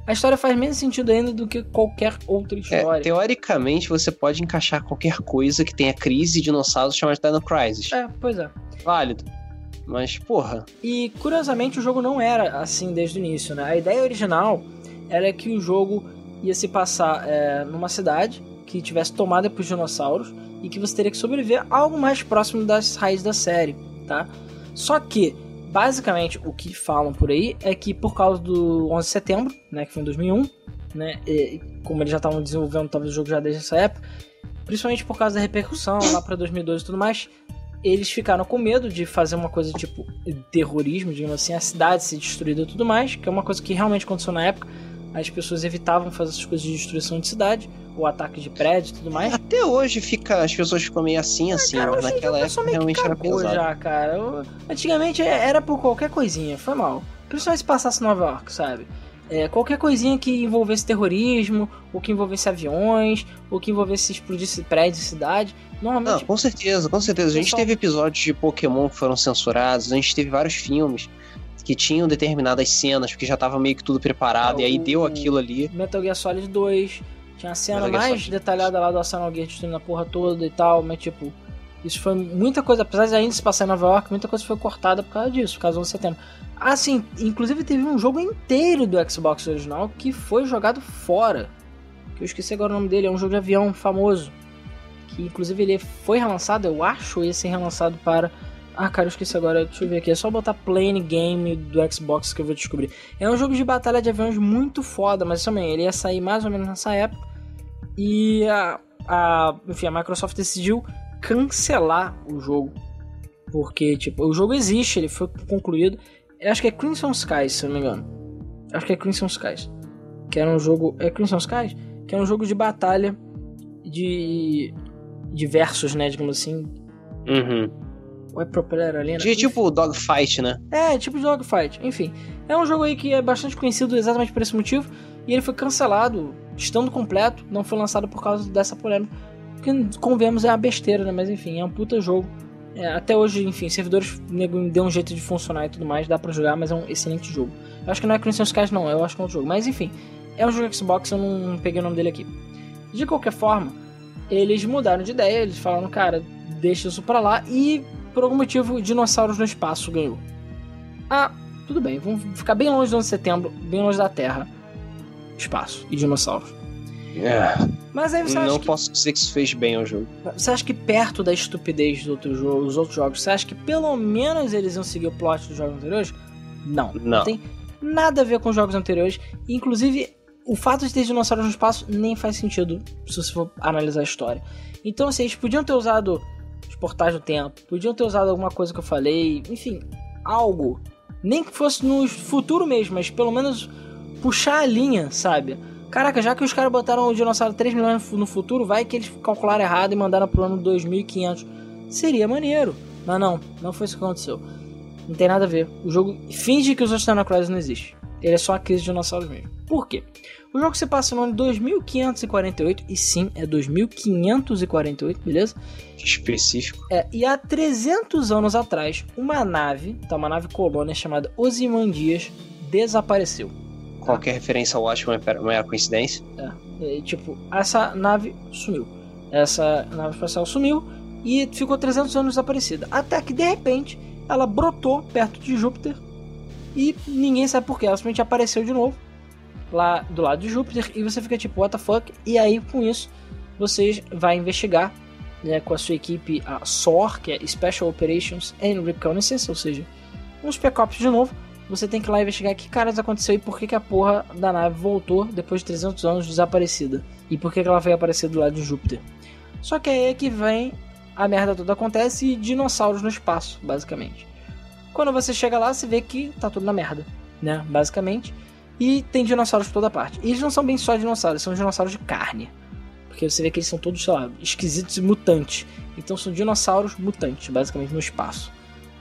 a história faz menos sentido ainda do que qualquer outra história. É, teoricamente, você pode encaixar qualquer coisa que tenha crise e dinossauros chamada Dino Crisis. É, pois é. Válido. Mas, porra... E, curiosamente, o jogo não era assim desde o início, né? A ideia original era que o jogo ia se passar é, numa cidade que tivesse tomada por dinossauros e que você teria que sobreviver algo mais próximo das raízes da série, tá? Só que, basicamente, o que falam por aí é que por causa do onze de setembro, né, que foi em dois mil e um, né, e como eles já estavam desenvolvendo talvez o jogo já desde essa época, principalmente por causa da repercussão lá pra dois mil e doze e tudo mais, eles ficaram com medo de fazer uma coisa tipo terrorismo, digamos assim, a cidade ser destruída e tudo mais, que é uma coisa que realmente aconteceu na época. As pessoas evitavam fazer essas coisas de destruição de cidade, ou ataque de prédio e tudo mais. Até hoje fica, as pessoas ficam meio assim, assim, cara, mas naquela época realmente era pesado. Já, cara. Eu, antigamente era por qualquer coisinha, foi mal. Principalmente se passasse em Nova York, sabe? É, qualquer coisinha que envolvesse terrorismo, ou que envolvesse aviões, ou que envolvesse explodisse prédios e cidade. Normalmente... Não, com certeza, com certeza. A gente pessoal... teve episódios de Pokémon que foram censurados, a gente teve vários filmes que tinham determinadas cenas, porque já tava meio que tudo preparado, é, e aí o... deu aquilo ali. Metal Gear Solid dois, tinha a cena Metal mais detalhada lá do Arsenal Gear destruindo a porra toda e tal, mas tipo, isso foi muita coisa, apesar de ainda se passar em Nova York, muita coisa foi cortada por causa disso, por causa do onze de setembro. Assim, inclusive teve um jogo inteiro do Xbox original que foi jogado fora, que eu esqueci agora o nome dele, é um jogo de avião famoso, que inclusive ele foi relançado, eu acho, ia ser relançado para... Ah, cara, eu esqueci agora, deixa eu ver aqui. É só botar Plane Game do Xbox que eu vou descobrir. É um jogo de batalha de aviões muito foda, mas também ele ia sair mais ou menos nessa época. E a, a, enfim, a Microsoft decidiu cancelar o jogo. Porque, tipo, o jogo existe, ele foi concluído. Eu acho que é Crimson Skies, se eu não me engano. Acho que é Crimson Skies. Que era um jogo... É Crimson Skies? Que é um jogo de batalha de... de versus, né, digamos assim. Uhum. Ou é Propeller Arena? De tipo Dogfight, né? É, tipo de Dogfight. Enfim, é um jogo aí que é bastante conhecido exatamente por esse motivo. E ele foi cancelado, estando completo. Não foi lançado por causa dessa polêmica. Que, convenhamos, é uma besteira, né? Mas enfim, é um puta jogo. É, até hoje, enfim, servidores deu um jeito de funcionar e tudo mais. Dá pra jogar, mas é um excelente jogo. Eu acho que não é Crimson Skies não, eu acho que é outro jogo. Mas enfim, é um jogo Xbox, eu não peguei o nome dele aqui. De qualquer forma, eles mudaram de ideia. Eles falaram, cara, deixa isso pra lá. E... por algum motivo, Dinossauros no Espaço ganhou. Ah, tudo bem, vamos ficar bem longe do onze de setembro, bem longe da Terra. Espaço e dinossauros. É. Mas aí você Não acha que... posso dizer que isso fez bem ao jogo. Você acha que perto da estupidez dos outros jogos, dos outros jogos, você acha que pelo menos eles iam seguir o plot dos jogos anteriores? Não. Não. Não tem nada a ver com os jogos anteriores. Inclusive, o fato de ter dinossauros no espaço nem faz sentido se você for analisar a história. Então, assim, eles podiam ter usado... portais do tempo, podiam ter usado alguma coisa que eu falei, enfim, algo, nem que fosse no futuro mesmo, mas pelo menos puxar a linha, sabe? Caraca, já que os caras botaram o dinossauro três milhões no futuro, vai que eles calcularam errado e mandaram pro ano dois mil e quinhentos. Seria maneiro, mas não, não foi isso que aconteceu. Não tem nada a ver. O jogo finge que os outros Dino Crisis não existem. Ele é só a crise de dinossauros mesmo. Por quê? O jogo se passa no ano dois mil quinhentos e quarenta e oito, e sim, é dois mil quinhentos e quarenta e oito, beleza? Específico. É, e há trezentos anos atrás, uma nave, tá, uma nave colônia chamada Ozymandias, desapareceu. Qualquer referência ao Watchmen é mera coincidência? É, e, tipo, essa nave sumiu. Essa nave espacial sumiu e ficou trezentos anos desaparecida. Até que, de repente, ela brotou perto de Júpiter e ninguém sabe porquê. Ela simplesmente apareceu de novo lá do lado de Júpiter e você fica tipo, what the fuck? E aí, com isso, vocês vão investigar, né, com a sua equipe, a S O R, que é Special Operations and Reconnaissance, ou seja, uns Spec Ops de novo. Você tem que ir lá investigar que caras aconteceu e por que, que a porra da nave voltou depois de trezentos anos desaparecida. E por que, que ela veio aparecer do lado de Júpiter. Só que aí é que vem a merda toda acontece e dinossauros no espaço, basicamente. Quando você chega lá, você vê que tá tudo na merda, né, basicamente. E tem dinossauros por toda parte. E eles não são bem só dinossauros, são dinossauros de carne. Porque você vê que eles são todos, sei lá, esquisitos e mutantes. Então são dinossauros mutantes, basicamente, no espaço.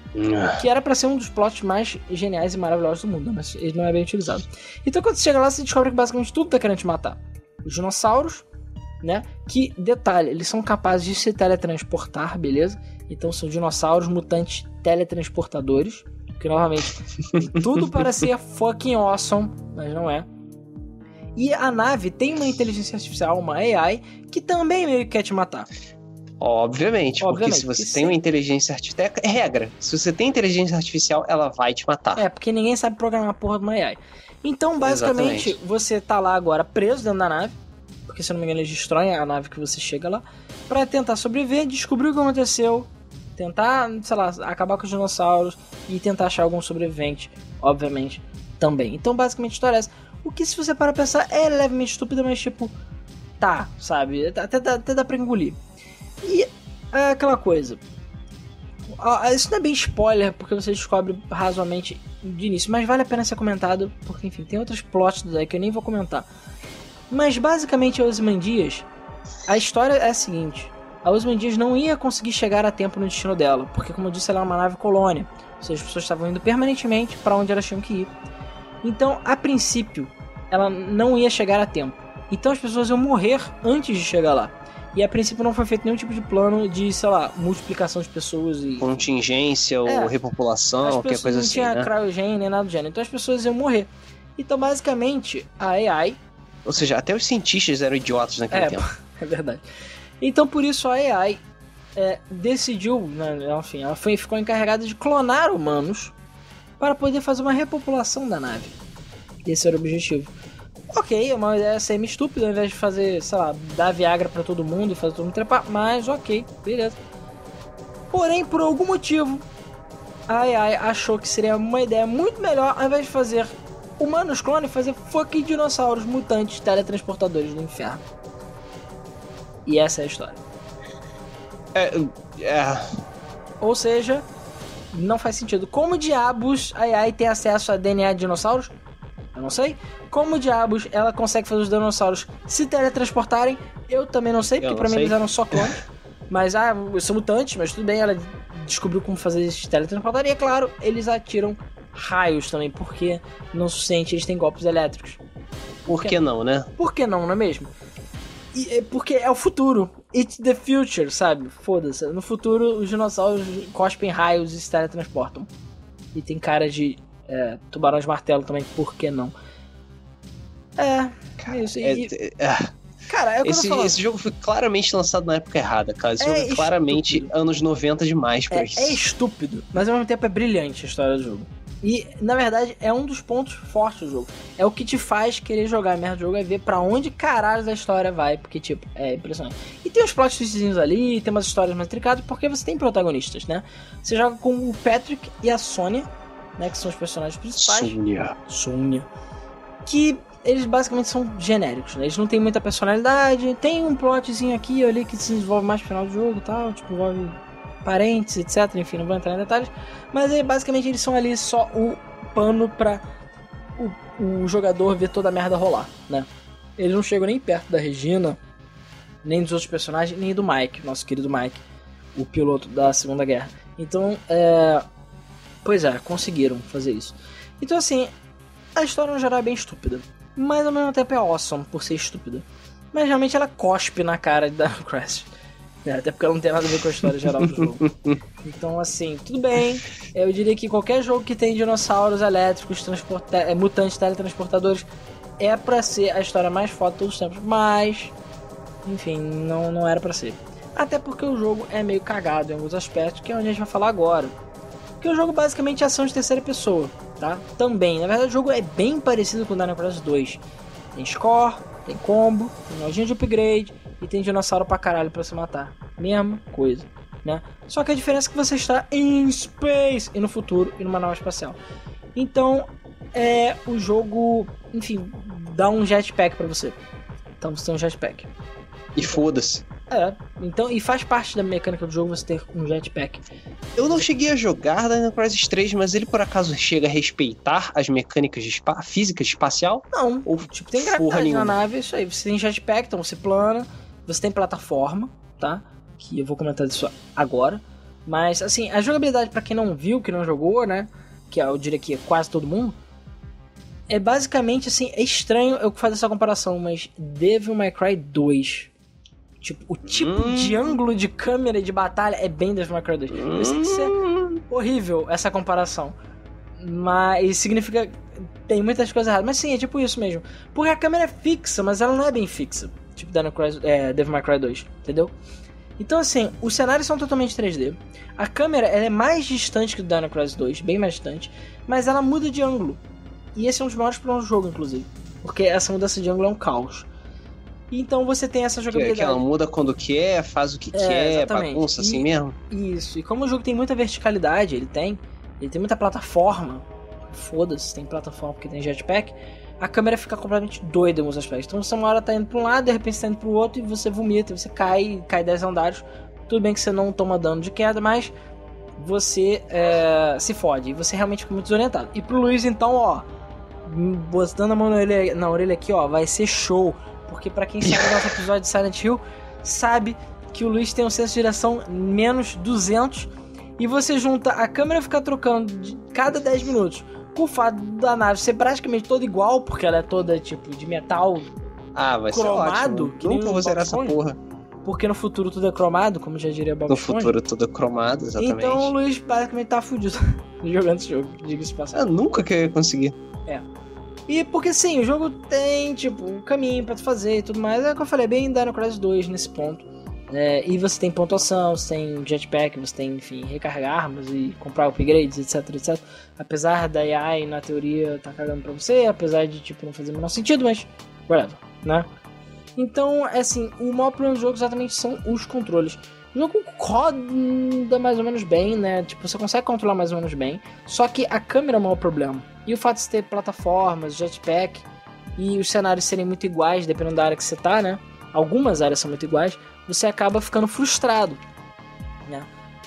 Que era pra ser um dos plots mais geniais e maravilhosos do mundo, mas ele não é bem utilizado. Então quando você chega lá, você descobre que basicamente tudo tá querendo te matar. Os dinossauros, né? Que, detalhe, eles são capazes de se teletransportar, beleza? Então são dinossauros mutantes teletransportadores. Que novamente, tudo para ser fucking awesome, mas não é. E a nave tem uma inteligência artificial, uma A I, que também meio que quer te matar. Obviamente, Obviamente, porque se você porque tem sim. uma inteligência artificial... É regra. Se você tem inteligência artificial, ela vai te matar. É, porque ninguém sabe programar a porra de uma A I. Então, basicamente, Exatamente. você tá lá agora preso dentro da nave, porque se eu não me engano eles destroem a nave que você chega lá, pra tentar sobreviver, descobrir o que aconteceu, tentar, sei lá, acabar com os dinossauros e tentar achar algum sobrevivente, obviamente, também. Então, basicamente, a história é essa. O que, se você para pensar, é levemente estúpido, mas tipo, tá, sabe? Até, até, até dá pra engolir. E é aquela coisa. Isso não é bem spoiler, porque você descobre razoavelmente de início, mas vale a pena ser comentado, porque enfim, tem outros plots daí que eu nem vou comentar. Mas basicamente a Ozymandias, a história é a seguinte: a Ozymandias não ia conseguir chegar a tempo no destino dela, porque como eu disse, ela é uma nave colônia, ou seja, as pessoas estavam indo permanentemente para onde elas tinham que ir. Então, a princípio, ela não ia chegar a tempo. Então as pessoas iam morrer antes de chegar lá. E a princípio não foi feito nenhum tipo de plano de, sei lá, multiplicação de pessoas e... Contingência É, ou repopulação, as qualquer pessoas coisa não assim, tinha né? cryogênio nem nada do gênero. Então as pessoas iam morrer. Então, basicamente, a A I... Ou seja, até os cientistas eram idiotas naquele É, tempo. é verdade. Então, por isso, a A I é, decidiu, né, enfim, ela foi, ficou encarregada de clonar humanos para poder fazer uma repopulação da nave. Esse era o objetivo. Ok, é uma ideia semi-estúpida, ao invés de fazer, sei lá, dar Viagra pra todo mundo e fazer todo mundo trepar, mas ok, beleza. Porém, por algum motivo, a A I achou que seria uma ideia muito melhor, ao invés de fazer humanos clones, fazer fucking dinossauros mutantes teletransportadores do inferno. E essa é a história. É, é, Ou seja, não faz sentido. Como diabos a A I tem acesso a D N A de dinossauros? Eu não sei. Como diabos ela consegue fazer os dinossauros se teletransportarem? Eu também não sei, porque Eu não pra mim sei. eles eram só clones. Mas, ah, são mutantes, mas tudo bem, ela descobriu como fazer eles se teletransportarem. E é claro, eles atiram raios também, porque não se sente, eles têm golpes elétricos. por que não, né? Por que não, não é mesmo? E, é porque é o futuro. It's the future, sabe? Foda-se. No futuro, os dinossauros cospem raios e se teletransportam. E tem cara de é, tubarões martelo também, por que não? É, Cara, isso. é- E, é- cara, é o que esse, eu tô falando. esse jogo foi claramente lançado na época errada, cara. Esse É jogo é claramente estúpido. anos noventa demais pra É, isso. é estúpido, mas ao mesmo tempo é brilhante a história do jogo. E, na verdade, é um dos pontos fortes do jogo. É o que te faz querer jogar a merda do jogo, é ver pra onde caralho a história vai, porque, tipo, é impressionante. E tem uns plot twistzinhos ali, tem umas histórias mais intricadas, porque você tem protagonistas, né? Você joga com o Patrick e a Sonya, né, que são os personagens principais. Sônia. Sonya. Que eles basicamente são genéricos, né? Eles não têm muita personalidade, tem um plotzinho aqui e ali que se desenvolve mais no final do jogo e tal, tipo, envolve parentes, etcétera. Enfim, não vou entrar em detalhes. Mas aí, basicamente, eles são ali só o pano pra o, o jogador ver toda a merda rolar, né? Eles não chegam nem perto da Regina, nem dos outros personagens, nem do Mike, nosso querido Mike, o piloto da Segunda Guerra. Então, é... Pois é, conseguiram fazer isso. Então, assim, a história no geral é bem estúpida, mas ao mesmo tempo é awesome por ser estúpida. Mas realmente ela cospe na cara da Crash. É, até porque ela não tem nada a ver com a história geral do jogo. Então, assim, tudo bem. Eu diria que qualquer jogo que tem dinossauros elétricos, transporta- é, mutantes teletransportadores, é pra ser a história mais foda de todos os tempos. Mas, enfim, não, não era pra ser. Até porque o jogo é meio cagado em alguns aspectos, que é onde a gente vai falar agora. Porque o jogo basicamente é ação de terceira pessoa, tá? Também, na verdade o jogo é bem parecido com o Dino Crisis dois. Tem score, tem combo, tem lojinha de upgrade e tem dinossauro pra caralho pra se matar. Mesma coisa, né? Só que a diferença é que você está em space e no futuro e numa nave espacial. Então, é o jogo, enfim, dá um jetpack pra você. Então você tem um jetpack. E foda-se. É, então, e faz parte da mecânica do jogo você ter um jetpack. Eu não cheguei a jogar Dino Crisis três, mas ele por acaso chega a respeitar as mecânicas de spa- física espacial? Não, Ou tipo, tem porra gravidade na nenhuma? nave, é isso aí. Você tem jetpack, então você plana, você tem plataforma, tá? Que eu vou comentar disso agora. Mas, assim, a jogabilidade, pra quem não viu, que não jogou, né? Que eu diria que é quase todo mundo. É basicamente, assim, é estranho eu fazer essa comparação, mas Devil May Cry dois. Tipo, o tipo Hum. de ângulo de câmera e de batalha é bem Devil May Cry dois. Eu sei que isso é horrível, essa comparação. Mas significa tem muitas coisas erradas. Mas sim, é tipo isso mesmo. Porque a câmera é fixa, mas ela não é bem fixa. Tipo Dino Crisis, é, Devil May Cry dois, entendeu? Então assim, os cenários são totalmente três D. A câmera ela é mais distante que o Dino Crisis dois, bem mais distante. Mas ela muda de ângulo. E esse é um dos maiores problemas do jogo, inclusive. Porque essa mudança de ângulo é um caos. Então você tem essa jogabilidade. Que ela muda quando quer, faz o que é, quer, exatamente. bagunça e, assim mesmo. Isso. E como o jogo tem muita verticalidade, ele tem. Ele tem muita plataforma. Foda-se, tem plataforma porque tem jetpack. A câmera fica completamente doida em alguns aspectos. Então você uma hora tá indo pra um lado, de repente você tá indo pro outro e você vomita, você cai, cai dez andares. Tudo bem que você não toma dano de queda, mas você é, se fode. E você realmente fica muito desorientado. E pro Luiz, então, ó, botando a mão na orelha, na orelha aqui, ó, vai ser show. Porque pra quem sabe do nosso episódio de Silent Hill, sabe que o Luiz tem um senso de direção menos duzentos. E você junta a câmera ficar trocando de cada dez minutos com o fato da nave ser praticamente toda igual, porque ela é toda tipo de metal ah, vai cromado. Ser ótimo. Nunca vou zerar essa porra. Porque no futuro tudo é cromado, como já diria Bob No Esponja. futuro tudo é cromado, exatamente. Então o Luiz basicamente tá fudido jogando esse jogo, diga-se passagem. Eu nunca que eu ia conseguir. É. E porque sim, o jogo tem, tipo, um caminho pra tu fazer e tudo mais. É o que eu falei, bem Dino Crisis dois nesse ponto. É, e você tem pontuação, você tem jetpack, você tem, enfim, recarregar armas e comprar upgrades, etc, etcétera. Apesar da A I, na teoria, tá cagando pra você, apesar de, tipo, não fazer o menor sentido, mas whatever, né? Então, assim, o maior problema do jogo exatamente são os controles. O jogo roda mais ou menos bem, né? Tipo, você consegue controlar mais ou menos bem, só que a câmera é o maior problema. E o fato de você ter plataformas, jetpack e os cenários serem muito iguais, dependendo da área que você tá, né? Algumas áreas são muito iguais, você acaba ficando frustrado, né?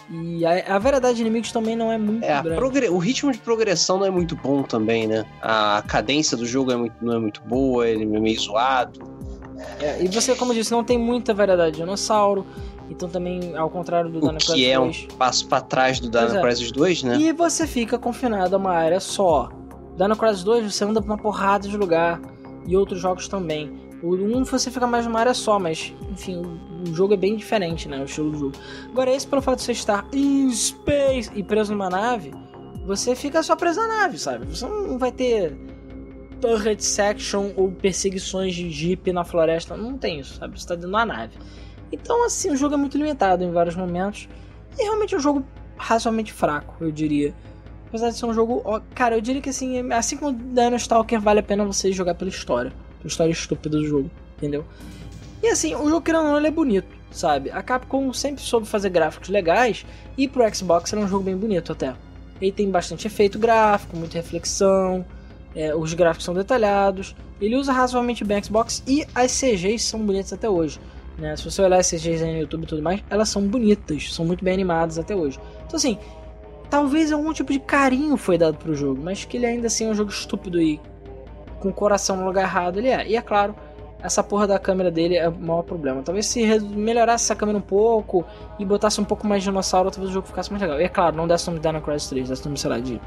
E a, a variedade de inimigos também não é muito é, grande. Progre... O ritmo de progressão não é muito bom também, né? A cadência do jogo é muito, não é muito boa, ele é meio zoado. É, e você, como eu disse, não tem muita variedade de dinossauro, então também, ao contrário do Dino Crisis dois... que é um passo pra trás do Dino Crisis dois, né? E você fica confinado a uma área só. Dino Crisis dois você anda por uma porrada de lugar, e outros jogos também. O um você fica mais numa área só, mas, enfim, o, o jogo é bem diferente, né? O estilo do jogo. Agora, esse pelo fato de você estar em space e preso numa nave, você fica só preso na nave, sabe? Você não vai ter turret section ou perseguições de jeep na floresta. Não tem isso, sabe? Você tá dentro da nave. Então, assim, o jogo é muito limitado em vários momentos. E realmente é um jogo razoavelmente fraco, eu diria. Apesar de ser um jogo... Ó, cara, eu diria que assim, assim como o Dino Stalker, vale a pena você jogar pela história. Pela história estúpida do jogo, entendeu? E assim, o jogo, querendo ou não, ele é bonito, sabe? A Capcom sempre soube fazer gráficos legais. E pro Xbox era um jogo bem bonito até. Ele tem bastante efeito gráfico, muita reflexão. É, os gráficos são detalhados. Ele usa razoavelmente bem o Xbox. E as C Gs são bonitas até hoje. Né? Se você olhar as C Gs aí no YouTube e tudo mais, elas são bonitas, são muito bem animadas até hoje. Então assim, talvez algum tipo de carinho foi dado pro jogo, mas que ele ainda assim é um jogo estúpido e com o coração no lugar errado ele é. E é claro, essa porra da câmera dele é o maior problema. Talvez se melhorasse essa câmera um pouco e botasse um pouco mais de dinossauro, talvez o jogo ficasse mais legal. E é claro, não desse nome de Dino Crisis três, desse nome, sei lá, de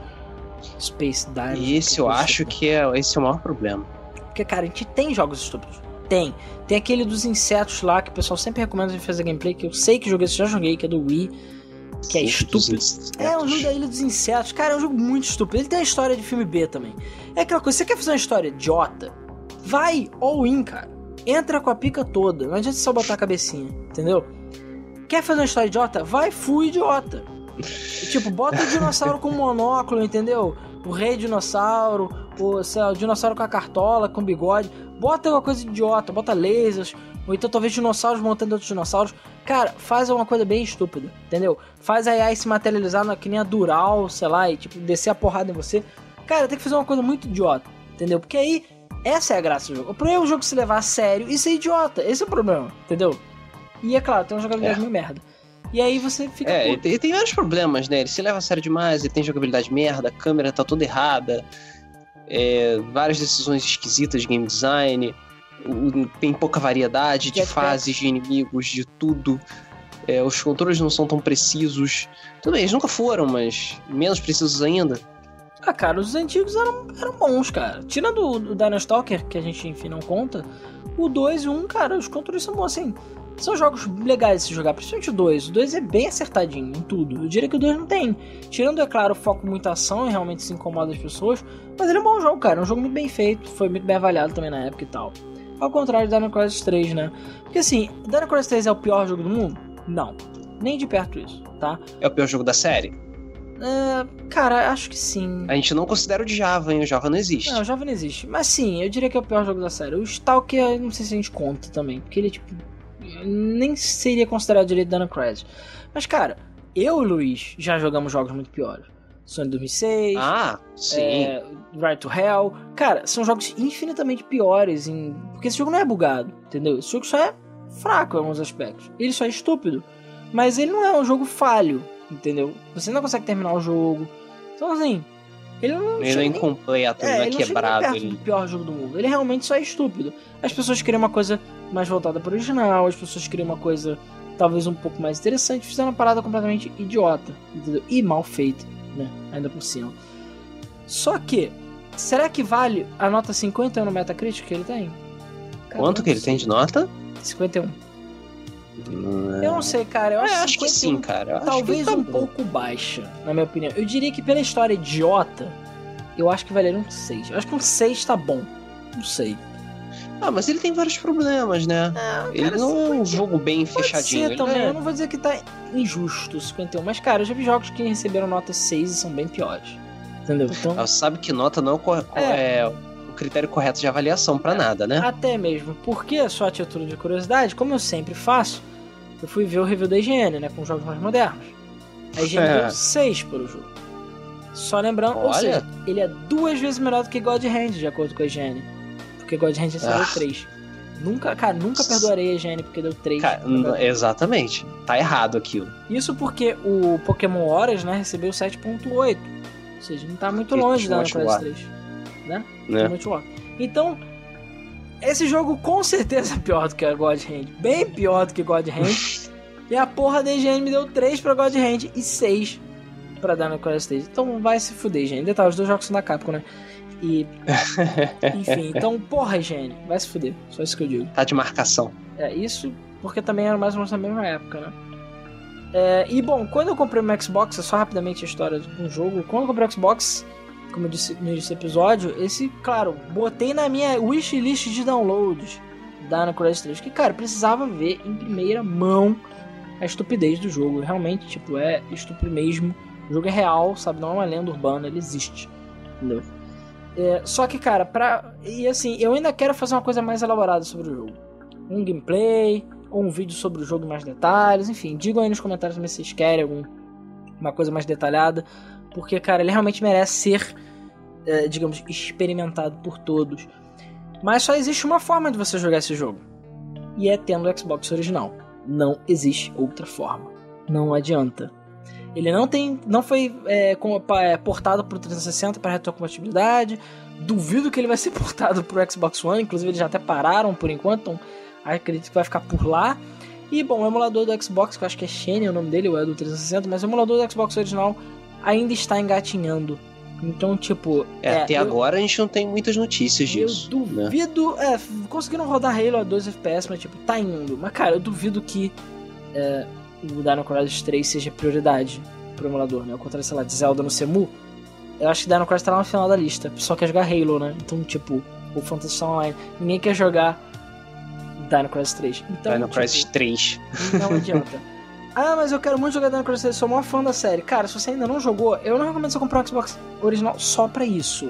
Space Dive. E esse eu acho que é, esse é o maior problema. Porque, cara, a gente tem jogos estúpidos. Tem. Tem aquele dos insetos lá que o pessoal sempre recomenda de fazer gameplay, que eu sei que joguei, já joguei, que é do Wii, que é estúpido. É um jogo da Ilha dos Insetos. Cara, é um jogo muito estúpido. Ele tem uma história de filme B também. É aquela coisa, você quer fazer uma história idiota? Vai all in, cara. Entra com a pica toda. Não adianta só botar a cabecinha, entendeu? Quer fazer uma história idiota? Vai full idiota. Tipo, bota o dinossauro com monóculo, entendeu? O rei dinossauro, o, sei lá, o dinossauro com a cartola, com bigode. Bota uma coisa idiota, bota lasers, ou então talvez dinossauros montando outros dinossauros. Cara, faz uma coisa bem estúpida, entendeu? Faz a A I se materializar na, que nem a Dural, sei lá, e tipo, descer a porrada em você. Cara, tem que fazer uma coisa muito idiota, entendeu? Porque aí, essa é a graça do jogo. O problema é o jogo se levar a sério e ser idiota. Esse é o problema, entendeu? E é claro, tem uma jogabilidade é. meio merda. E aí você fica... É, ele tem, ele tem vários problemas, né? Ele se leva a sério demais, ele tem jogabilidade merda, a câmera tá toda errada, é, várias decisões esquisitas de game design, tem pouca variedade de fases, de inimigos, de tudo. É, os controles não são tão precisos. Tudo bem, eles nunca foram, mas menos precisos ainda. Ah, cara, os antigos eram, eram bons, cara. Tirando o Dino Stalker, que a gente, enfim, não conta, o dois e o um, cara, os controles são bons, assim. são jogos legais de se jogar, principalmente o dois. O dois é bem acertadinho em tudo. Eu diria que o dois não tem. Tirando, é claro, o foco em muita ação e realmente se incomoda as pessoas. Mas ele é um bom jogo, cara. É um jogo muito bem feito. Foi muito bem avaliado também na época e tal. Ao contrário do Dino Crisis três, né? Porque assim, Dino Crisis três é o pior jogo do mundo? Não. Nem de perto isso, tá? É o pior jogo da série? Uh, cara, acho que sim. A gente não considera o de Java, hein? O Java não existe. Não, o Java não existe. Mas sim, eu diria que é o pior jogo da série. O Stalker, não sei se a gente conta também. Porque ele, tipo... nem seria considerado direito Dino Crisis. Mas, cara, eu e o Luiz já jogamos jogos muito piores. Sonic dois mil e seis, ah, sim. É, Right to Hell. Cara, são jogos infinitamente piores. Em... porque esse jogo não é bugado, entendeu? Esse jogo só é fraco em alguns aspectos. Ele só é estúpido. Mas ele não é um jogo falho, entendeu? Você não consegue terminar o jogo. Então, assim... Ele não ele é incompleto, nem... ele não é, é ele quebrado. Não chega perto do pior jogo do mundo. Ele realmente só é estúpido. As pessoas queriam uma coisa mais voltada para o original, as pessoas queriam uma coisa talvez um pouco mais interessante, fizeram uma parada completamente idiota, entendeu? E mal feita, né? Ainda por cima. Só que, será que vale a nota cinquenta no Metacritic que ele tem? Cara, quanto que ele tem de nota? cinquenta e um. Hum, eu não sei, cara. Eu acho, é, acho que sim, cara. Eu talvez tá um bom. pouco baixa, na minha opinião. Eu diria que pela história idiota, eu acho que valeria um seis. Eu acho que um seis tá bom. Não sei. Ah, mas ele tem vários problemas, né? Ah, ele cara, não é um jogo bem pode fechadinho. Ser também. É... Eu não vou dizer que tá injusto cinquenta e um, mas, cara, eu já vi jogos que receberam nota seis e são bem piores. Entendeu? Então... Você sabe que nota não é, é... é o critério correto de avaliação pra é, nada, né? Até mesmo. Porque, só a título de curiosidade, como eu sempre faço, eu fui ver o review da I G N, né? Com jogos mais modernos. A I G N é. deu seis para o jogo. Só lembrando, Olha. ou seja, ele é duas vezes melhor do que God Hand, de acordo com a I G N. Porque God Hand só ah. deu três. Nunca, cara, nunca perdoarei a I G N porque deu três. Cara, exatamente. Tá errado aquilo. Isso porque o Pokémon Horas, né, recebeu sete ponto oito. Ou seja, não tá muito que longe da Crisis três. Né? né? Então, esse jogo com certeza é pior do que a God Hand. Bem pior do que God Hand. E a porra da I G N me deu três pra God Hand e seis pra Dino Crisis três. Então vai se fuder, I G N. Detalhe, os dois jogos são da Capcom, né? E... enfim, então, porra, I G N. Vai se fuder. Só isso que eu digo. Tá de marcação. É, isso porque também era mais ou menos na mesma época, né? É, e, bom, quando eu comprei o Xbox, é só rapidamente a história do jogo. Quando eu comprei o Xbox... como eu disse no início do episódio, esse, claro, botei na minha wishlist de downloads da Dino Crisis três, que, cara, precisava ver em primeira mão a estupidez do jogo. Realmente, tipo, é estúpido mesmo. O jogo é real, sabe? Não é uma lenda urbana, ele existe. Entendeu? É, só que, cara, pra... e assim, eu ainda quero fazer uma coisa mais elaborada sobre o jogo. Um gameplay, ou um vídeo sobre o jogo em mais detalhes, enfim. Digam aí nos comentários também se vocês querem alguma coisa mais detalhada. Porque, cara, ele realmente merece ser, é, digamos, experimentado por todos. Mas só existe uma forma de você jogar esse jogo. E é tendo o Xbox original. Não existe outra forma. Não adianta. Ele não tem, não foi é, com, é, portado para o trezentos e sessenta para retrocompatibilidade. Duvido que ele vai ser portado para o Xbox One. Inclusive, eles já até pararam por enquanto. Então, acredito que vai ficar por lá. E, bom, o emulador do Xbox, que eu acho que é Shane o nome dele, ou é do trezentos e sessenta. Mas o emulador do Xbox original ainda está engatinhando. Então, tipo... É, é até eu, agora a gente não tem muitas notícias disso. Eu duvido... Né? É, conseguiram rodar Halo a dois F P S, mas, tipo, tá indo. Mas, cara, eu duvido que é, o Dino Crisis três seja prioridade pro emulador, né? Ao contrário, sei lá, de Zelda no Semu. Eu acho que Dino Crisis tá lá no final da lista. O pessoal quer jogar Halo, né? Então, tipo, o Phantasy Star Online. Ninguém quer jogar Dino Crisis três. Então, Dino tipo, Crisis três. Não adianta. Ah, mas eu quero muito jogar Dino Crisis três, sou o maior fã da série. Cara, se você ainda não jogou, eu não recomendo você comprar um Xbox original só pra isso.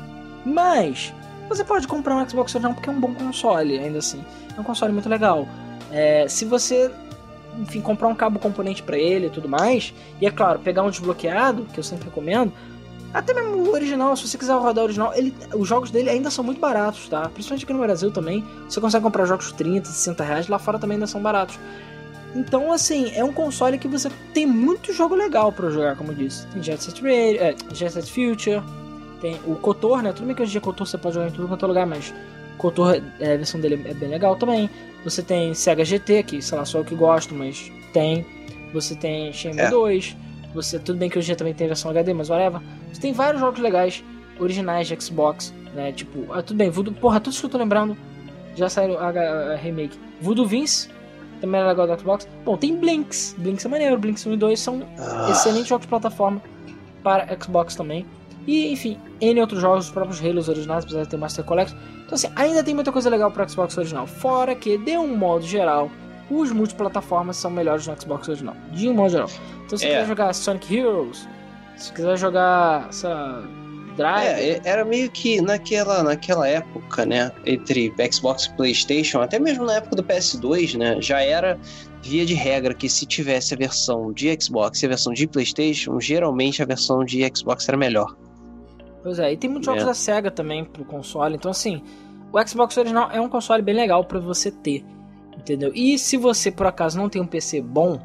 Mas você pode comprar um Xbox original porque é um bom console, ainda assim. É um console muito legal. É, se você, enfim, comprar um cabo componente pra ele e tudo mais, e é claro, pegar um desbloqueado, que eu sempre recomendo, até mesmo o original, se você quiser rodar o original, ele, os jogos dele ainda são muito baratos, tá? Principalmente aqui no Brasil também. Você consegue comprar jogos trinta, sessenta reais, lá fora também ainda são baratos. Então, assim, é um console que você tem muito jogo legal pra jogar, como eu disse. Tem Jet Set Radio, é, Jet Set Future, tem o KOTOR, né? Tudo bem que hoje em dia KOTOR você pode jogar em tudo quanto é lugar, mas KOTOR, é, a versão dele é bem legal também. Você tem Sega G T, que, sei lá, só eu que gosto, mas tem. Você tem Shenmue é. dois, você, tudo bem que hoje em dia também tem versão H D, mas whatever. Você tem vários jogos legais, originais de Xbox, né? Tipo, ah, tudo bem, Voodoo, porra, tudo isso que eu tô lembrando, já saiu a, a, a remake. Voodoo Vince, também é legal do Xbox. Bom, tem Blinks. Blinks é maneiro. Blinks um e dois são ah. excelentes jogos de plataforma para Xbox também. E, enfim, N outros jogos, os próprios Halos originais, apesar de ter Master Collection. Então, assim, ainda tem muita coisa legal para Xbox original. Fora que, de um modo geral, os multiplataformas são melhores no Xbox original. De um modo geral. Então, se é. quiser jogar Sonic Heroes, se quiser jogar essa Drive... É, era meio que naquela, naquela época, né? Entre Xbox e PlayStation, até mesmo na época do P S dois, né? Já era via de regra que se tivesse a versão de Xbox e a versão de PlayStation, geralmente a versão de Xbox era melhor. Pois é, e tem muitos jogos é. da Sega também pro console, então assim, o Xbox original é um console bem legal pra você ter, entendeu? E se você por acaso não tem um P C bom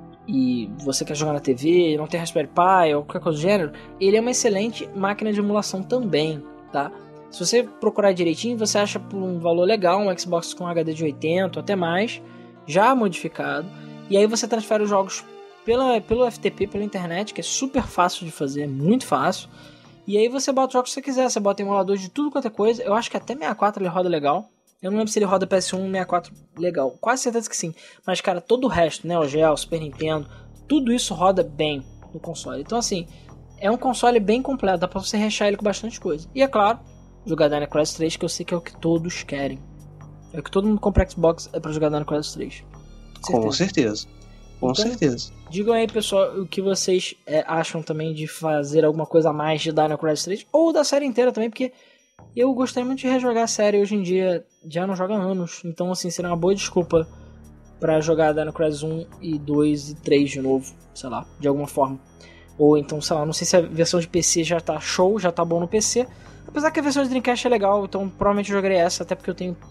e você quer jogar na T V, não tem Raspberry Pi ou qualquer coisa do gênero, ele é uma excelente máquina de emulação também, tá? Se você procurar direitinho, você acha por um valor legal um Xbox com H D de oitenta ou até mais, já modificado, e aí você transfere os jogos pela, pelo F T P, pela internet, que é super fácil de fazer, muito fácil. E aí você bota os jogos que você quiser, você bota emulador de tudo quanto é coisa. Eu acho que até sessenta e quatro ele roda legal. Eu não lembro se ele roda P S um, sessenta e quatro legal. Quase certeza que sim. Mas, cara, todo o resto, né? O Geo, Super Nintendo, tudo isso roda bem no console. Então, assim, é um console bem completo. Dá pra você rechear ele com bastante coisa. E, é claro, jogar Dino Crisis três, que eu sei que é o que todos querem. É o que todo mundo compra Xbox, é pra jogar Dino Crisis três. Com certeza. Com então, certeza. Digam aí, pessoal, o que vocês é, acham também de fazer alguma coisa a mais de Dino Crisis três, ou da série inteira também, porque eu gostaria muito de rejogar a série hoje em dia, já não joga há anos, então assim, seria uma boa desculpa pra jogar Dino Crisis um e dois e três de novo, sei lá, de alguma forma. Ou então, sei lá, não sei se a versão de P C já tá show, já tá bom no P C, apesar que a versão de Dreamcast é legal, então provavelmente eu jogarei essa, até porque eu tenho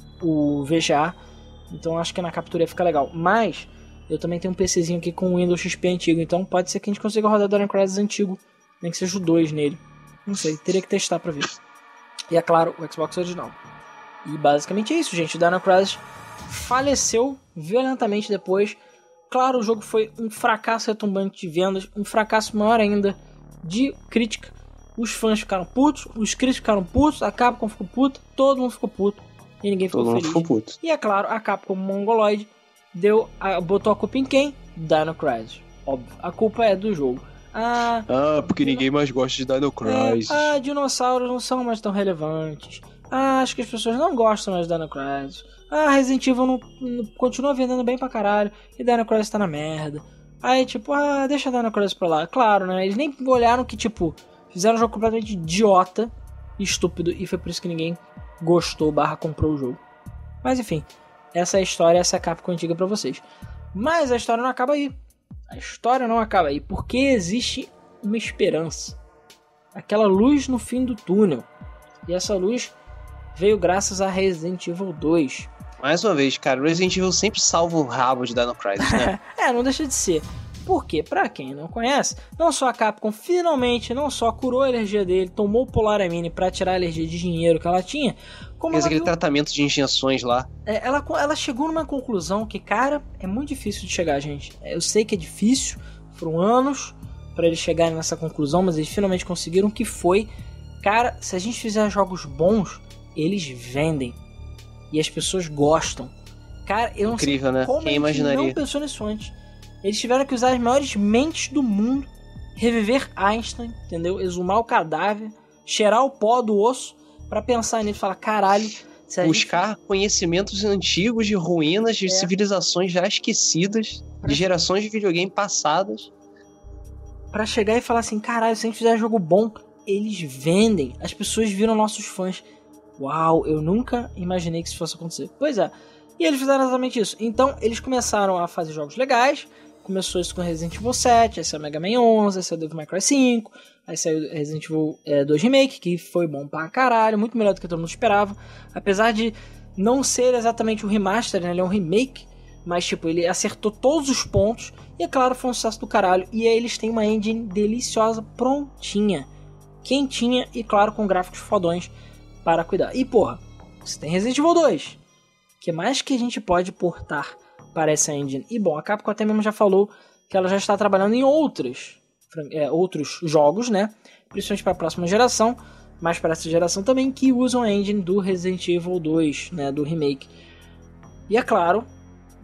o V G A, então acho que na captura ia ficar legal, mas... eu também tenho um PCzinho aqui com o Windows X P antigo, então pode ser que a gente consiga rodar Dino Crisis antigo, nem que seja o dois nele. Não sei, teria que testar pra ver. E é claro, o Xbox original. E basicamente é isso, gente. O Dino Crisis faleceu violentamente depois. Claro, o jogo foi um fracasso retumbante de vendas, um fracasso maior ainda de crítica. Os fãs ficaram putos, os críticos ficaram putos, a Capcom ficou puta, todo mundo ficou puto e ninguém ficou todo feliz. Mundo ficou puto. E é claro, a Capcom mongoloide deu a, botou a culpa em quem? Dino Crisis. Óbvio, a culpa é do jogo. Ah, ah porque ninguém mais gosta de Dino Crisis. É, ah, dinossauros não são mais tão relevantes. Ah, acho que as pessoas não gostam mais de Dino Crisis. Ah, Resident Evil não, não, continua vendendo bem pra caralho e Dino Crisis tá na merda. Aí tipo, ah, deixa Dino Crisis pra lá. Claro, né? Eles nem olharam que tipo, fizeram um jogo completamente idiota e estúpido e foi por isso que ninguém gostou barra comprou o jogo. Mas enfim, essa é a história, essa é a Capcom antiga pra vocês. Mas a história não acaba aí. A história não acaba aí, porque existe uma esperança. Aquela luz no fim do túnel. E essa luz veio graças a Resident Evil dois. Mais uma vez, cara, o Resident Evil sempre salva o rabo de Dino Crisis, né? É, não deixa de ser. Porque, pra quem não conhece, não só a Capcom finalmente não só curou a alergia dele, tomou o Polaramine pra tirar a alergia de dinheiro que ela tinha, como fez ela aquele viu... tratamento de injeções lá. É, ela, ela chegou numa conclusão que, cara, é muito difícil de chegar, gente. Eu sei que é difícil, foram anos pra eles chegarem nessa conclusão, mas eles finalmente conseguiram, que foi, cara, se a gente fizer jogos bons, eles vendem. E as pessoas gostam. Cara, eu não Incrível, sei né? como Quem a gente imaginaria? não pensou nisso antes. Eles tiveram que usar as maiores mentes do mundo, reviver Einstein, entendeu? Exumar o cadáver, cheirar o pó do osso, pra pensar nele e falar, caralho... Buscar gente... conhecimentos antigos de ruínas, de é. civilizações já esquecidas, pra... de gerações de videogame passadas. Pra chegar e falar assim, caralho, se a gente fizer jogo bom, eles vendem. As pessoas viram nossos fãs. Uau, eu nunca imaginei que isso fosse acontecer. Pois é. E eles fizeram exatamente isso. Então, eles começaram a fazer jogos legais. Começou isso com Resident Evil sete, aí saiu Mega Man onze, aí saiu Devil May Cry cinco, aí saiu Resident Evil é, dois Remake, que foi bom pra caralho, muito melhor do que todo mundo esperava. Apesar de não ser exatamente um remaster, né, ele é um remake, mas tipo, ele acertou todos os pontos, e é claro, foi um sucesso do caralho. E aí eles têm uma engine deliciosa, prontinha, quentinha e claro, com gráficos fodões para cuidar. E porra, você tem Resident Evil dois, que mais que a gente pode portar para essa engine? E bom, a Capcom até mesmo já falou que ela já está trabalhando em outros, é, outros jogos, né? Principalmente para a próxima geração, mas para essa geração também, que usam a engine do Resident Evil dois, né? Do remake. E é claro,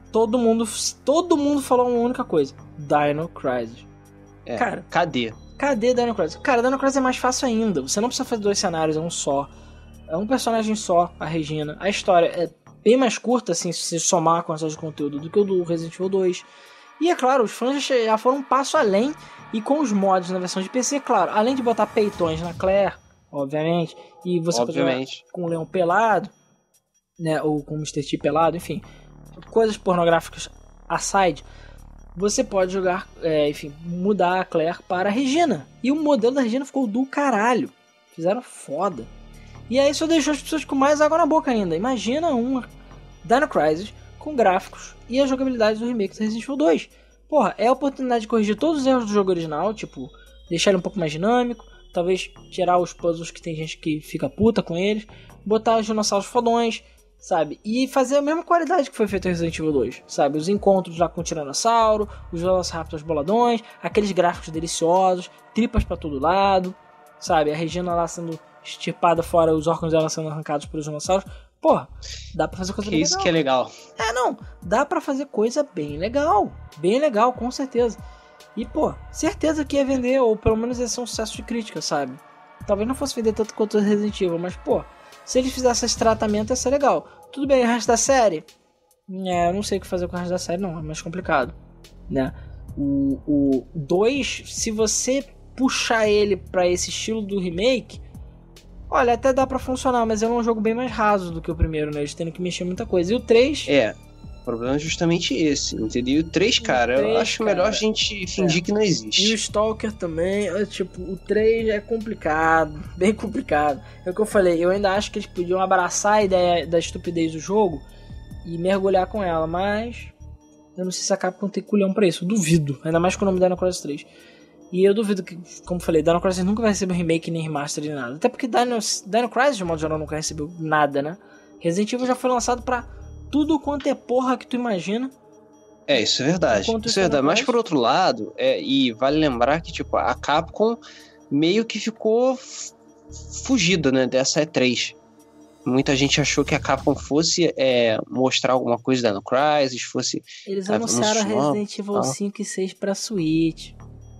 todo mundo, todo mundo falou uma única coisa. Dino Crisis. É, cara, cadê? Cadê Dino Crisis? Cara, Dino Crisis é mais fácil ainda. Você não precisa fazer dois cenários, é um só. É um personagem só, a Regina. A história é bem mais curta, assim, se somar a quantidade de conteúdo do que o do Resident Evil dois. E é claro, os fãs já foram um passo além. E com os mods na versão de P C, claro, além de botar peitões na Claire, obviamente, e você obviamente. com o Leão pelado, né, ou com o mister T pelado, enfim, coisas pornográficas aside, você pode jogar, é, enfim, mudar a Claire para a Regina. E o modelo da Regina ficou do caralho. Fizeram foda. E aí isso deixou as pessoas com mais água na boca ainda. Imagina um Dino Crisis com gráficos e a jogabilidade do remake do Resident Evil dois. Porra, é a oportunidade de corrigir todos os erros do jogo original, tipo, deixar ele um pouco mais dinâmico, talvez tirar os puzzles que tem gente que fica puta com eles, botar os dinossauros fodões, sabe? E fazer a mesma qualidade que foi feito em Resident Evil dois, sabe? Os encontros lá com o Tiranossauro, os Velociraptors boladões, aqueles gráficos deliciosos, tripas pra todo lado, sabe? A Regina lá sendo estirpada fora, os órgãos dela sendo arrancados pelos dinossauros. Porra, dá pra fazer coisa que bem isso legal. Que é legal. É, não, dá pra fazer coisa bem legal. Bem legal, com certeza. E, pô, certeza que ia vender, ou pelo menos ia ser um sucesso de crítica, sabe? Talvez não fosse vender tanto quanto o Resident Evil, mas, pô, se eles fizessem esse tratamento ia ser legal. Tudo bem, o resto da série? É, eu não sei o que fazer com o resto da série, não, é mais complicado, né? O dois, se você puxar ele pra esse estilo do remake, olha, até dá pra funcionar, mas é um jogo bem mais raso do que o primeiro, né? Eles tendo que mexer muita coisa. E o três... É, o problema é justamente esse, entendeu? E o três, cara, o três, eu acho cara, melhor a gente fingir é. que não existe. E o Stalker também, é, tipo, o três é complicado, bem complicado. É o que eu falei, eu ainda acho que eles podiam abraçar a ideia da estupidez do jogo e mergulhar com ela, mas eu não sei se a Capcom tem culhão pra isso, eu duvido, ainda mais com o nome da Dino Crisis três. E eu duvido que, como eu falei, Dino Crisis nunca vai receber remake nem remaster de nada. Até porque Dino, Dino Crisis, de modo geral, nunca recebeu nada, né? Resident Evil já foi lançado pra tudo quanto é porra que tu imagina. É, isso é verdade. Isso é verdade. Mas por outro lado, é, e vale lembrar que tipo, a Capcom meio que ficou f- fugida, né, dessa E três. Muita gente achou que a Capcom fosse é, mostrar alguma coisa da Dino Crisis, fosse... Eles sabe, anunciaram Resident Evil tal. cinco e seis pra Switch.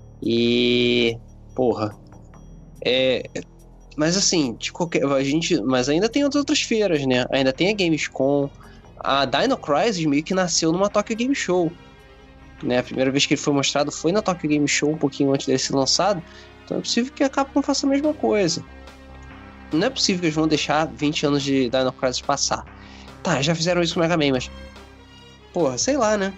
E... Porra. É... Mas assim, de qualquer... a gente... Mas ainda tem as outras feiras, né? Ainda tem a Gamescom. A Dino Crisis meio que nasceu numa Tokyo Game Show. Né? A primeira vez que ele foi mostrado foi na Tokyo Game Show, um pouquinho antes dele ser lançado. Então é possível que a Capcom faça a mesma coisa. Não é possível que eles vão deixar vinte anos de Dino Crisis passar. Tá, já fizeram isso com o Mega Man, mas... Porra, sei lá, né?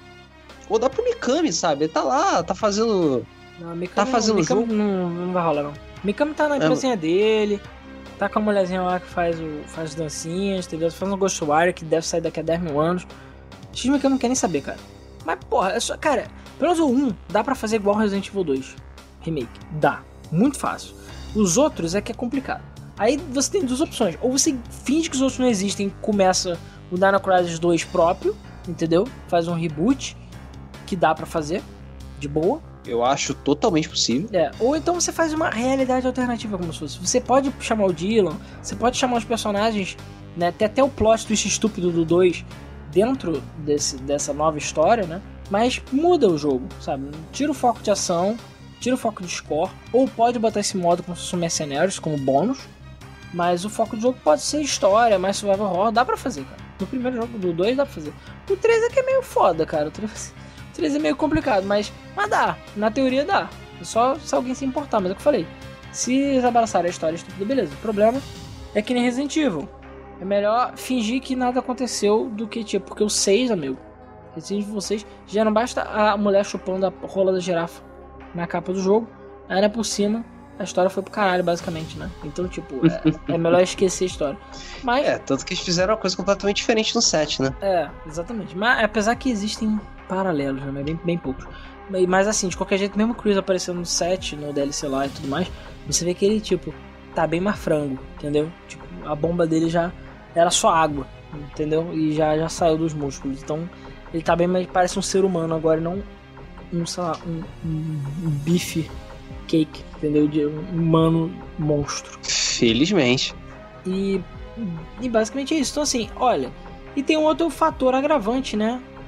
Ou dá pro Mikami, sabe? Ele tá lá, tá fazendo... Não, Mikami, tá fazendo Mikami jogo. Não, não vai rolar, não. Mikami tá na empresinha é, dele, tá com a mulherzinha lá que faz, o, faz dancinhas, entendeu? Faz um Ghostwire que deve sair daqui a dez mil anos. X Mikami não quer nem saber, cara. Mas, porra, é só... Cara, pelo menos o um dá pra fazer igual Resident Evil dois Remake. Dá. Muito fácil. Os outros é que é complicado. Aí você tem duas opções. Ou você finge que os outros não existem e começa o Dino Crisis dois próprio, entendeu? Faz um reboot, que dá pra fazer, de boa. Eu acho totalmente possível. É, ou então você faz uma realidade alternativa, como se fosse. Você pode chamar o Dylan, você pode chamar os personagens, né? Tem até o plot twist estúpido do dois dentro desse, dessa nova história, né? Mas muda o jogo, sabe? Tira o foco de ação, tira o foco de score, ou pode botar esse modo como se fosse mercenários, como bônus. Mas o foco do jogo pode ser história, mais survival horror, dá pra fazer, cara. No primeiro jogo do dois dá pra fazer. O três é que é meio foda, cara. O três, o três é meio complicado, mas, mas dá. Na teoria dá. É só se alguém se importar, mas é o que eu falei. Se eles abraçarem a história estúpida, beleza. O problema é que nem Resident Evil. É melhor fingir que nada aconteceu do que, tipo, porque o seis, amigo. Resident Evil seis, já não basta a mulher chupando a rola da girafa na capa do jogo. Ainda por cima... A história foi pro caralho, basicamente, né? Então, tipo, é, é melhor esquecer a história. Mas, é, tanto que eles fizeram uma coisa completamente diferente no sete, né? É, exatamente. Mas, apesar que existem paralelos, né? Bem, bem poucos. Mas, assim, de qualquer jeito, mesmo o Chris aparecendo no sete, no D L C lá e tudo mais, você vê que ele, tipo, tá bem mais frango, entendeu? Tipo, a bomba dele já era só água, entendeu? E já, já saiu dos músculos. Então, ele tá bem mais... Parece um ser humano agora, não um, sei lá, um, um, um bife... Cake, entendeu? De um humano monstro. Felizmente. E, e basicamente é isso. Então assim, olha, e tem um outro fator agravante, né?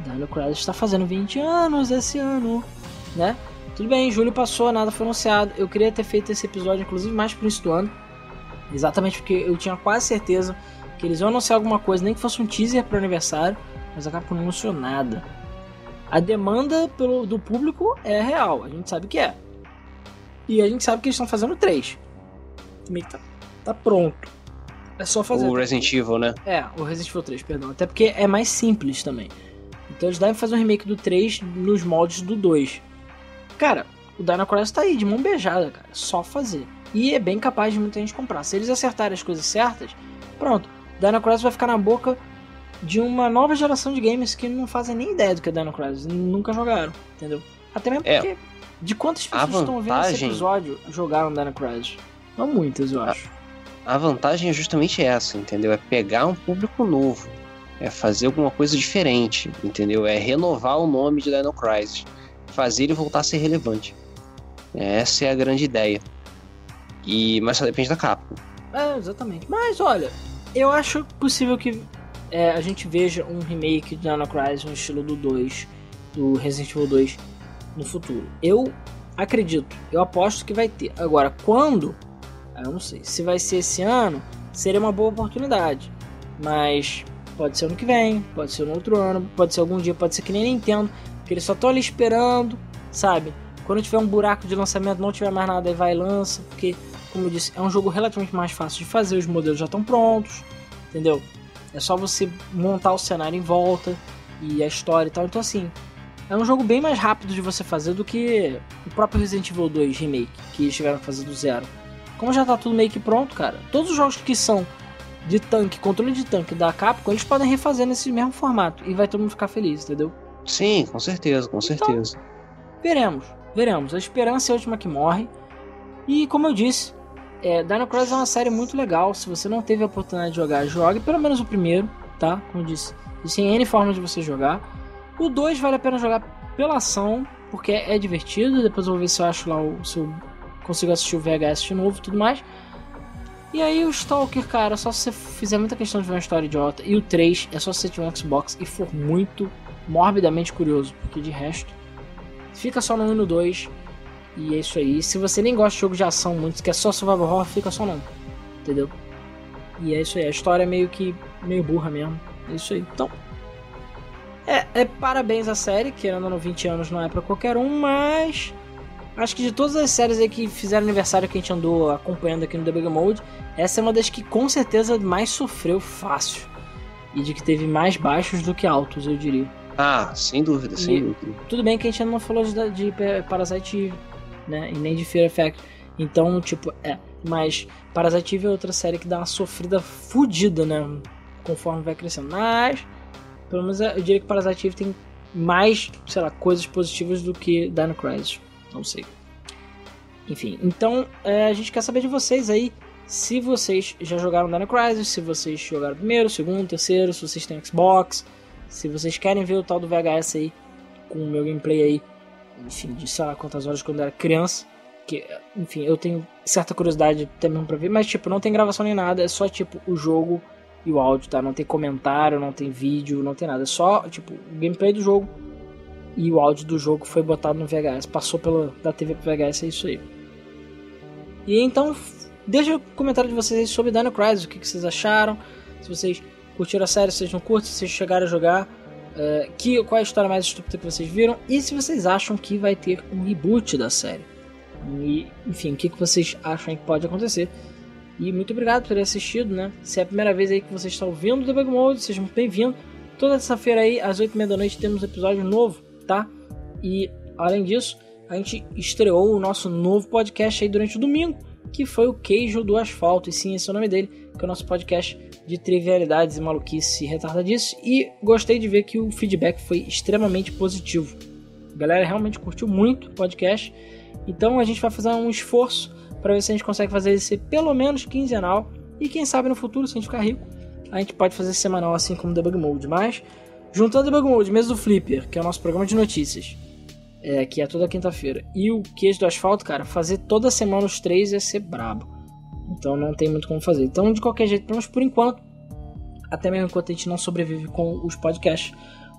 Dino Crisis está fazendo vinte anos esse ano, né? Tudo bem, julho passou, nada foi anunciado. Eu queria ter feito esse episódio, inclusive, mais pro início do ano. Exatamente porque eu tinha quase certeza que eles iam anunciar alguma coisa, nem que fosse um teaser pro aniversário, mas a Capcom não anunciou nada. A demanda pelo, do público é real, a gente sabe que é. E a gente sabe que eles estão fazendo três. Meio que tá, tá pronto. É só fazer. O Resident Evil, né? É, o Resident Evil três, perdão. Até porque é mais simples também. Então eles devem fazer um remake do três nos moldes do dois. Cara, o Dino Crisis tá aí, de mão beijada, cara. Só fazer. E é bem capaz de muita gente comprar. Se eles acertarem as coisas certas, pronto. O Dino Crisis vai ficar na boca de uma nova geração de gamers que não fazem nem ideia do que é Dino Crisis. Nunca jogaram, entendeu? Até mesmo porque... É. De quantas pessoas vantagem... estão vendo esse episódio jogaram Dino Crisis? Não muitas, eu acho. A, a vantagem é justamente essa, entendeu? É pegar um público novo. É fazer alguma coisa diferente, entendeu? É renovar o nome de Dino Crisis. Fazer ele voltar a ser relevante. Essa é a grande ideia. E, mas só depende da Capcom. É, exatamente. Mas, olha, eu acho possível que é, a gente veja um remake de Dino Crisis no estilo do dois, do Resident Evil dois, no futuro. Eu acredito, eu aposto que vai ter. Agora, quando? Eu não sei. Se vai ser esse ano, seria uma boa oportunidade. Mas pode ser ano que vem, pode ser no outro ano, pode ser algum dia, pode ser que nem Nintendo, que eles só estão ali esperando, sabe? Quando tiver um buraco de lançamento, não tiver mais nada, aí vai e lança, porque, como eu disse, é um jogo relativamente mais fácil de fazer, os modelos já estão prontos, entendeu? É só você montar o cenário em volta e a história e tal. Então, assim, é um jogo bem mais rápido de você fazer do que o próprio Resident Evil dois Remake, que eles tiveram que fazer do zero. Como já tá tudo meio que pronto, cara, todos os jogos que são de tanque, controle de tanque da Capcom, eles podem refazer nesse mesmo formato e vai todo mundo ficar feliz, entendeu? Sim, com certeza, com certeza. Então, veremos, veremos. A esperança é a última que morre. E como eu disse, é, Dino Crisis é uma série muito legal. Se você não teve a oportunidade de jogar, jogue pelo menos o primeiro, tá? Como eu disse, existem N formas de você jogar. O dois vale a pena jogar pela ação, porque é, é divertido. Depois eu vou ver se eu acho lá o, se eu consigo assistir o V H S de novo e tudo mais. E aí o Stalker, cara, só se você fizer muita questão de ver uma história idiota. E o três é só se você tiver um Xbox e for muito morbidamente curioso, porque de resto fica só no um e no dois. E é isso aí. Se você nem gosta de jogo de ação muito, que é só survival horror, fica só não, entendeu? E é isso aí. A história é meio que meio burra mesmo. É isso aí. Então é, é parabéns à série, querendo ou não, vinte anos não é pra qualquer um, mas acho que de todas as séries aí que fizeram aniversário que a gente andou acompanhando aqui no Debug Mode, essa é uma das que com certeza mais sofreu fácil. E de que teve mais baixos do que altos, eu diria. Ah, sem dúvida, sem e, dúvida. Tudo bem que a gente ainda não falou de, de Parasite Eve, né? E nem de Fear Effect. Então, tipo, é. Mas Parasite Eve é outra série que dá uma sofrida fodida, né? Conforme vai crescendo. Mas, pelo menos eu diria que Parasite Eve tem mais, sei lá, coisas positivas do que Dino Crisis. Não sei. Enfim, então é, a gente quer saber de vocês aí. Se vocês já jogaram Dino Crisis, se vocês jogaram primeiro, segundo, terceiro, se vocês têm Xbox, se vocês querem ver o tal do V H S aí, com o meu gameplay aí, enfim, de sei lá quantas horas quando eu era criança, que, enfim, eu tenho certa curiosidade também pra ver, mas tipo, não tem gravação nem nada, é só tipo o jogo e o áudio, tá? Não tem comentário, não tem vídeo, não tem nada, é só tipo o gameplay do jogo e o áudio do jogo foi botado no V H S, passou pela, da T V pro V H S, é isso aí. E então, deixa o comentário de vocês aí sobre Dino Crisis, o que, que vocês acharam, se vocês curtiram a série, se vocês não curtem, se vocês chegaram a jogar, uh, que, qual é a história mais estúpida que vocês viram, e se vocês acham que vai ter um reboot da série. E, enfim, o que, que vocês acham que pode acontecer. E muito obrigado por terem assistido, né? Se é a primeira vez aí que vocês estão ouvindo o Debug Mode, sejam muito bem-vindos. Toda terça-feira aí, às oito e meia da noite, temos um episódio novo, tá? E, além disso, a gente estreou o nosso novo podcast aí durante o domingo, que foi o Queijo do Asfalto, e sim, esse é o nome dele, que é o nosso podcast de trivialidades e maluquice retardadice, e gostei de ver que o feedback foi extremamente positivo. A galera realmente curtiu muito o podcast, então a gente vai fazer um esforço para ver se a gente consegue fazer esse pelo menos quinzenal, e quem sabe no futuro, se a gente ficar rico, a gente pode fazer semanal assim como o Debug Mode. Mas, juntando o Debug Mode, mesa do Flipper, que é o nosso programa de notícias, é, que é toda quinta-feira, e o Queijo do Asfalto, cara, fazer toda semana os três ia ser brabo. Então não tem muito como fazer. Então, de qualquer jeito, pelo menos por enquanto, até mesmo enquanto a gente não sobrevive com os podcasts,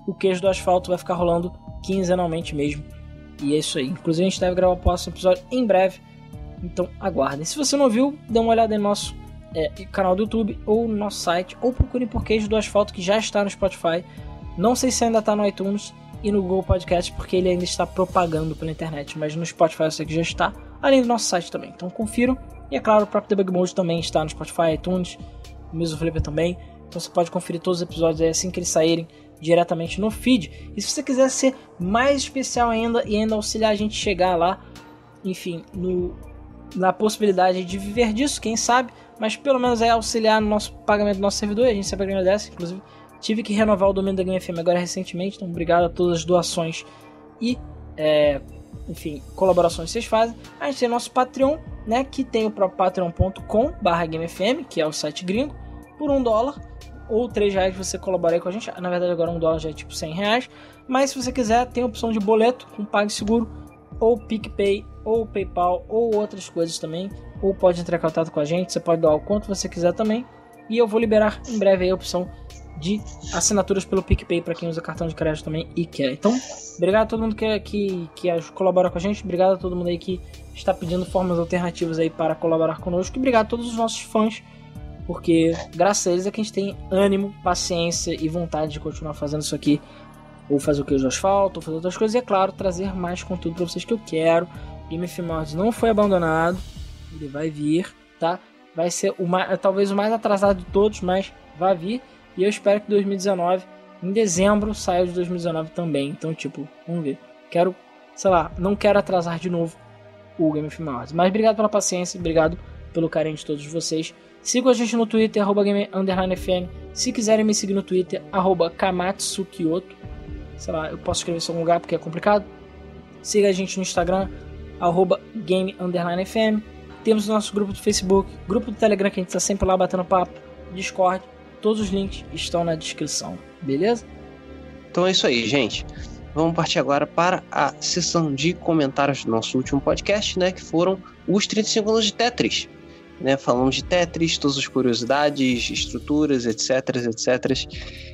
o Queijo do Asfalto vai ficar rolando quinzenalmente mesmo. E é isso aí. Inclusive a gente deve gravar o próximo episódio em breve. Então aguardem. Se você não viu, dê uma olhada no nosso é, canal do YouTube ou no nosso site. Ou procure por Queijo do Asfalto, que já está no Spotify. Não sei se ainda está no iTunes e no Google Podcast, porque ele ainda está propagando pela internet. Mas no Spotify eu sei que já está. Além do nosso site também. Então confiram. E é claro, o próprio Debug Mode também está no Spotify, iTunes. O mesmo Flipper também. Então você pode conferir todos os episódios aí assim que eles saírem diretamente no feed. E se você quiser ser mais especial ainda e ainda auxiliar a gente chegar lá, enfim, no, na possibilidade de viver disso, quem sabe, mas pelo menos é auxiliar no nosso pagamento do nosso servidor, a gente sempre agradece. Inclusive tive que renovar o domínio da Game F M agora recentemente, então obrigado a todas as doações e é, enfim, colaborações que vocês fazem. A gente tem nosso Patreon, né, que tem o próprio patreon ponto com barra game f m, que é o site gringo, por um dólar ou três reais você colabora aí com a gente. Na verdade agora um dólar já é tipo cem reais. Mas se você quiser, tem a opção de boleto com PagSeguro, ou PicPay, ou PayPal, ou outras coisas também. Ou pode entrar em contato com a gente, você pode doar o quanto você quiser também. E eu vou liberar em breve aí a opção de assinaturas pelo PicPay para quem usa cartão de crédito também e quer. Então, obrigado a todo mundo que, que, que colabora com a gente. Obrigado a todo mundo aí que está pedindo formas alternativas aí para colaborar conosco. E obrigado a todos os nossos fãs, porque graças a eles é que a gente tem ânimo, paciência e vontade de continuar fazendo isso aqui, ou fazer o Queijo do Asfalto, ou fazer outras coisas, e é claro, trazer mais conteúdo para vocês que eu quero. Game of Thrones não foi abandonado, ele vai vir, tá? Vai ser o mais, talvez o mais atrasado de todos, mas vai vir, e eu espero que dois mil e dezenove, em dezembro, saia de dois mil e dezenove também. Então, tipo, vamos ver. Quero, sei lá, não quero atrasar de novo o Game of Thrones, mas obrigado pela paciência, obrigado pelo carinho de todos vocês. Sigam a gente no Twitter, arroba game underline F M. Se quiserem me seguir no Twitter, arroba Kamatsu Kyoto. Sei lá, eu posso escrever isso em algum lugar porque é complicado. Siga a gente no Instagram, arroba game underline F M. Temos o nosso grupo do Facebook, grupo do Telegram que a gente está sempre lá batendo papo, Discord. Todos os links estão na descrição, beleza? Então é isso aí, gente. Vamos partir agora para a sessão de comentários do nosso último podcast, né? Que foram os trinta segundos de Tetris. Né, falamos de Tetris, todas as curiosidades, estruturas, etc, etc,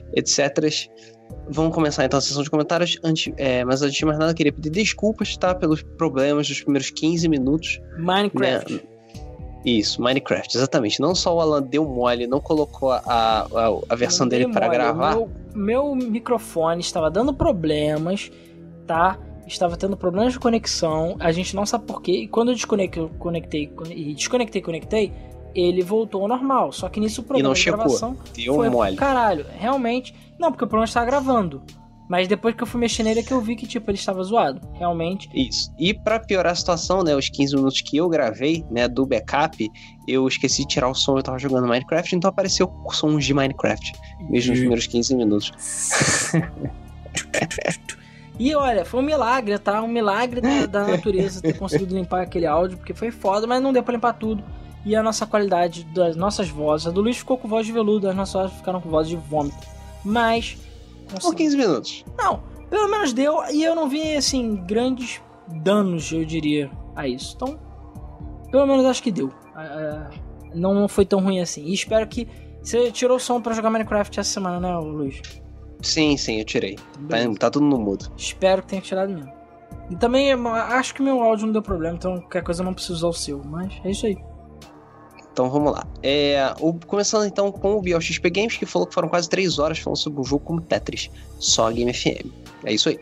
etc. Vamos começar então a sessão de comentários. Antes, é, mas antes de mais nada, queria pedir desculpas, tá, pelos problemas dos primeiros quinze minutos. Minecraft. Né? Isso, Minecraft, exatamente. Não só o Alan deu mole, não colocou a, a, a versão dele para gravar. Meu, meu microfone estava dando problemas, tá? Estava tendo problemas de conexão, a gente não sabe porquê, e quando eu desconectei, conectei, e desconectei, conectei, ele voltou ao normal, só que nisso o problema de gravação deu foi mole. Caralho, realmente, não, porque o problema estava gravando, mas depois que eu fui mexer nele é que eu vi que, tipo, ele estava zoado, realmente. Isso, e pra piorar a situação, né, os quinze minutos que eu gravei, né, do backup, eu esqueci de tirar o som, eu tava jogando Minecraft, então apareceu sons de Minecraft, mesmo nos primeiros quinze minutos. E olha, foi um milagre, tá? Um milagre da, da natureza ter conseguido limpar aquele áudio, porque foi foda, mas não deu pra limpar tudo. E a nossa qualidade das nossas vozes, a do Luiz ficou com voz de veludo, as nossas vozes ficaram com voz de vômito. Mas... Consegui... Por quinze minutos. Não, pelo menos deu, e eu não vi, assim, grandes danos, eu diria, a isso. Então, pelo menos acho que deu. Uh, não foi tão ruim assim. E espero que... Você tirou o som pra jogar Minecraft essa semana, né, Luiz? Sim, sim, eu tirei. Tá, tá tudo no mudo. Espero que tenha tirado mesmo. E também acho que meu áudio não deu problema, então qualquer coisa eu não preciso usar o seu. Mas é isso aí. Então vamos lá. É, o, começando então com o BioXP Games, que falou que foram quase três horas falando sobre um jogo como Tetris. Só a Game F M. É isso aí.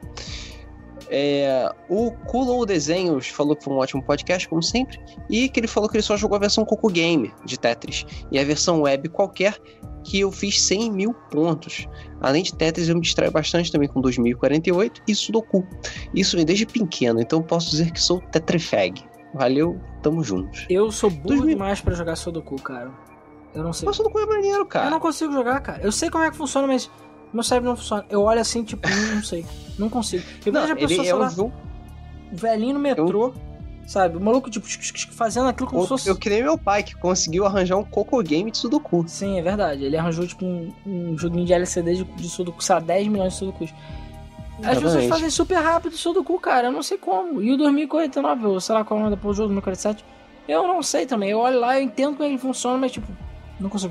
É, o Kulo Desenhos falou que foi um ótimo podcast, como sempre. E que ele falou que ele só jogou a versão Coco Game de Tetris. E a versão web qualquer, que eu fiz cem mil pontos. Além de Tetris, eu me distraio bastante também com dois mil e quarenta e oito e Sudoku. Isso vem desde pequeno, então posso dizer que sou Tetrifag. Valeu, tamo juntos. Eu sou burro dois mil... demais pra jogar Sudoku, cara. Eu não sei. Mas Sudoku é maneiro, cara. Eu não consigo jogar, cara. Eu sei como é que funciona, mas meu cérebro não funciona. Eu olho assim, tipo, não, não sei. Não consigo. Eu vejo a pessoa, sei lá, um... velhinho no metrô... Eu... Sabe, o maluco, tipo, fazendo aquilo como se fosse... Eu que nem meu pai, que conseguiu arranjar um Coco Game de Sudoku. Sim, é verdade. Ele arranjou, tipo, um, um joguinho de L C D de, de Sudoku, sei lá, dez milhões de Sudokus. As pessoas fazem super rápido Sudoku, cara, eu não sei como. E o dois mil e quarenta e nove, ou sei lá qual é o nome depois do jogo, dois mil e quarenta e sete, eu não sei também. Eu olho lá, eu entendo como ele funciona, mas, tipo, não consigo jogar.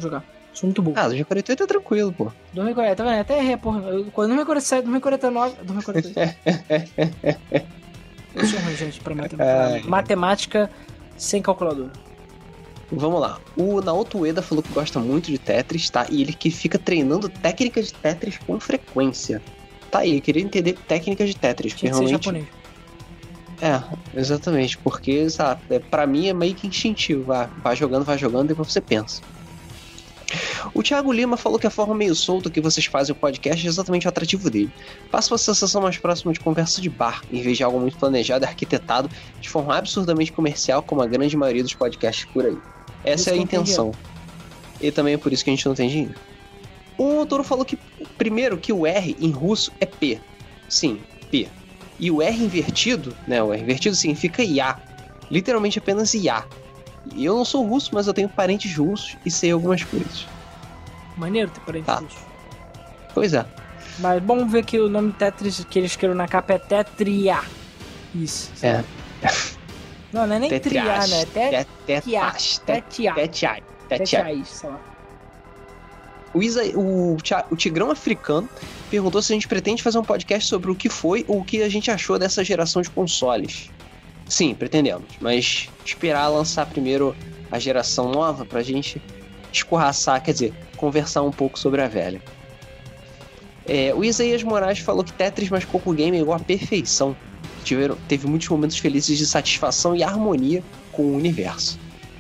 Sou muito burro. Ah, dois mil e quarenta e oito é tranquilo, pô. dois mil e quarenta, tá vendo? Até errei, porra. Eu- Quando dois mil e quarenta e sete, dois mil e quarenta e nove, dois mil e quarenta e oito. Eu sou ruim, gente, pra matemática. Matemática sem calculadora. Vamos lá. O Naoto Ueda falou que gosta muito de Tetris, tá? E ele que fica treinando técnicas de Tetris com frequência. Tá aí, eu queria entender técnicas de Tetris. Tinha que porque ser realmente... japonês. É, exatamente. Porque, sabe, é, pra mim é meio que instintivo. Vai, vai jogando, vai jogando, depois você pensa. O Thiago Lima falou que a forma meio solta que vocês fazem o podcast é exatamente o atrativo dele. Passa uma sensação mais próxima de conversa de bar, em vez de algo muito planejado e arquitetado de forma absurdamente comercial, como a grande maioria dos podcasts por aí. Essa é a intenção. E também é por isso que a gente não tem dinheiro. O autor falou que, primeiro, que o R em russo é P. Sim, P. E o R invertido, né, o R invertido significa Ya. Literalmente apenas Ya. E eu não sou russo, mas eu tenho parentes russos e sei algumas coisas. Maneiro ter parente Tá. russo. Pois é. Mas bom ver que o nome Tetris que eles escreveram na capa é Tetria. Isso. É. Não, não é nem Triar, né? É Tetia. Tetia. Tetia. Tetia, sei lá. O, Isa, o, Tia- o Tigrão Africano perguntou se a gente pretende fazer um podcast sobre o que foi ou o que a gente achou dessa geração de consoles. Sim, pretendemos, mas esperar lançar primeiro a geração nova pra gente escorraçar, quer dizer, conversar um pouco sobre a velha. É, o Isaías Moraes falou que Tetris mais Coco Game é igual a perfeição. Tiveram, teve muitos momentos felizes de satisfação e harmonia com o universo.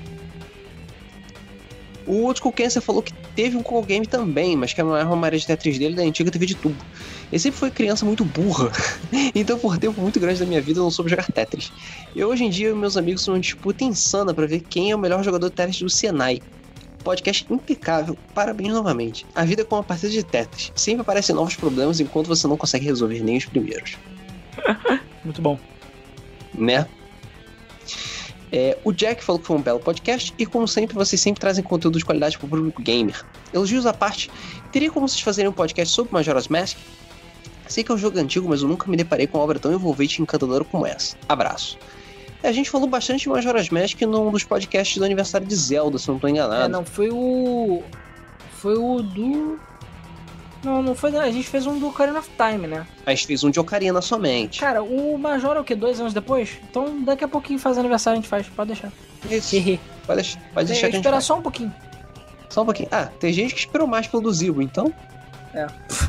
O Old School Cancer falou que teve um Coco Game também, mas que a maior maioria de Tetris dele é da antiga T V de tubo. Ele sempre foi criança muito burra, então por tempo muito grande da minha vida eu não soube jogar Tetris. E hoje em dia meus amigos são uma disputa insana pra ver quem é o melhor jogador de Tetris do Senai. Podcast impecável, parabéns novamente. A vida é como uma partida de Tetris, sempre aparecem novos problemas enquanto você não consegue resolver nem os primeiros. Muito bom. Né? É, o Jack falou que foi um belo podcast e, como sempre, vocês sempre trazem conteúdo de qualidade para o público gamer. Elogios à parte, teria como vocês fazerem um podcast sobre Majora's Mask? Sei que é um jogo antigo, mas eu nunca me deparei com uma obra tão envolvente e encantadora como essa. Abraço. É, a gente falou bastante de Majora's Mask num dos podcasts do aniversário de Zelda, se eu não estou enganado. É, não, foi o... Foi o do... Não, não foi... A gente fez um do Ocarina of Time, né? A gente fez um de Ocarina somente. Cara, o Major é o quê? Dois anos depois? Então daqui a pouquinho faz aniversário, a gente faz. Pode deixar. Isso. Hehe. Pode deixar, pode deixar que a gente Esperar faz. só um pouquinho. Só um pouquinho. Ah, tem gente que esperou mais pelo do Zibo, então... É.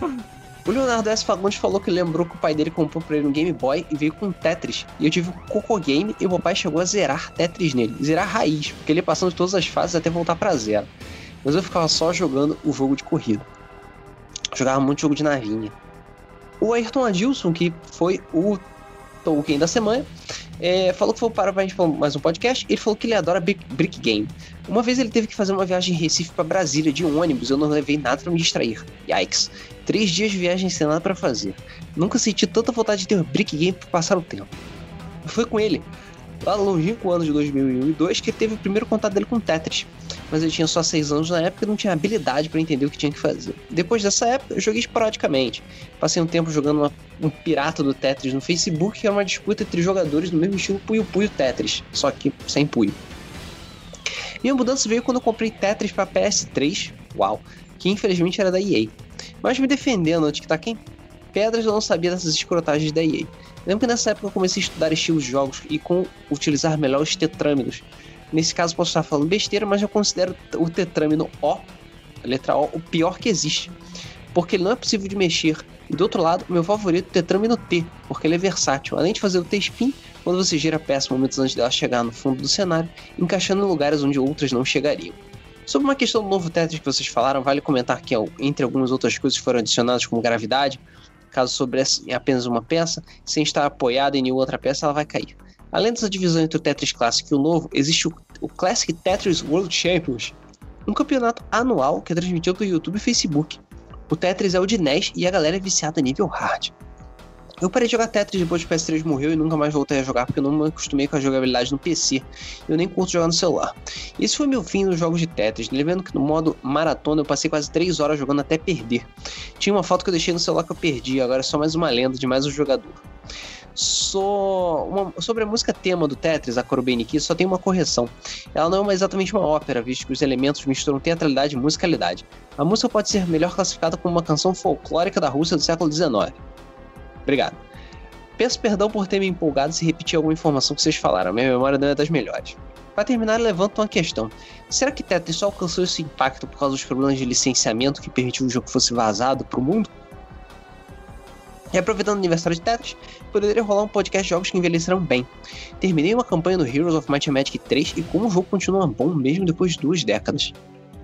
O Leonardo S. Fagundes falou que lembrou que o pai dele comprou pra ele um Game Boy e veio com Tetris. E eu tive um Coco Game e o meu pai chegou a zerar Tetris nele. Zerar raiz, porque ele ia passando de todas as fases até voltar pra zero. Mas eu ficava só jogando o jogo de corrida. Jogava muito jogo de navinha. O Ayrton Adilson, que foi o Tolkien da semana, é, falou que foi para a gente falar mais um podcast. Ele falou que ele adora brick, brick game. Uma vez ele teve que fazer uma viagem de Recife para Brasília de ônibus. Eu não levei nada para me distrair. Yikes. Três dias de viagem sem nada para fazer. Nunca senti tanta vontade de ter brick game para passar o tempo. Foi com ele, lá no longínquo ano de dois mil e dois, que ele teve o primeiro contato dele com Tetris. Mas ele tinha só seis anos na época e não tinha habilidade para entender o que tinha que fazer. Depois dessa época, eu joguei esporadicamente. Passei um tempo jogando uma, um pirata do Tetris no Facebook, que era uma disputa entre jogadores no mesmo estilo Puyo Puyo Tetris, só que sem Puyo. Minha mudança veio quando eu comprei Tetris para P S três, uau, que infelizmente era da E A. Mas me defendendo antes que tá quem? Pedras, eu não sabia dessas escrotagens da E A. Lembro que nessa época eu comecei a estudar estilos de jogos e como utilizar melhor os tetrâminos. Nesse caso posso estar falando besteira, mas eu considero o tetrâmino O, a letra O, o pior que existe, porque ele não é possível de mexer. E do outro lado, meu favorito é o tetrâmino T, porque ele é versátil. Além de fazer o T-spin, quando você gira a peça momentos antes dela chegar no fundo do cenário, encaixando em lugares onde outras não chegariam. Sobre uma questão do novo Tetris que vocês falaram, vale comentar que, entre algumas outras coisas que foram adicionadas como gravidade, caso sobresse apenas uma peça, sem estar apoiada em nenhuma outra peça, ela vai cair. Além dessa divisão entre o Tetris Classic e o novo, existe o, o Classic Tetris World Champions, um campeonato anual que é transmitido do YouTube e Facebook. O Tetris é o de N E S e a galera é viciada nível hard. Eu parei de jogar Tetris depois que o P S três morreu e nunca mais voltei a jogar porque eu não me acostumei com a jogabilidade no P C. Eu nem curto jogar no celular. Esse foi meu fim nos jogos de Tetris, lembrando que no modo maratona eu passei quase três horas jogando até perder. Tinha uma foto que eu deixei no celular que eu perdi, agora é só mais uma lenda de mais um jogador. Só uma, sobre a música tema do Tetris, a Korobeiniki, só tem uma correção. Ela não é uma, exatamente uma ópera, visto que os elementos misturam teatralidade e musicalidade. A música pode ser melhor classificada como uma canção folclórica da Rússia do século dezenove. Obrigado. Peço perdão por ter me empolgado se repetir alguma informação que vocês falaram. Minha memória não é das melhores. Para terminar, levanto uma questão. Será que Tetris só alcançou esse impacto por causa dos problemas de licenciamento que permitiu que o jogo fosse vazado para o mundo? E aproveitando o aniversário de Tetris, poderia rolar um podcast de jogos que envelheceram bem. Terminei uma campanha no Heroes of Might and Magic três e como o jogo continua bom mesmo depois de duas décadas.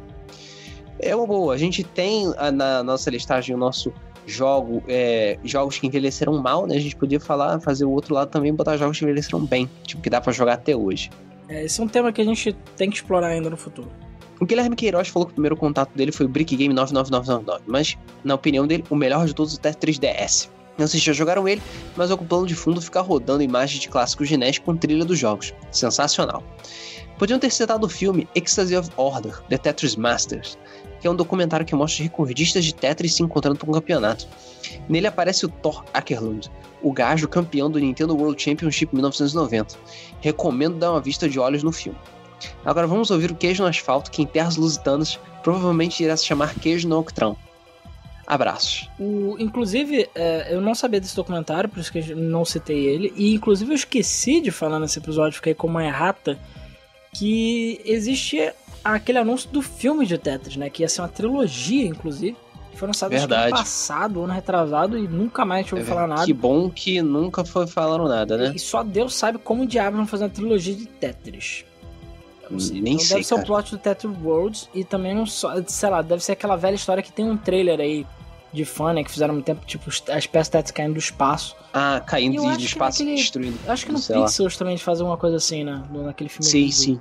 É uma boa. A gente tem na nossa listagem o nosso jogo, é, jogos que envelheceram mal, né? A gente podia falar, fazer o outro lado também, botar jogos que envelheceram bem, tipo que dá pra jogar até hoje. É, esse é um tema que a gente tem que explorar ainda no futuro. O Guilherme Queiroz falou que o primeiro contato dele foi o Brick Game nove nove nove nove nove, mas, na opinião dele, o melhor de todos é o Tetris D S. Não sei se já jogaram ele, mas é com o plano de fundo ficar rodando imagens de clássicos de N E S com trilha dos jogos. Sensacional. Podiam ter citado o filme Ecstasy of Order, The Tetris Masters, que é um documentário que mostra recordistas de Tetris se encontrando para um campeonato. Nele aparece o Thor Akerlund, o gajo campeão do Nintendo World Championship mil novecentos e noventa. Recomendo dar uma vista de olhos no filme. Agora vamos ouvir o Queijo no Asfalto, que em terras lusitanas provavelmente irá se chamar Queijo no Octrão. Abraços. O, inclusive, é, eu não sabia desse documentário, por isso que eu não citei ele. E inclusive eu esqueci de falar nesse episódio, fiquei com uma errata, que existe aquele anúncio do filme de Tetris, né? Que ia ser uma trilogia, inclusive. Que foi lançado acho que ano passado, ano retrasado, e nunca mais a gente ouviu é, falar nada. Que bom que nunca foi falaram nada, né? E só Deus sabe como diabos vão fazer uma trilogia de Tetris. Nem então sei, deve ser cara. o plot do Tetris Worlds e também não só, sei lá, deve ser aquela velha história que tem um trailer aí de fã, né, que fizeram há muito tempo, tipo, as peças Tetris caindo do espaço. Ah, caindo do acho espaço naquele, destruindo. Acho que no Pixels também eles fazem uma coisa assim, né, naquele filme. Sim, sim.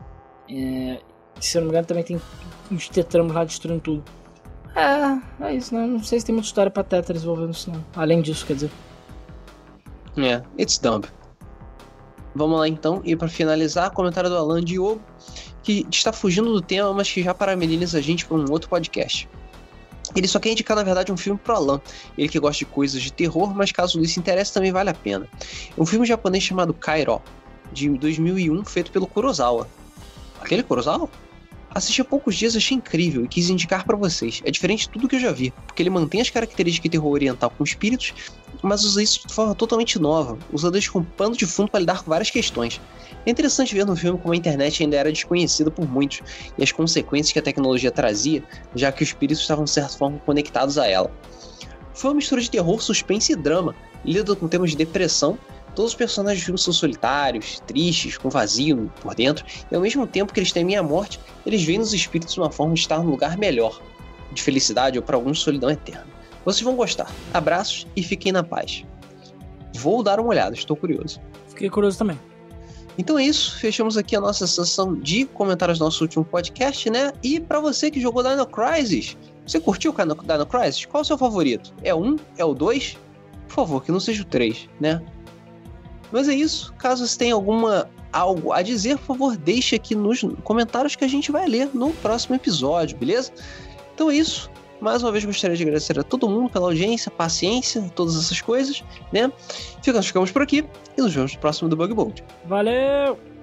É, se eu não me engano também tem uns tetramos lá destruindo tudo. É, é isso, né, não sei se tem muita história pra Tetris envolvendo isso não. Além disso, quer dizer. É, yeah, it's dumb. Vamos lá então, e para finalizar, comentário do Alan Diogo, que está fugindo do tema, mas que já parabeniliza a gente para um outro podcast. Ele só quer indicar, na verdade, um filme pro Alan. Ele que gosta de coisas de terror, mas caso lhe interesse, também vale a pena. É um filme japonês chamado Kairo, de dois mil e um, feito pelo Kurosawa. Aquele Kurosawa? Assisti há poucos dias, achei incrível e quis indicar pra vocês. É diferente de tudo que eu já vi, porque ele mantém as características de terror oriental com espíritos, mas usa isso de forma totalmente nova, usando eles como pano de fundo para lidar com várias questões. É interessante ver no filme como a internet ainda era desconhecida por muitos, e as consequências que a tecnologia trazia, já que os espíritos estavam de certa forma conectados a ela. Foi uma mistura de terror, suspense e drama, e lida com temas de depressão. Todos os personagens do filme são solitários, tristes, com vazio por dentro, e ao mesmo tempo que eles temem a morte, eles veem nos espíritos uma forma de estar num lugar melhor, de felicidade ou para alguns solidão eterna. Vocês vão gostar. Abraços e fiquem na paz. Vou dar uma olhada, estou curioso. Fiquei curioso também. Então é isso, fechamos aqui a nossa sessão de comentários do nosso último podcast, né? E para você que jogou Dino Crisis, você curtiu o Dino Crisis? Qual é o seu favorito? É o um? É o dois? Por favor, que não seja o três, né? Mas é isso, caso você tenha alguma algo a dizer, por favor, deixe aqui nos comentários que a gente vai ler no próximo episódio, beleza? Então é isso, mais uma vez gostaria de agradecer a todo mundo pela audiência, paciência, todas essas coisas, né? Ficamos, ficamos por aqui e nos vemos no próximo do Bug Bolt. Valeu!